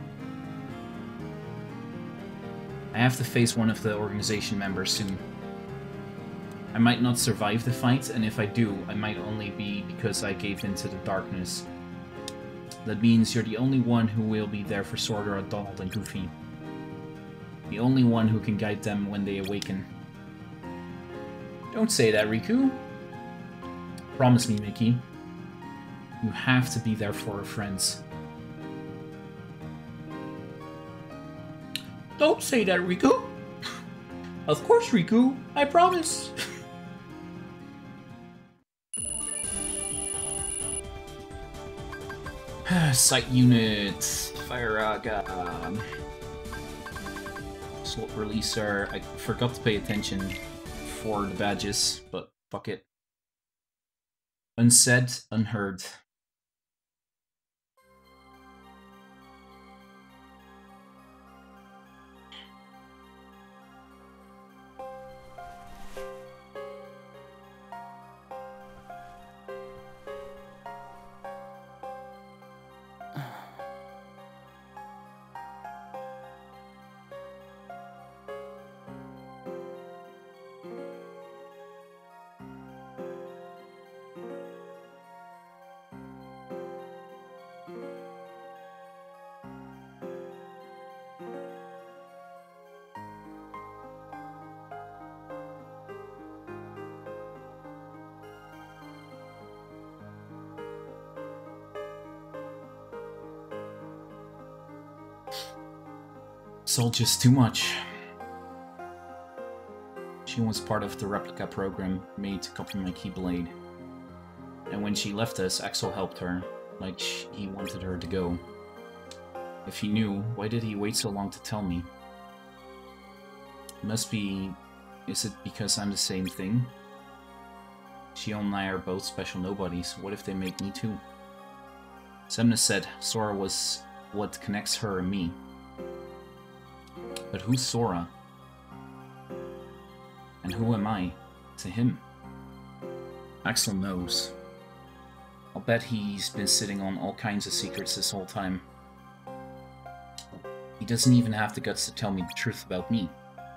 I have to face one of the organization members soon. I might not survive the fight, and if I do, I might only be because I gave in to the darkness. That means you're the only one who will be there for Sora, Donald, and Goofy. The only one who can guide them when they awaken. Don't say that, Riku. Promise me, Mickey. You have to be there for our friends. Don't say that, Riku! Of course, Riku! I promise! Site unit, Fire Slot releaser. I forgot to pay attention for the badges, but fuck it. Unsaid, unheard. It's all just too much. She was part of the replica program made to copy my Keyblade. And when she left us, Axel helped her, like he wanted her to go. If he knew, why did he wait so long to tell me? It must be... Is it because I'm the same thing? Xion and I are both special nobodies. What if they make me too? Semna said Sora was what connects her and me. But who's Sora? And who am I to him? Axel knows. I'll bet he's been sitting on all kinds of secrets this whole time. He doesn't even have the guts to tell me the truth about me.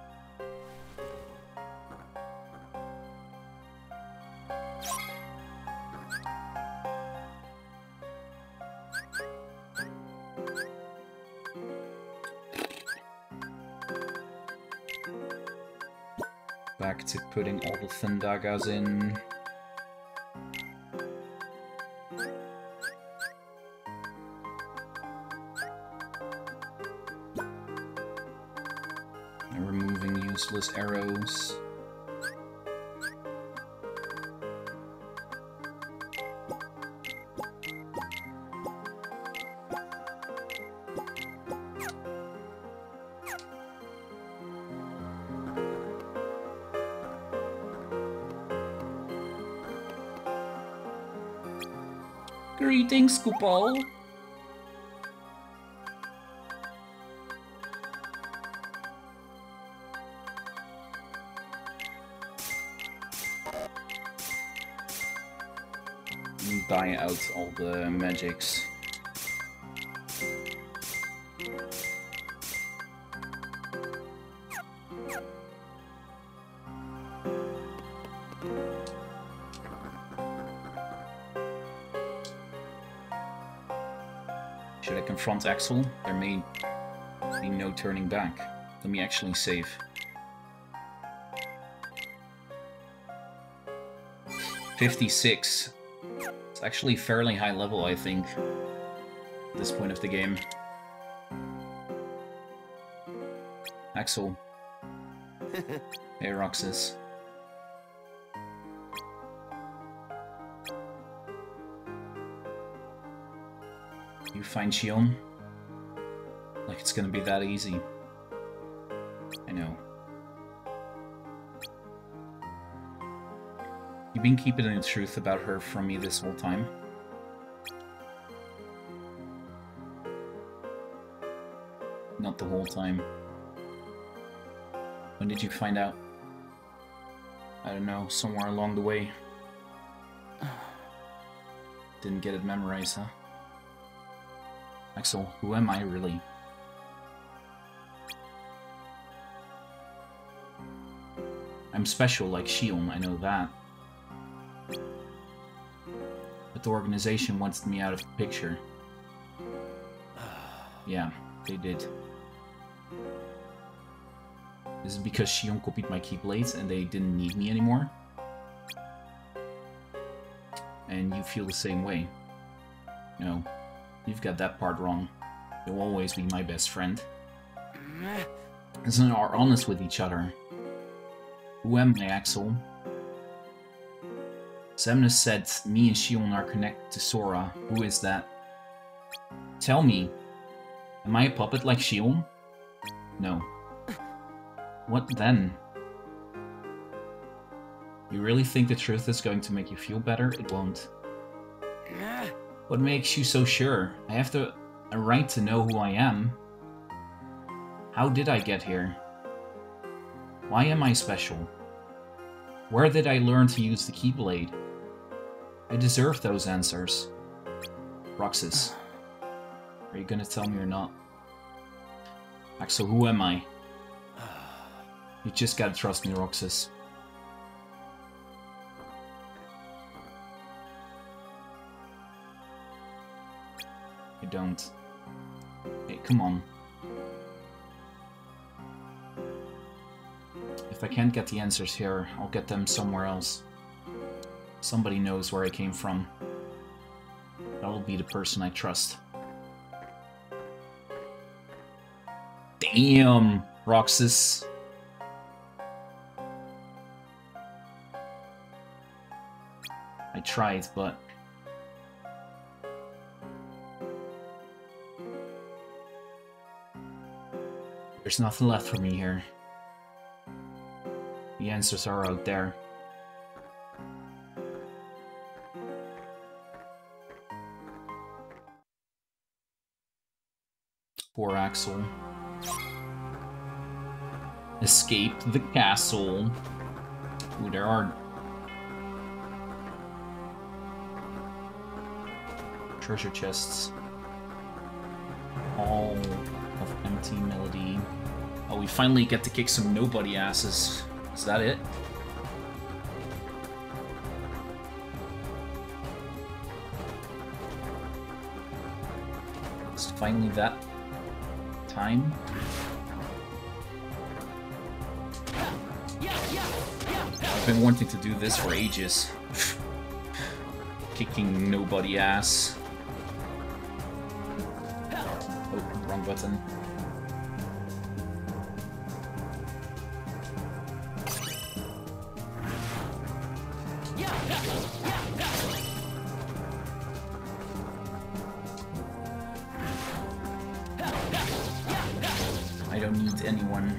Back to putting all the Thundagas in. And removing useless arrows. Greetings, Kupal. Shouldn't die out all the magics. Should I confront Axel? There may be no turning back. Let me actually save. $56. It's actually fairly high level, I think, at this point of the game. Axel. Hey, Roxas. You find Xion? Like it's gonna be that easy. I know. You've been keeping the truth about her from me this whole time. Not the whole time. When did you find out? I don't know, somewhere along the way. Didn't get it memorized, huh? Axel, who am I really? I'm special like Xion, I know that. But the organization wanted me out of the picture. Yeah, they did. Is it because Xion copied my Keyblades and they didn't need me anymore? And you feel the same way? No, you've got that part wrong. You'll always be my best friend. Isn't our honest with each other? Who am I, Axel? Semnus said me and Xion are connected to Sora. Who is that? Tell me. Am I a puppet like Xion? No. What then? You really think the truth is going to make you feel better? It won't. What makes you so sure? I have a right to know who I am. How did I get here? Why am I special? Where did I learn to use the Keyblade? I deserve those answers. Roxas, are you gonna tell me or not? Axel, who am I? You just gotta trust me, Roxas. I don't. Hey, come on. If I can't get the answers here, I'll get them somewhere else. Somebody knows where I came from. That'll be the person I trust. Damn, Roxas. I tried, but... there's nothing left for me here. The answers are out there. Poor Axel. Escaped the castle. Ooh, there are treasure chests. All of empty melody. Oh, we finally get to kick some nobody asses. Is that it? It's finally that time. I've been wanting to do this for ages. Kicking nobody ass. Oh, wrong button. I don't need anyone.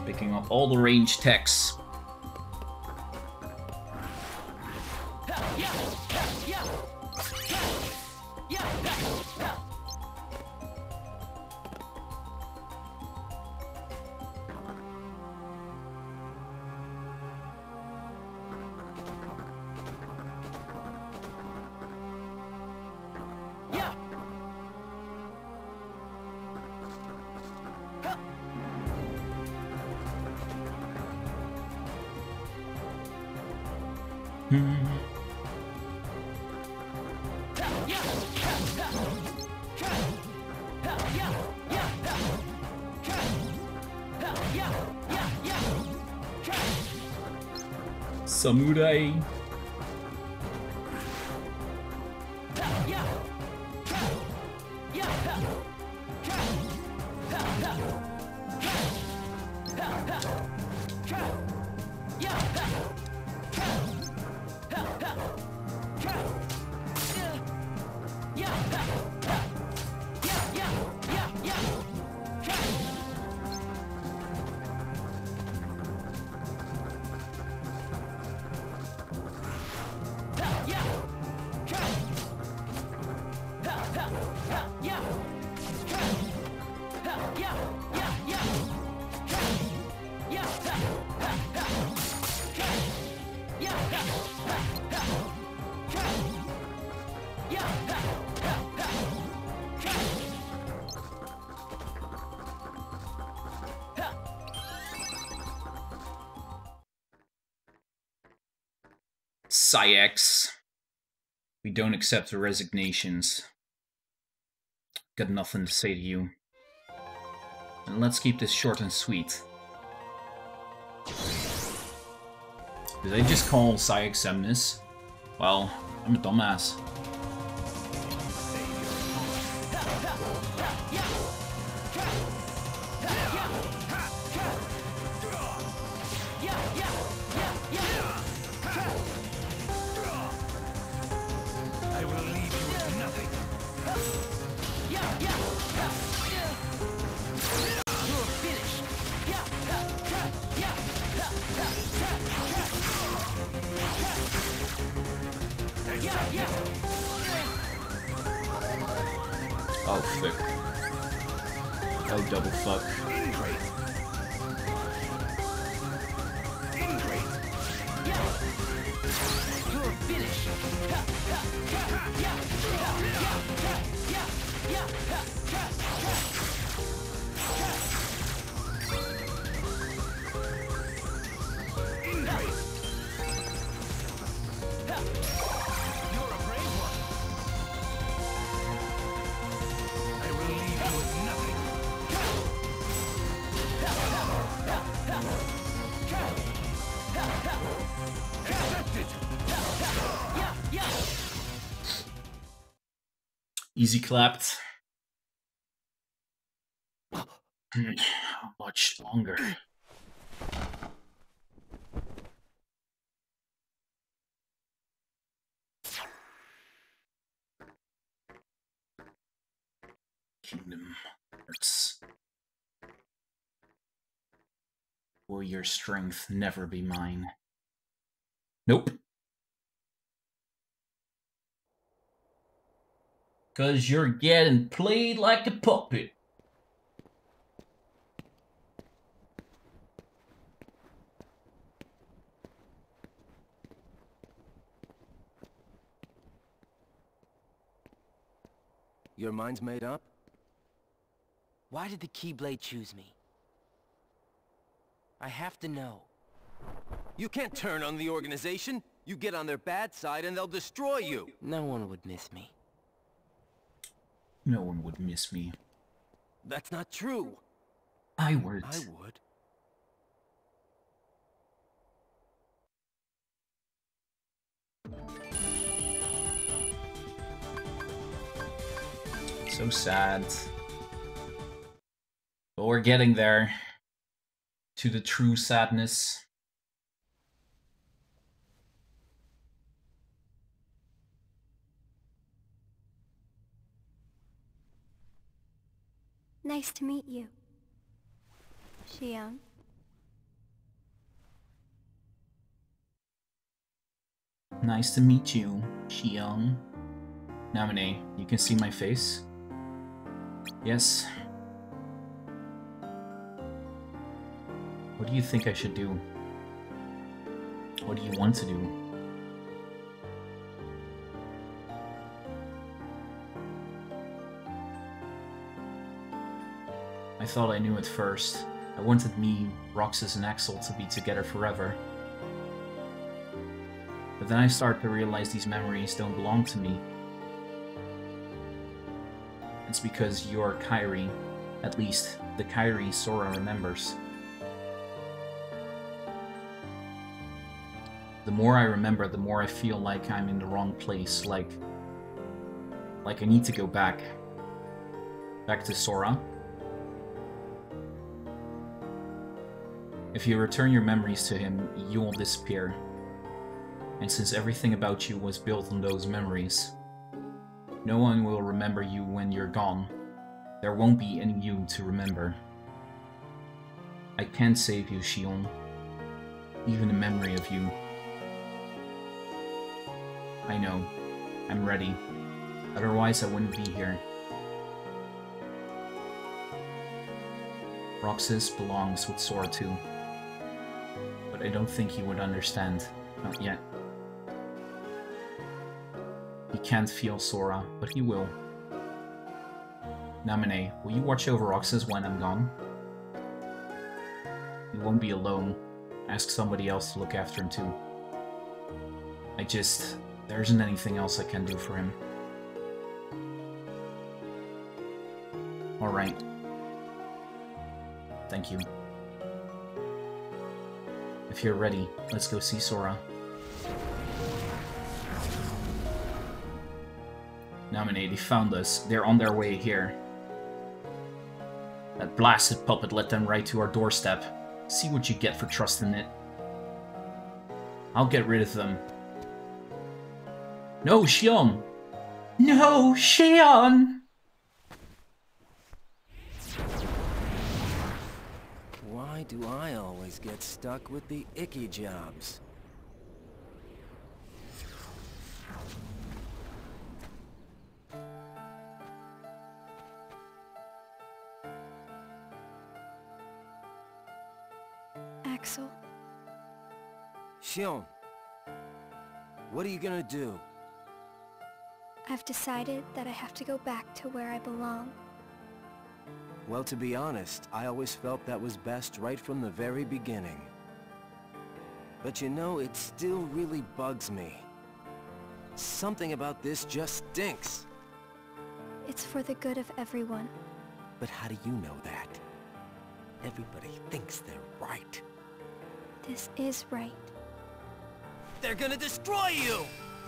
Picking up all the range techs. Samurai. Psyx. We don't accept resignations. Got nothing to say to you. And let's keep this short and sweet. Did I just call Psyx Semnis? Well, I'm a dumbass. Oh, fuck. Oh, double fuck. Easy clapped. How much longer? Kingdom Hearts. Will your strength never be mine? Nope. 'Cause you're getting played like a puppet. Your mind's made up? Why did the Keyblade choose me? I have to know. You can't turn on the organization. You get on their bad side and they'll destroy you. No one would miss me. No one would miss me. That's not true. I would. I would. So sad. But we're getting there. To the true sadness. Nice to meet you, Xion. Nice to meet you, Xion. Namine, you can see my face? Yes. What do you think I should do? What do you want to do? I thought I knew at first. I wanted me, Roxas, and Axel to be together forever. But then I started to realize these memories don't belong to me. It's because you're Kairi. At least, the Kairi Sora remembers. The more I remember, the more I feel like I'm in the wrong place, like I need to go back. Back to Sora. If you return your memories to him, you will disappear. And since everything about you was built on those memories, no one will remember you when you're gone. There won't be any you to remember. I can't save you, Xion. Even a memory of you. I know. I'm ready. Otherwise I wouldn't be here. Roxas belongs with Sora too. But I don't think he would understand. Not yet. He can't feel Sora, but he will. Namine, will you watch over Roxas when I'm gone? He won't be alone. Ask somebody else to look after him too. There isn't anything else I can do for him. Alright. Thank you. If you're ready, let's go see Sora. Namine, they found us. They're on their way here. That blasted puppet led them right to our doorstep. See what you get for trusting it. I'll get rid of them. No, Xion! No, Xion! Why do I always get stuck with the icky jobs? Axel. Xion, what are you gonna do? I've decided that I have to go back to where I belong. Well, to be honest, I always felt that was best right from the very beginning. But you know, it still really bugs me. Something about this just stinks. It's for the good of everyone. But how do you know that? Everybody thinks they're right. This is right. They're gonna destroy you!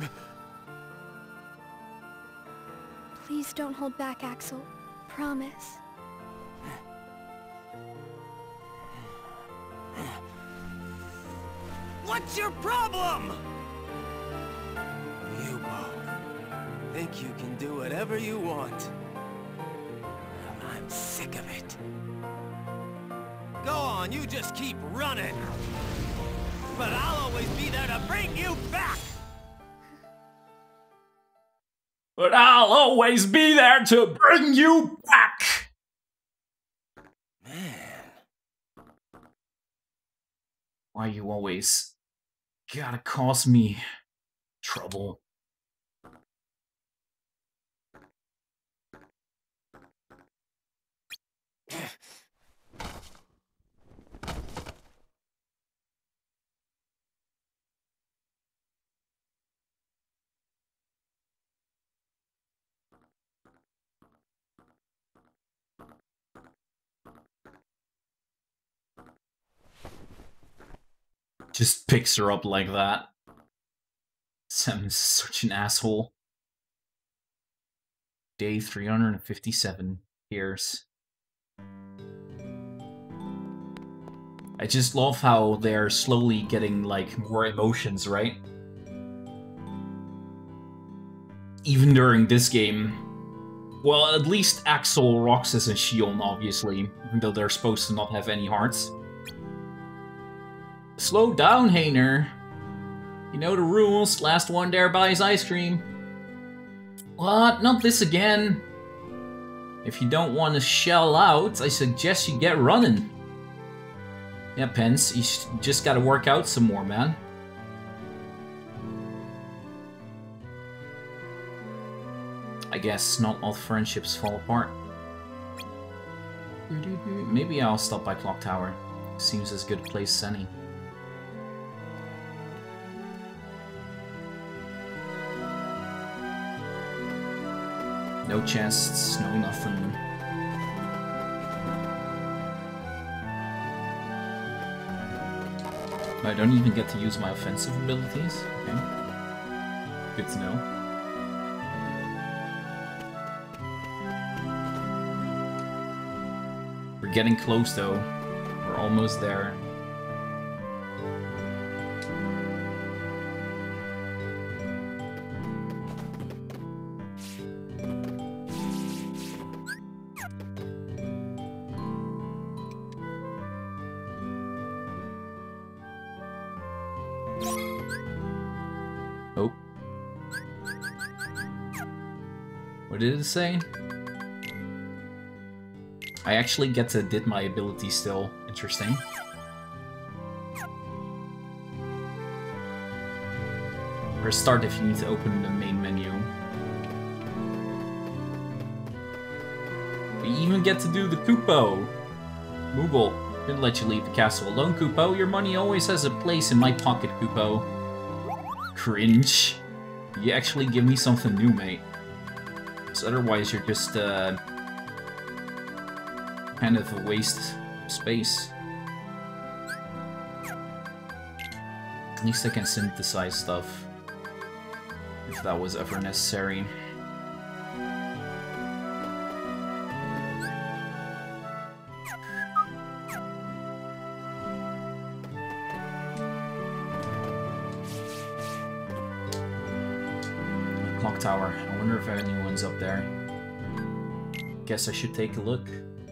Please don't hold back, Axel. Promise. What's your problem? You both think you can do whatever you want. I'm sick of it. Go on, you just keep running. But I'll always be there to bring you back! But I'll always be there to bring you back! Man. Why you always gotta cause me trouble? Just picks her up like that. Sam is such an asshole. Day 357. Years. I just love how they're slowly getting, like, more emotions, right? Even during this game. Well, at least Axel, Roxas, and Xion, obviously, even though they're supposed to not have any hearts. Slow down, Hainer. You know the rules. Last one there buys ice cream. What? Not this again. If you don't want to shell out, I suggest you get running. Yeah, Pence, you just gotta work out some more, man. I guess not all friendships fall apart. Maybe I'll stop by Clock Tower. Seems as good a place as any. No chests, no nothing. I don't even get to use my offensive abilities. Okay. Good to know. We're getting close though. We're almost there. Oh. What did it say? I actually get to did my ability still. Interesting. Press start if you need to open the main menu. We even get to do the Kupo. Moogle, didn't let you leave the castle alone, Kupo. Your money always has a place in my pocket, Kupo. Cringe. You actually give me something new, mate. So otherwise you're just, kind of a waste of space. At least I can synthesize stuff. If that was ever necessary. Clock Tower. I wonder if anyone's up there. Guess I should take a look.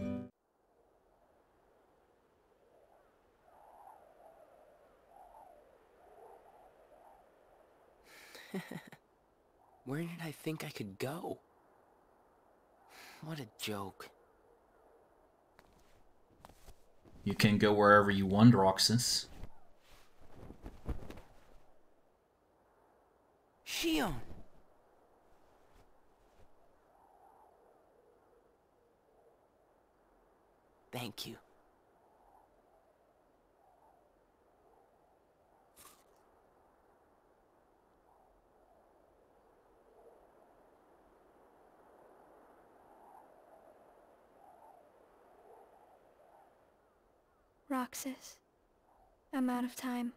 Where did I think I could go? What a joke. You can go wherever you want, Roxas. Xion! Thank you. Roxas, I'm out of time.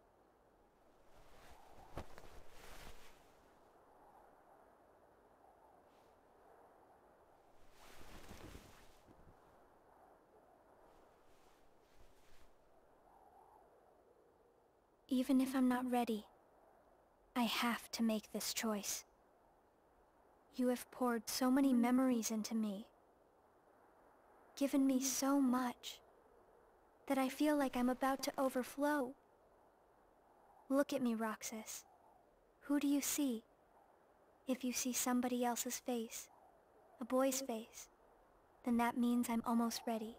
Even if I'm not ready, I have to make this choice. You have poured so many memories into me, given me so much, that I feel like I'm about to overflow. Look at me, Roxas. Who do you see? If you see somebody else's face, a boy's face, then that means I'm almost ready.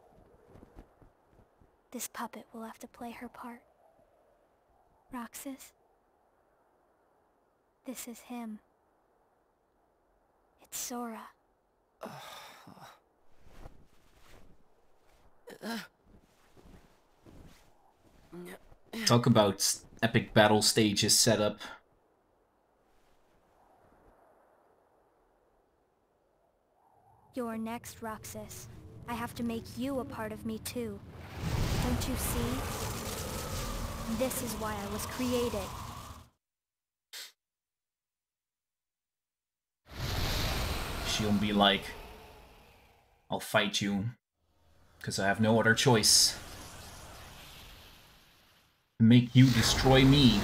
This puppet will have to play her part. Roxas? This is him. It's Sora. Talk about epic battle stages set up. You're next, Roxas. I have to make you a part of me too. Don't you see? This is why I was created. She'll be like, I'll fight you, because I have no other choice. Make you destroy me.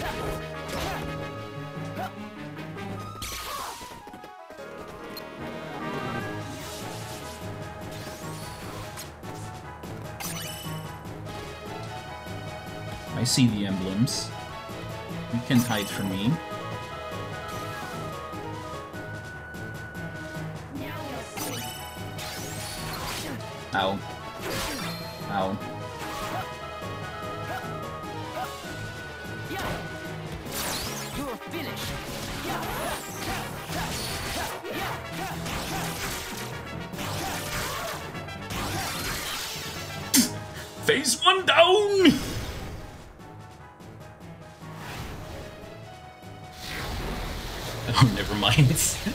I see the emblems. You can't hide from me. Ow. Ow. You're finished. Phase 1 down! Oh, never mind.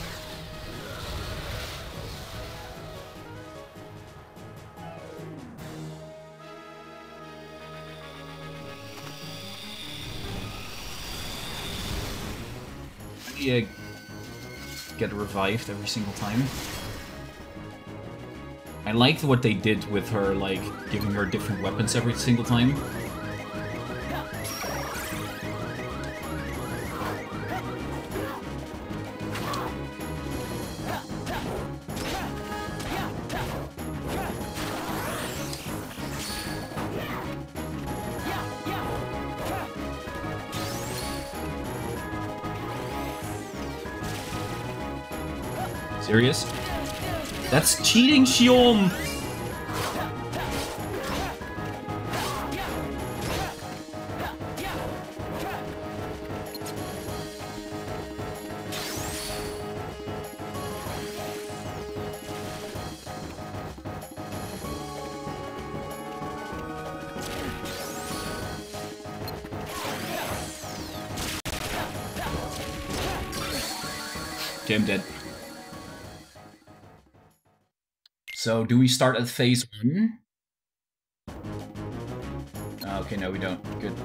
Yeah, get revived every single time. I liked what they did with her, like, giving her different weapons every single time. Serious? That's cheating, Xion! Okay, I'm dead. So, do we start at phase 1? Okay, no, we don't. Good.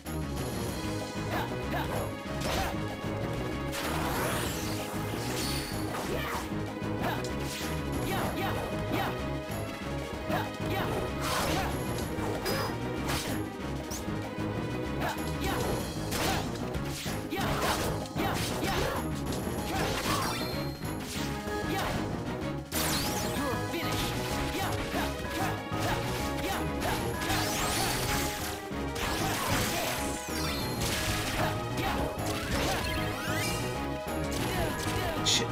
Shit.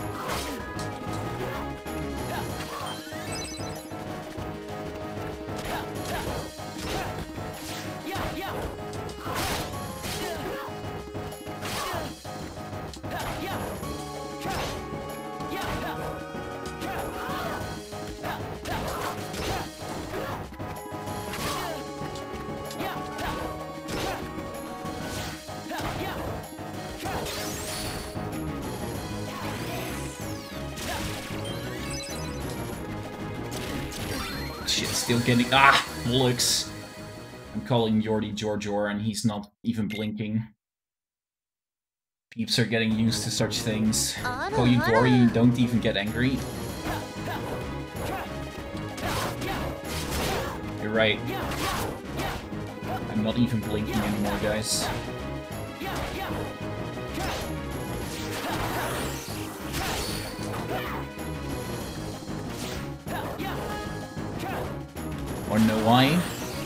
Shit, still getting— bollocks! I'm calling Joordydreaming and he's not even blinking. Peeps are getting used to such things. Call you Gory, you don't even get angry. You're right. I'm not even blinking anymore, guys. Wanna know why?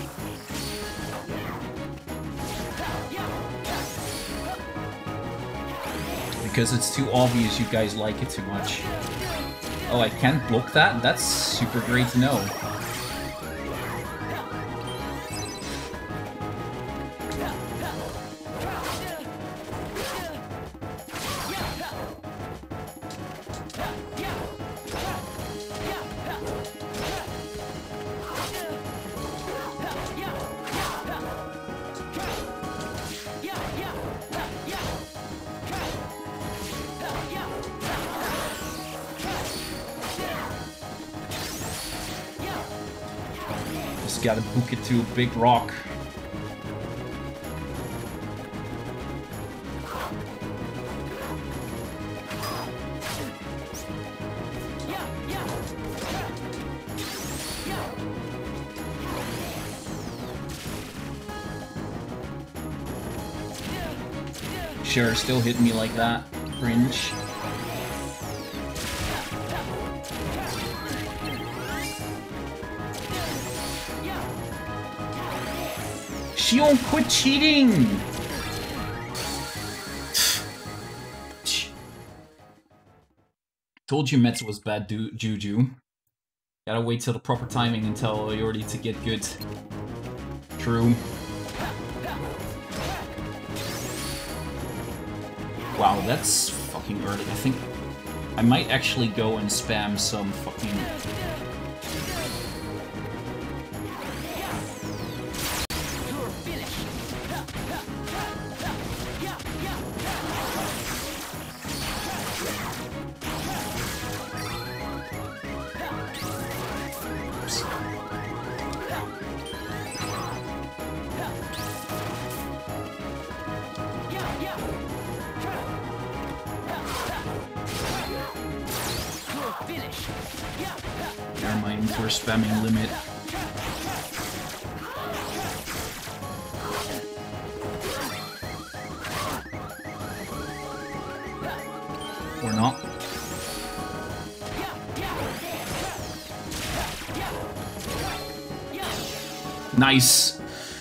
Because it's too obvious you guys like it too much. Oh, I can't block that? That's super great to know. Gotta book it to a big rock. Sure, still hit me like that. Cringe. Xion, quit cheating! Told you Mets was bad juju. Gotta wait till the proper timing and tell Jordy to get good. True. Wow, that's fucking early. I think I might actually go and spam some fucking... Never mind, we're spamming limit. Or not. Nice.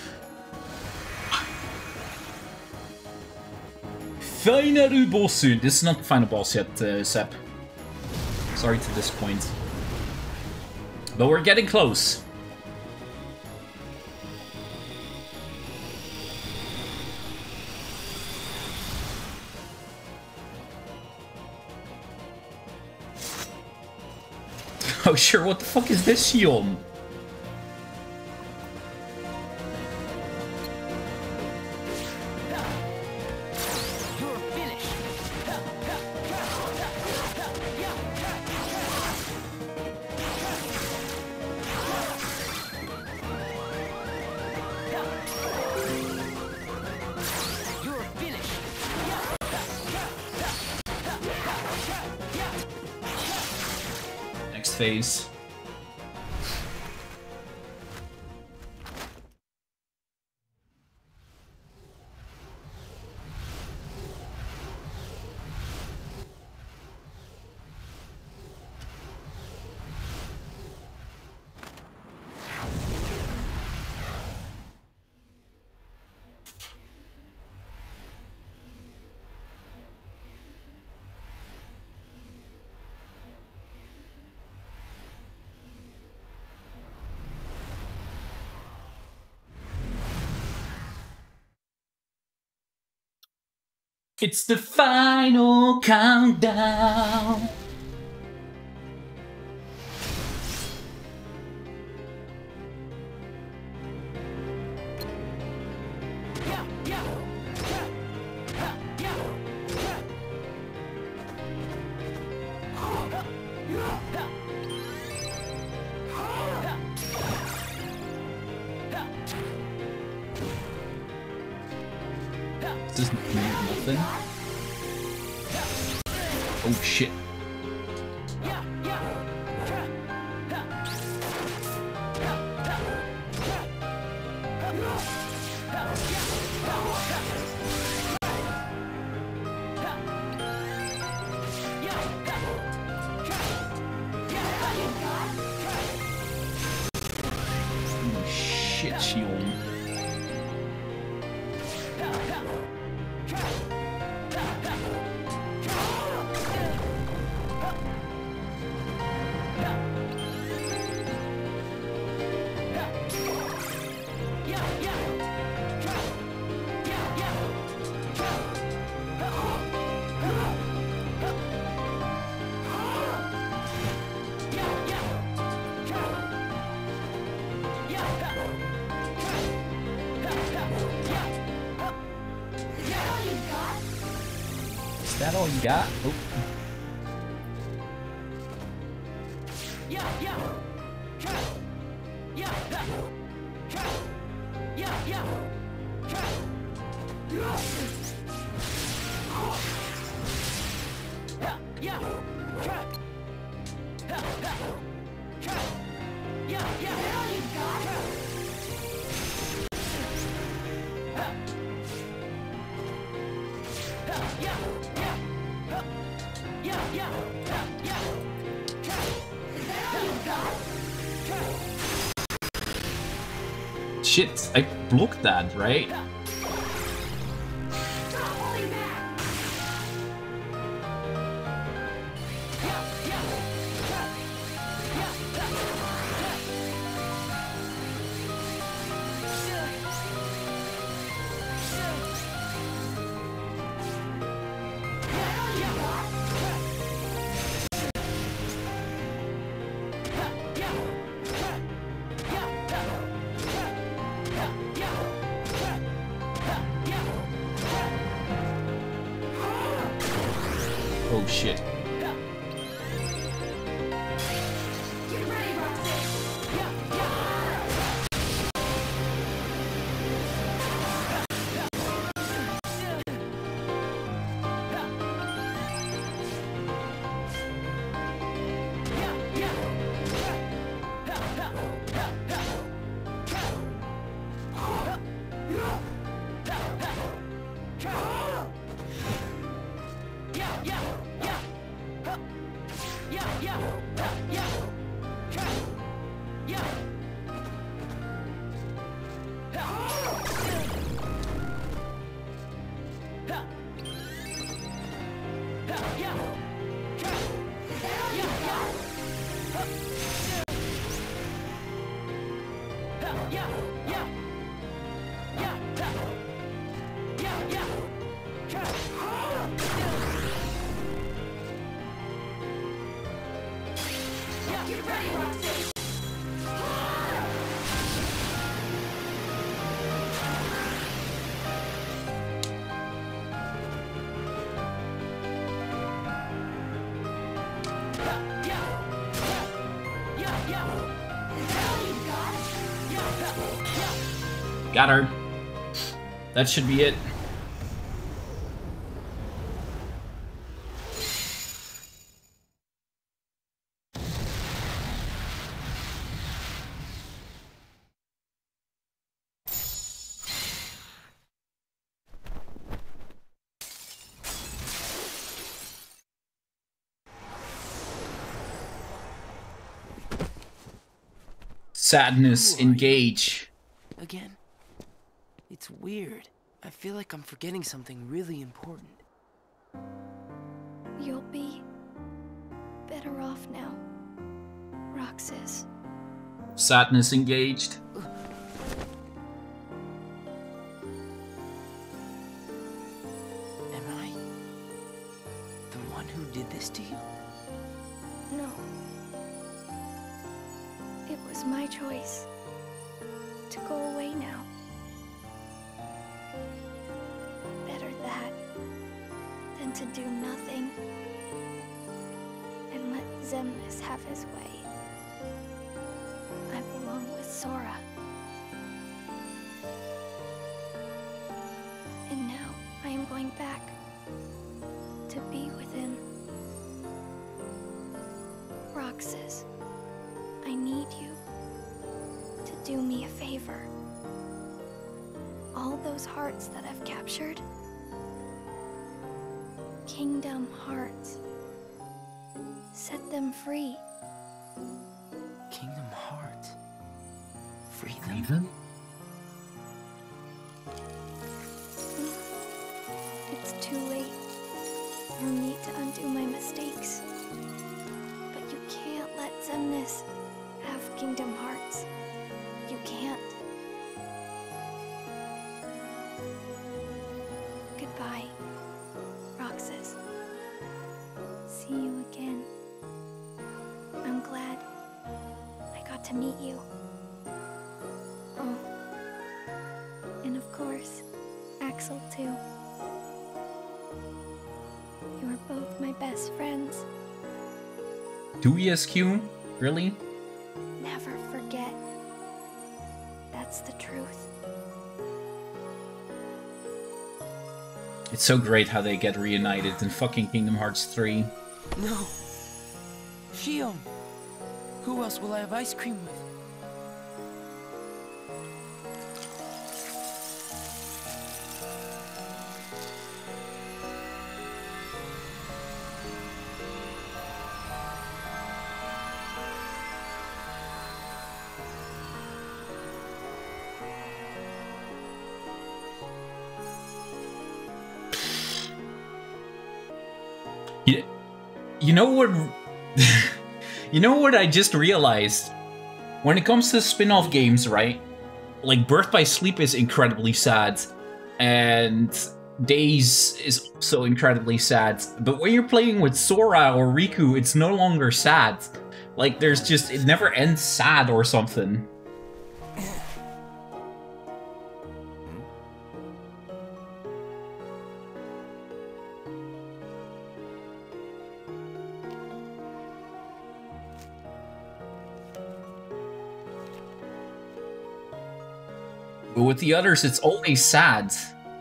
Final boss. This is not the final boss yet, Sep. Sorry to disappoint. But we're getting close. Oh sure, what the fuck is this, Xion? Phase. It's the final countdown. This is nothing. Oh shit. Oh shit, Xion. Is that all you got? Oh. Shit, I blocked that, right? Oh shit. Got her. That should be it. Sadness, engage. Again? It's weird. I feel like I'm forgetting something really important. You'll be better off now, Roxas. Sadness, engaged. Am I the one who did this to you? No. It was my choice to go away now. Better that than to do nothing and let Xemnas have his way. I belong with Sora. And now I am going back to be with him. Roxas, I need you to do me a favor. All those hearts that I've captured, Kingdom Hearts, set them free. Kingdom Hearts? Free them? Even? It's too late for me to undo my mistakes. But you can't let Xemnas have Kingdom Hearts. You can't. Goodbye, Roxas. See you again. I'm glad I got to meet you. Oh, and of course, Axel too. You are both my best friends. Do we SQ? Really? Never forget. That's the truth. It's so great how they get reunited in fucking Kingdom Hearts 3. No. Xion. Who else will I have ice cream with? You know what? You know what I just realized? When it comes to spin-off games, right? Like, Birth by Sleep is incredibly sad, and Days is also incredibly sad. But when you're playing with Sora or Riku, it's no longer sad. Like, there's just... it never ends sad or something. But with the others, it's always sad.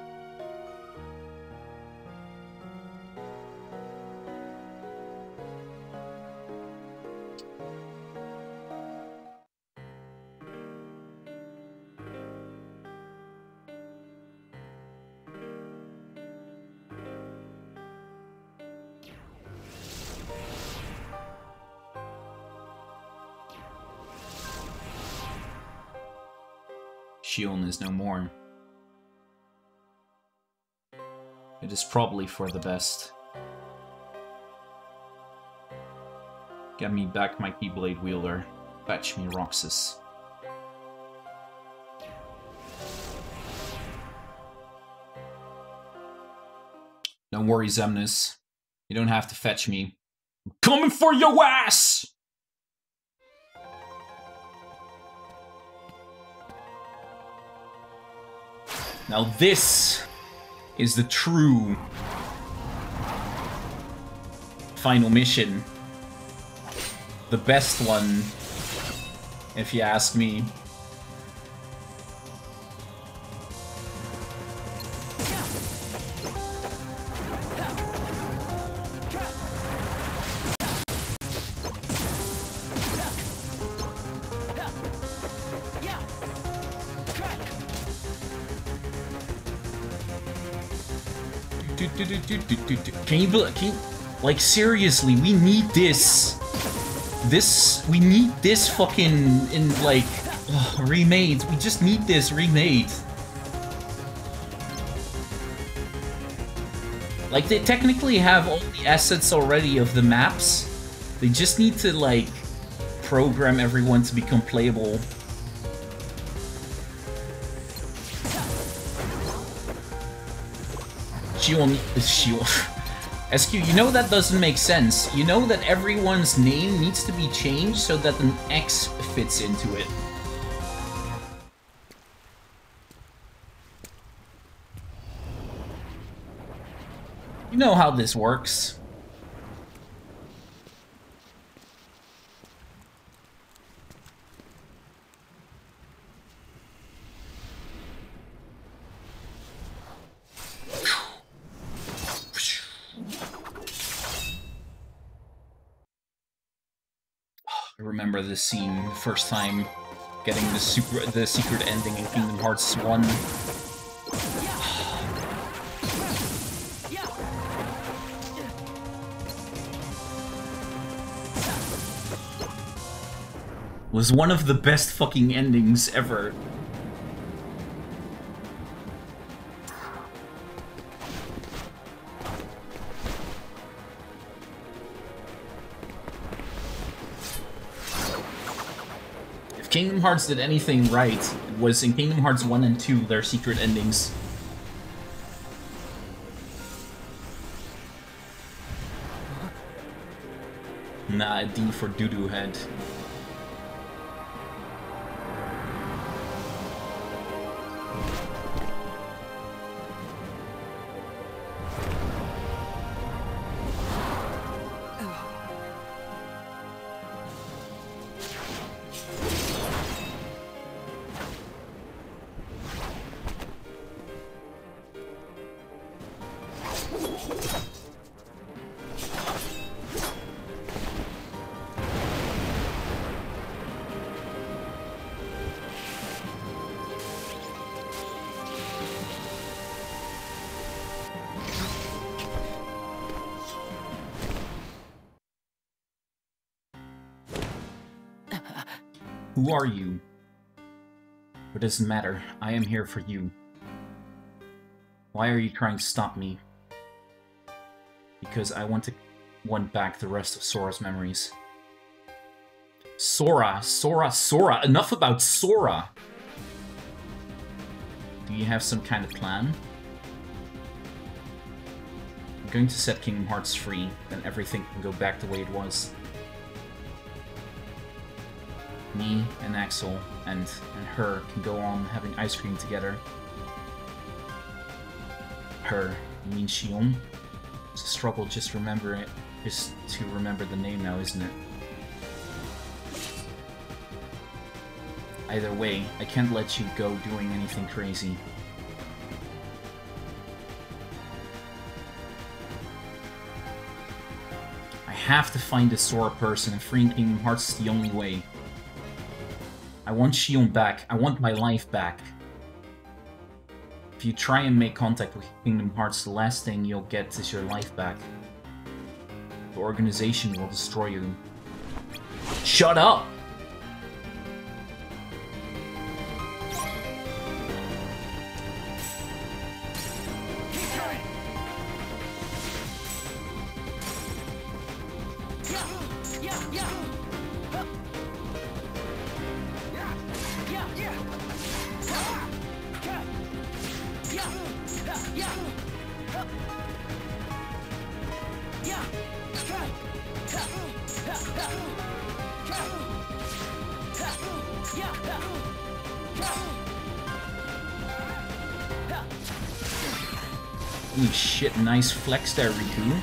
Xion is no more. It is probably for the best. Get me back my Keyblade wielder. Fetch me Roxas. Don't worry, Xemnas. You don't have to fetch me. I'm coming for your ass! Now this is the true final mission. The best one, if you ask me. Can you, like, seriously, we need this. We need this fucking, in, like, remade. We just need this remade. Like, they technically have all the assets already of the maps. They just need to, like, program everyone to become playable. Xion. SQ, you know that doesn't make sense. You know that everyone's name needs to be changed so that an X fits into it. You know how this works. I remember this scene, first time getting the secret ending in Kingdom Hearts 1. Was one of the best fucking endings ever. Kingdom Hearts did anything right, it was in Kingdom Hearts 1 and 2, their secret endings. Nah, a D for doo-doo head. Who are you? It doesn't matter. I am here for you. Why are you trying to stop me? Because I want to want back the rest of Sora's memories. Sora, Sora, Sora! Enough about Sora! Do you have some kind of plan? I'm going to set Kingdom Hearts free, then everything can go back the way it was. Me and Axel and her can go on having ice cream together. Her, you mean Xion? It's a struggle just to remember the name now, isn't it? Either way, I can't let you go doing anything crazy. I have to find the Sora person, and freeing Kingdom Hearts is the only way. I want Xion back. I want my life back. If you try and make contact with Kingdom Hearts, the last thing you'll get is your life back. The organization will destroy you. Shut up! Ooh, shit, nice flex there, Riku.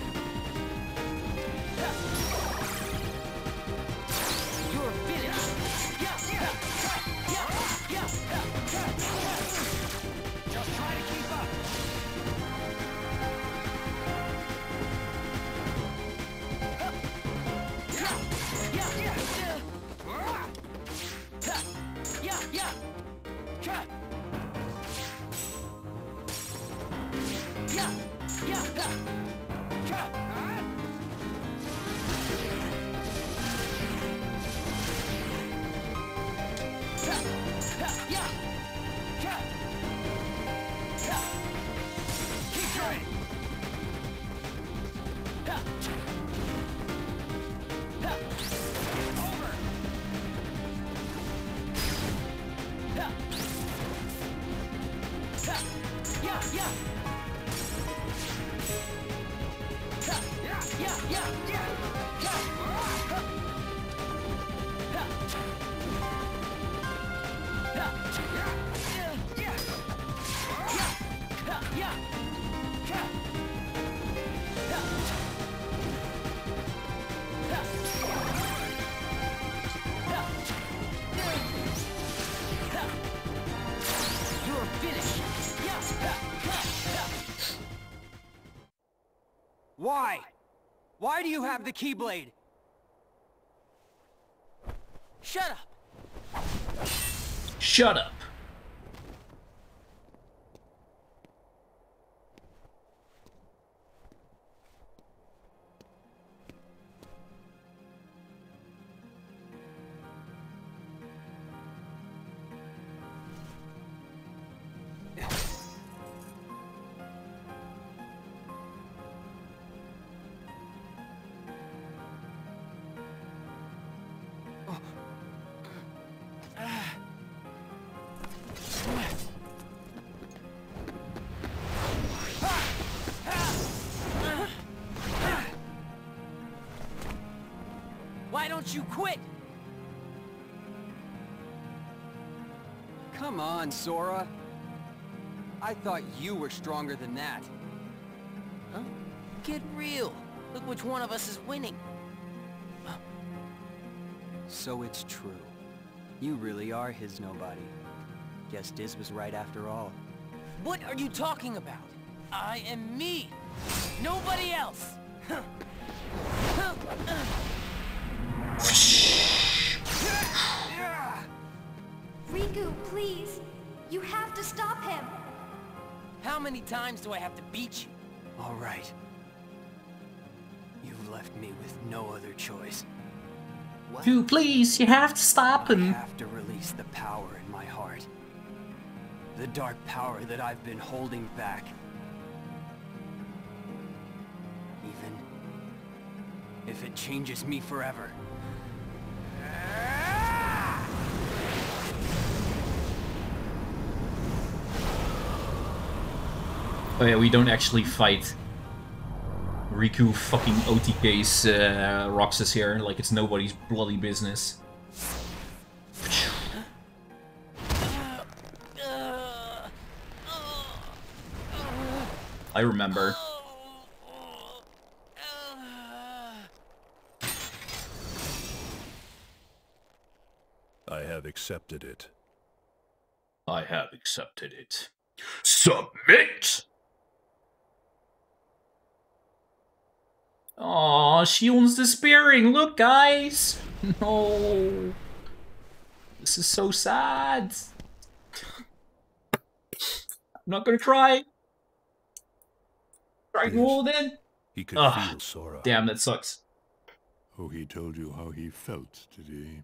Why? Why do you have the Keyblade? Shut up! Shut up! Why don't you quit? Come on, Sora. I thought you were stronger than that. Huh? Get real. Look which one of us is winning. So it's true. You really are his nobody. Guess Diz was right after all. What are you talking about? I am me. Nobody else. Riku, please! You have to stop him! How many times do I have to beat you? All right. You've left me with no other choice. What? You please, you have to stop I him. have to release the power in my heart. The dark power that I've been holding back. if it changes me forever. Oh yeah, we don't actually fight Riku fucking OTK's Roxas here, like it's nobody's bloody business. I remember. I have accepted it. I have accepted it. Submit! Aw, Xion's despairing. Look, guys! No. This is so sad. I'm not gonna cry. Try to hold in. He could feel Sora. Damn, that sucks. Oh, he told you how he felt, did he?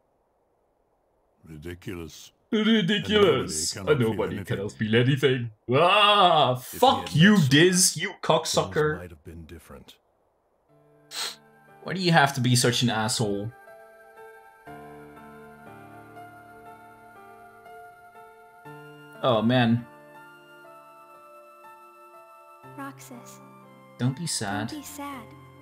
Ridiculous. Ridiculous. Nobody cannot feel anything. If Fuck he you, admits Diz, you Things cocksucker. might have been different. Why do you have to be such an asshole? Oh, man. Roxas, Don't be sad. don't be sad.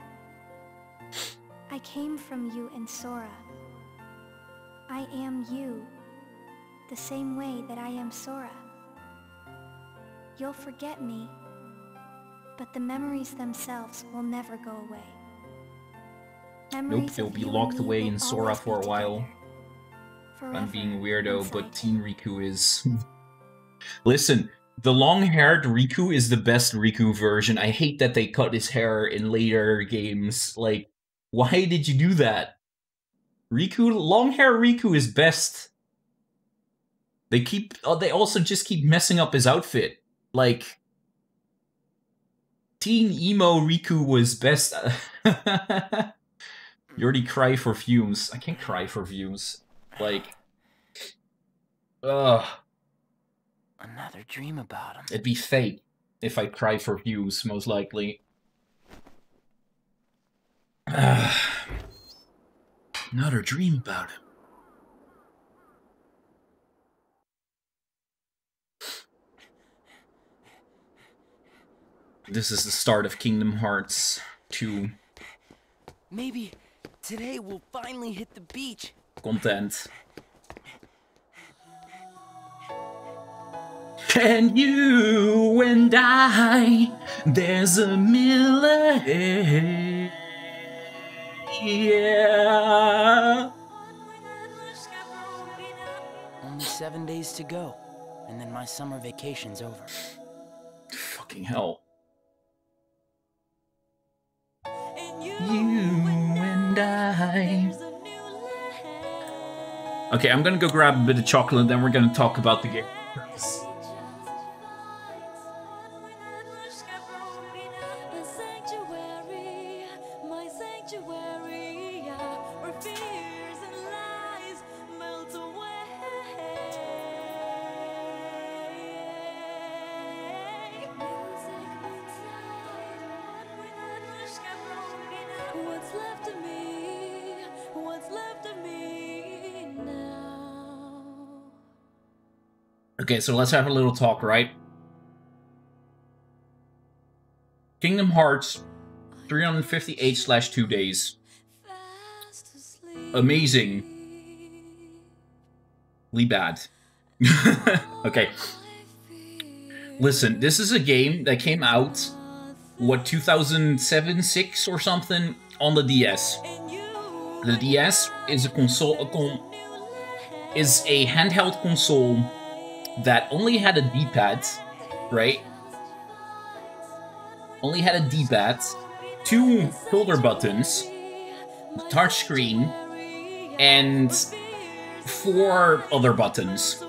I came from you and Sora. I am you, the same way that I am Sora. You'll forget me, but the memories themselves will never go away. Nope, they'll be locked away in Sora for a while. I'm being weirdo, but Teen Riku is... Listen, the long-haired Riku is the best Riku version. I hate that they cut his hair in later games. Like, why did you do that? Long-hair Riku is best. They also just keep messing up his outfit. Like, Teen Emo Riku was best. You already cry for fumes. I can't cry for fumes. Like, ugh. Another dream about him. It'd be fake if I cried for views, most likely. Another dream about him. This is the start of Kingdom Hearts 2. Maybe today we'll finally hit the beach. Content. And you and I, there's a million. Yeah. Only 7 days to go, and then my summer vacation's over. Fucking hell. You and I. Okay, I'm gonna go grab a bit of chocolate, and then we're gonna talk about the game. Okay, so let's have a little talk, right? Kingdom Hearts 358/2 days. Amazingly bad. Okay. Listen, this is a game that came out, what, 2007, 6 or something, on the DS. The DS is a console, is a handheld console that only had a D-pad, right? Only had a D-pad, 2 shoulder buttons, touchscreen, and 4 other buttons.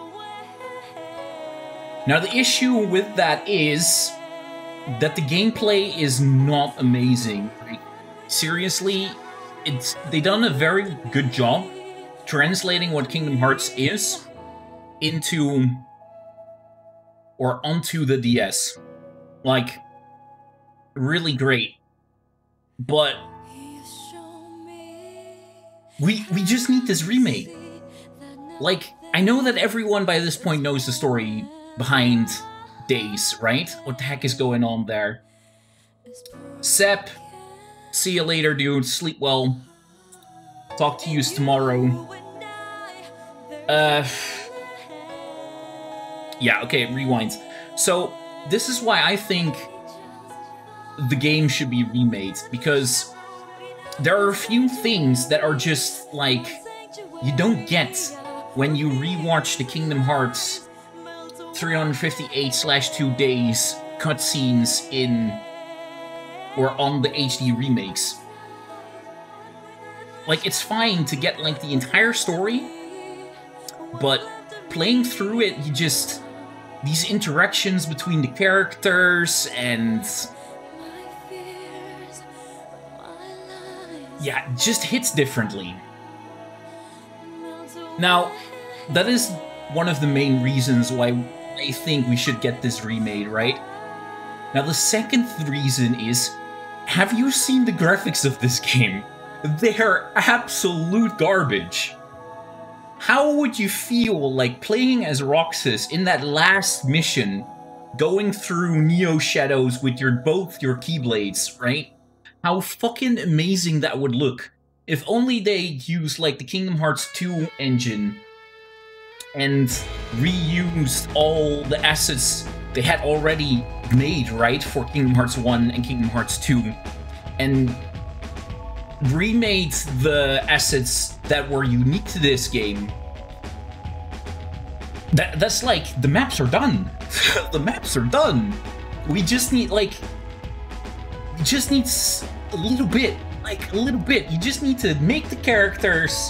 Now the issue with that is that the gameplay is not amazing. Like, seriously, they done a very good job translating what Kingdom Hearts is into or onto the DS. Like, really great. But We just need this remake. Like, I know that everyone by this point knows the story behind Days, right? What the heck is going on there? Sep, see you later, dude. Sleep well. Talk to you tomorrow. Yeah, okay, rewind. So, this is why I think the game should be remade, because there are a few things that are just, like, you don't get when you rewatch the Kingdom Hearts 358/2 days cutscenes in or on the HD remakes. Like, it's fine to get, like, the entire story, but playing through it, you just... these interactions between the characters and... yeah, it just hits differently. Now, that is one of the main reasons why I think we should get this remade, right? Now, the second reason is, have you seen the graphics of this game? They are absolute garbage. How would you feel like playing as Roxas in that last mission, going through Neo Shadows with both your Keyblades, right? How fucking amazing that would look. If only they used, like, the Kingdom Hearts 2 engine and reused all the assets they had already made, right, for Kingdom Hearts 1 and Kingdom Hearts 2, and remade the assets that were unique to this game. That's like, the maps are done. The maps are done. We just need, like... we just need a little bit. Like, a little bit. You just need to make the characters...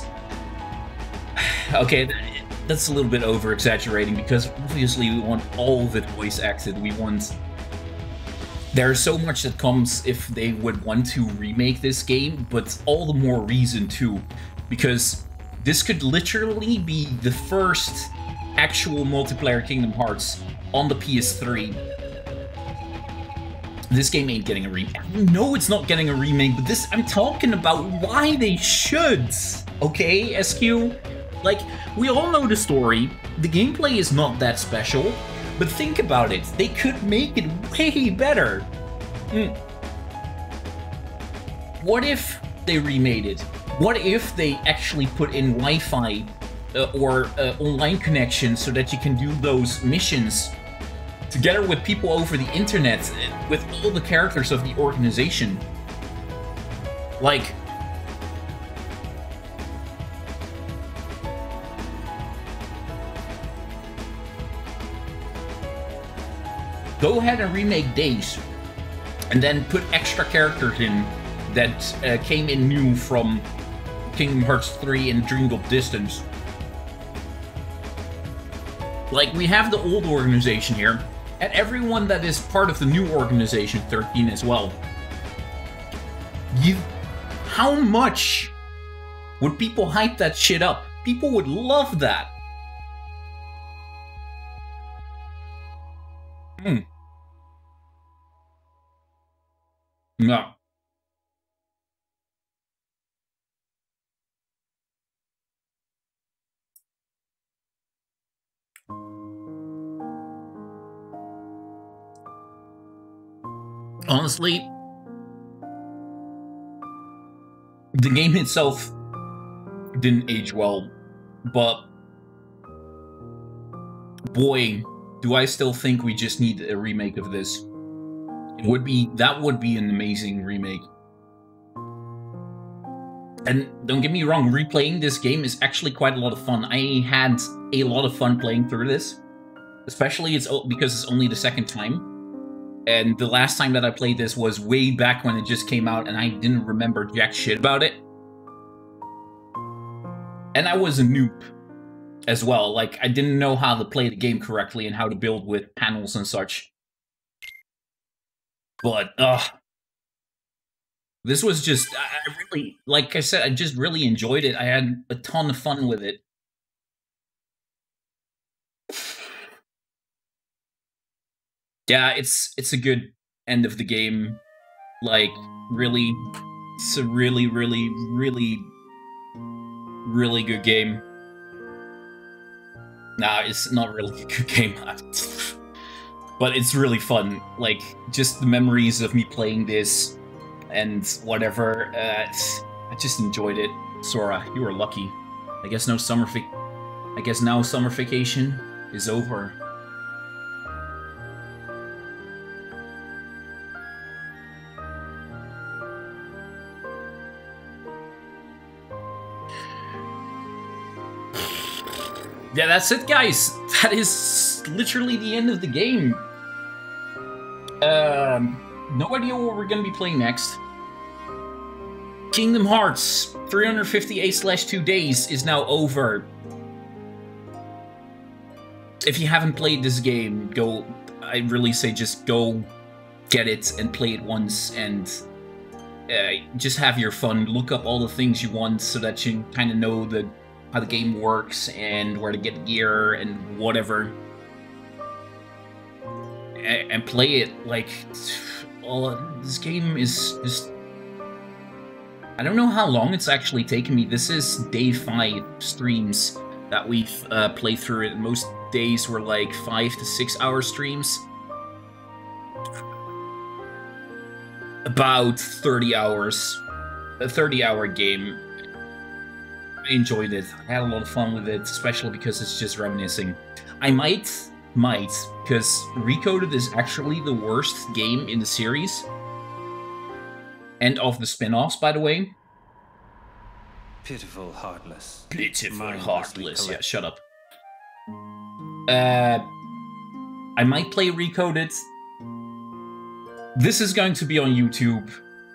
okay, that's a little bit over-exaggerating, because obviously we want all of it voice acted. We want... there's so much that comes if they would want to remake this game, but all the more reason to, because this could literally be the first actual multiplayer Kingdom Hearts on the PS3. This game ain't getting a remake. No, it's not getting a remake, but this, I'm talking about why they should. Okay, SQ? Like, we all know the story. The gameplay is not that special, but think about it. They could make it way better. What if they remade it? What if they actually put in Wi-Fi or online connection so that you can do those missions together with people over the internet, with all the characters of the organization? Like... go ahead and remake Days, and then put extra characters in that came in new from Kingdom Hearts 3 and Dreamed Up Distance. Like, we have the old organization here, and everyone that is part of the new Organization 13 as well. How much would people hype that shit up? People would love that. No. Honestly, the game itself didn't age well, but boy, do I still think we just need a remake of this. That would be an amazing remake. And don't get me wrong, replaying this game is actually quite a lot of fun. I had a lot of fun playing through this. Especially because it's only the second time. And the last time that I played this was way back when it just came out, and I didn't remember jack shit about it. And I was a noob as well. Like, I didn't know how to play the game correctly and how to build with panels and such. But, this was just, I really, like I said, I just really enjoyed it. I had a ton of fun with it. Yeah, it's a good end of the game. Like, really, it's a really, really, really really good game. Nah, it's not really a good game. But it's really fun. Like, just the memories of me playing this and whatever. I just enjoyed it. Sora, you were lucky. I guess now summer vacation is over. Yeah, that's it, guys. That is literally the end of the game. No idea what we're gonna be playing next. Kingdom Hearts 358/2 days is now over. If you haven't played this game, I really say just go get it and play it once and just have your fun. Look up all the things you want so that you kind of know how the game works and where to get gear and whatever. And play it. Like, this game is just... I don't know how long it's actually taken me. This is day 5 streams that we've played through it. Most days were like 5 to 6 hour streams. About 30 hours. A 30-hour game. I enjoyed it. I had a lot of fun with it, especially because it's just reminiscing. I might, because Recoded is actually the worst game in the series. And of the spin-offs, by the way. Pitiful, heartless. Pitiful, heartless. Yeah, shut up. I might play Recoded. This is going to be on YouTube.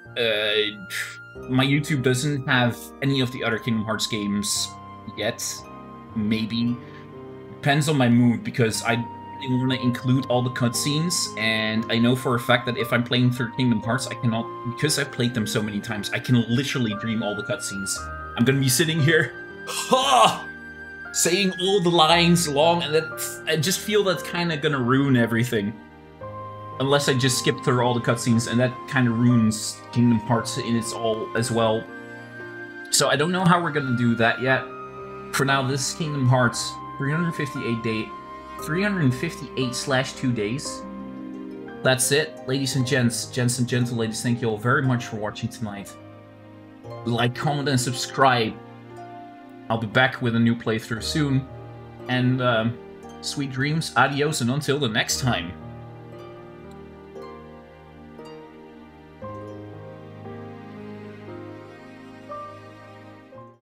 My YouTube doesn't have any of the other Kingdom Hearts games yet. Maybe. Depends on my mood, because I want to include all the cutscenes, and I know for a fact that if I'm playing through Kingdom Hearts, I cannot, because I've played them so many times, I can literally dream all the cutscenes. I'm gonna be sitting here, saying all the lines along, and I just feel that's kind of gonna ruin everything. Unless I just skip through all the cutscenes, and that kind of ruins Kingdom Hearts in its all as well. So I don't know how we're gonna do that yet. For now, this is Kingdom Hearts 358/2 days. That's it, ladies and gents and gentle ladies. Thank you all very much for watching tonight. Like, comment, and subscribe. I'll be back with a new playthrough soon. And sweet dreams, adios, and until the next time.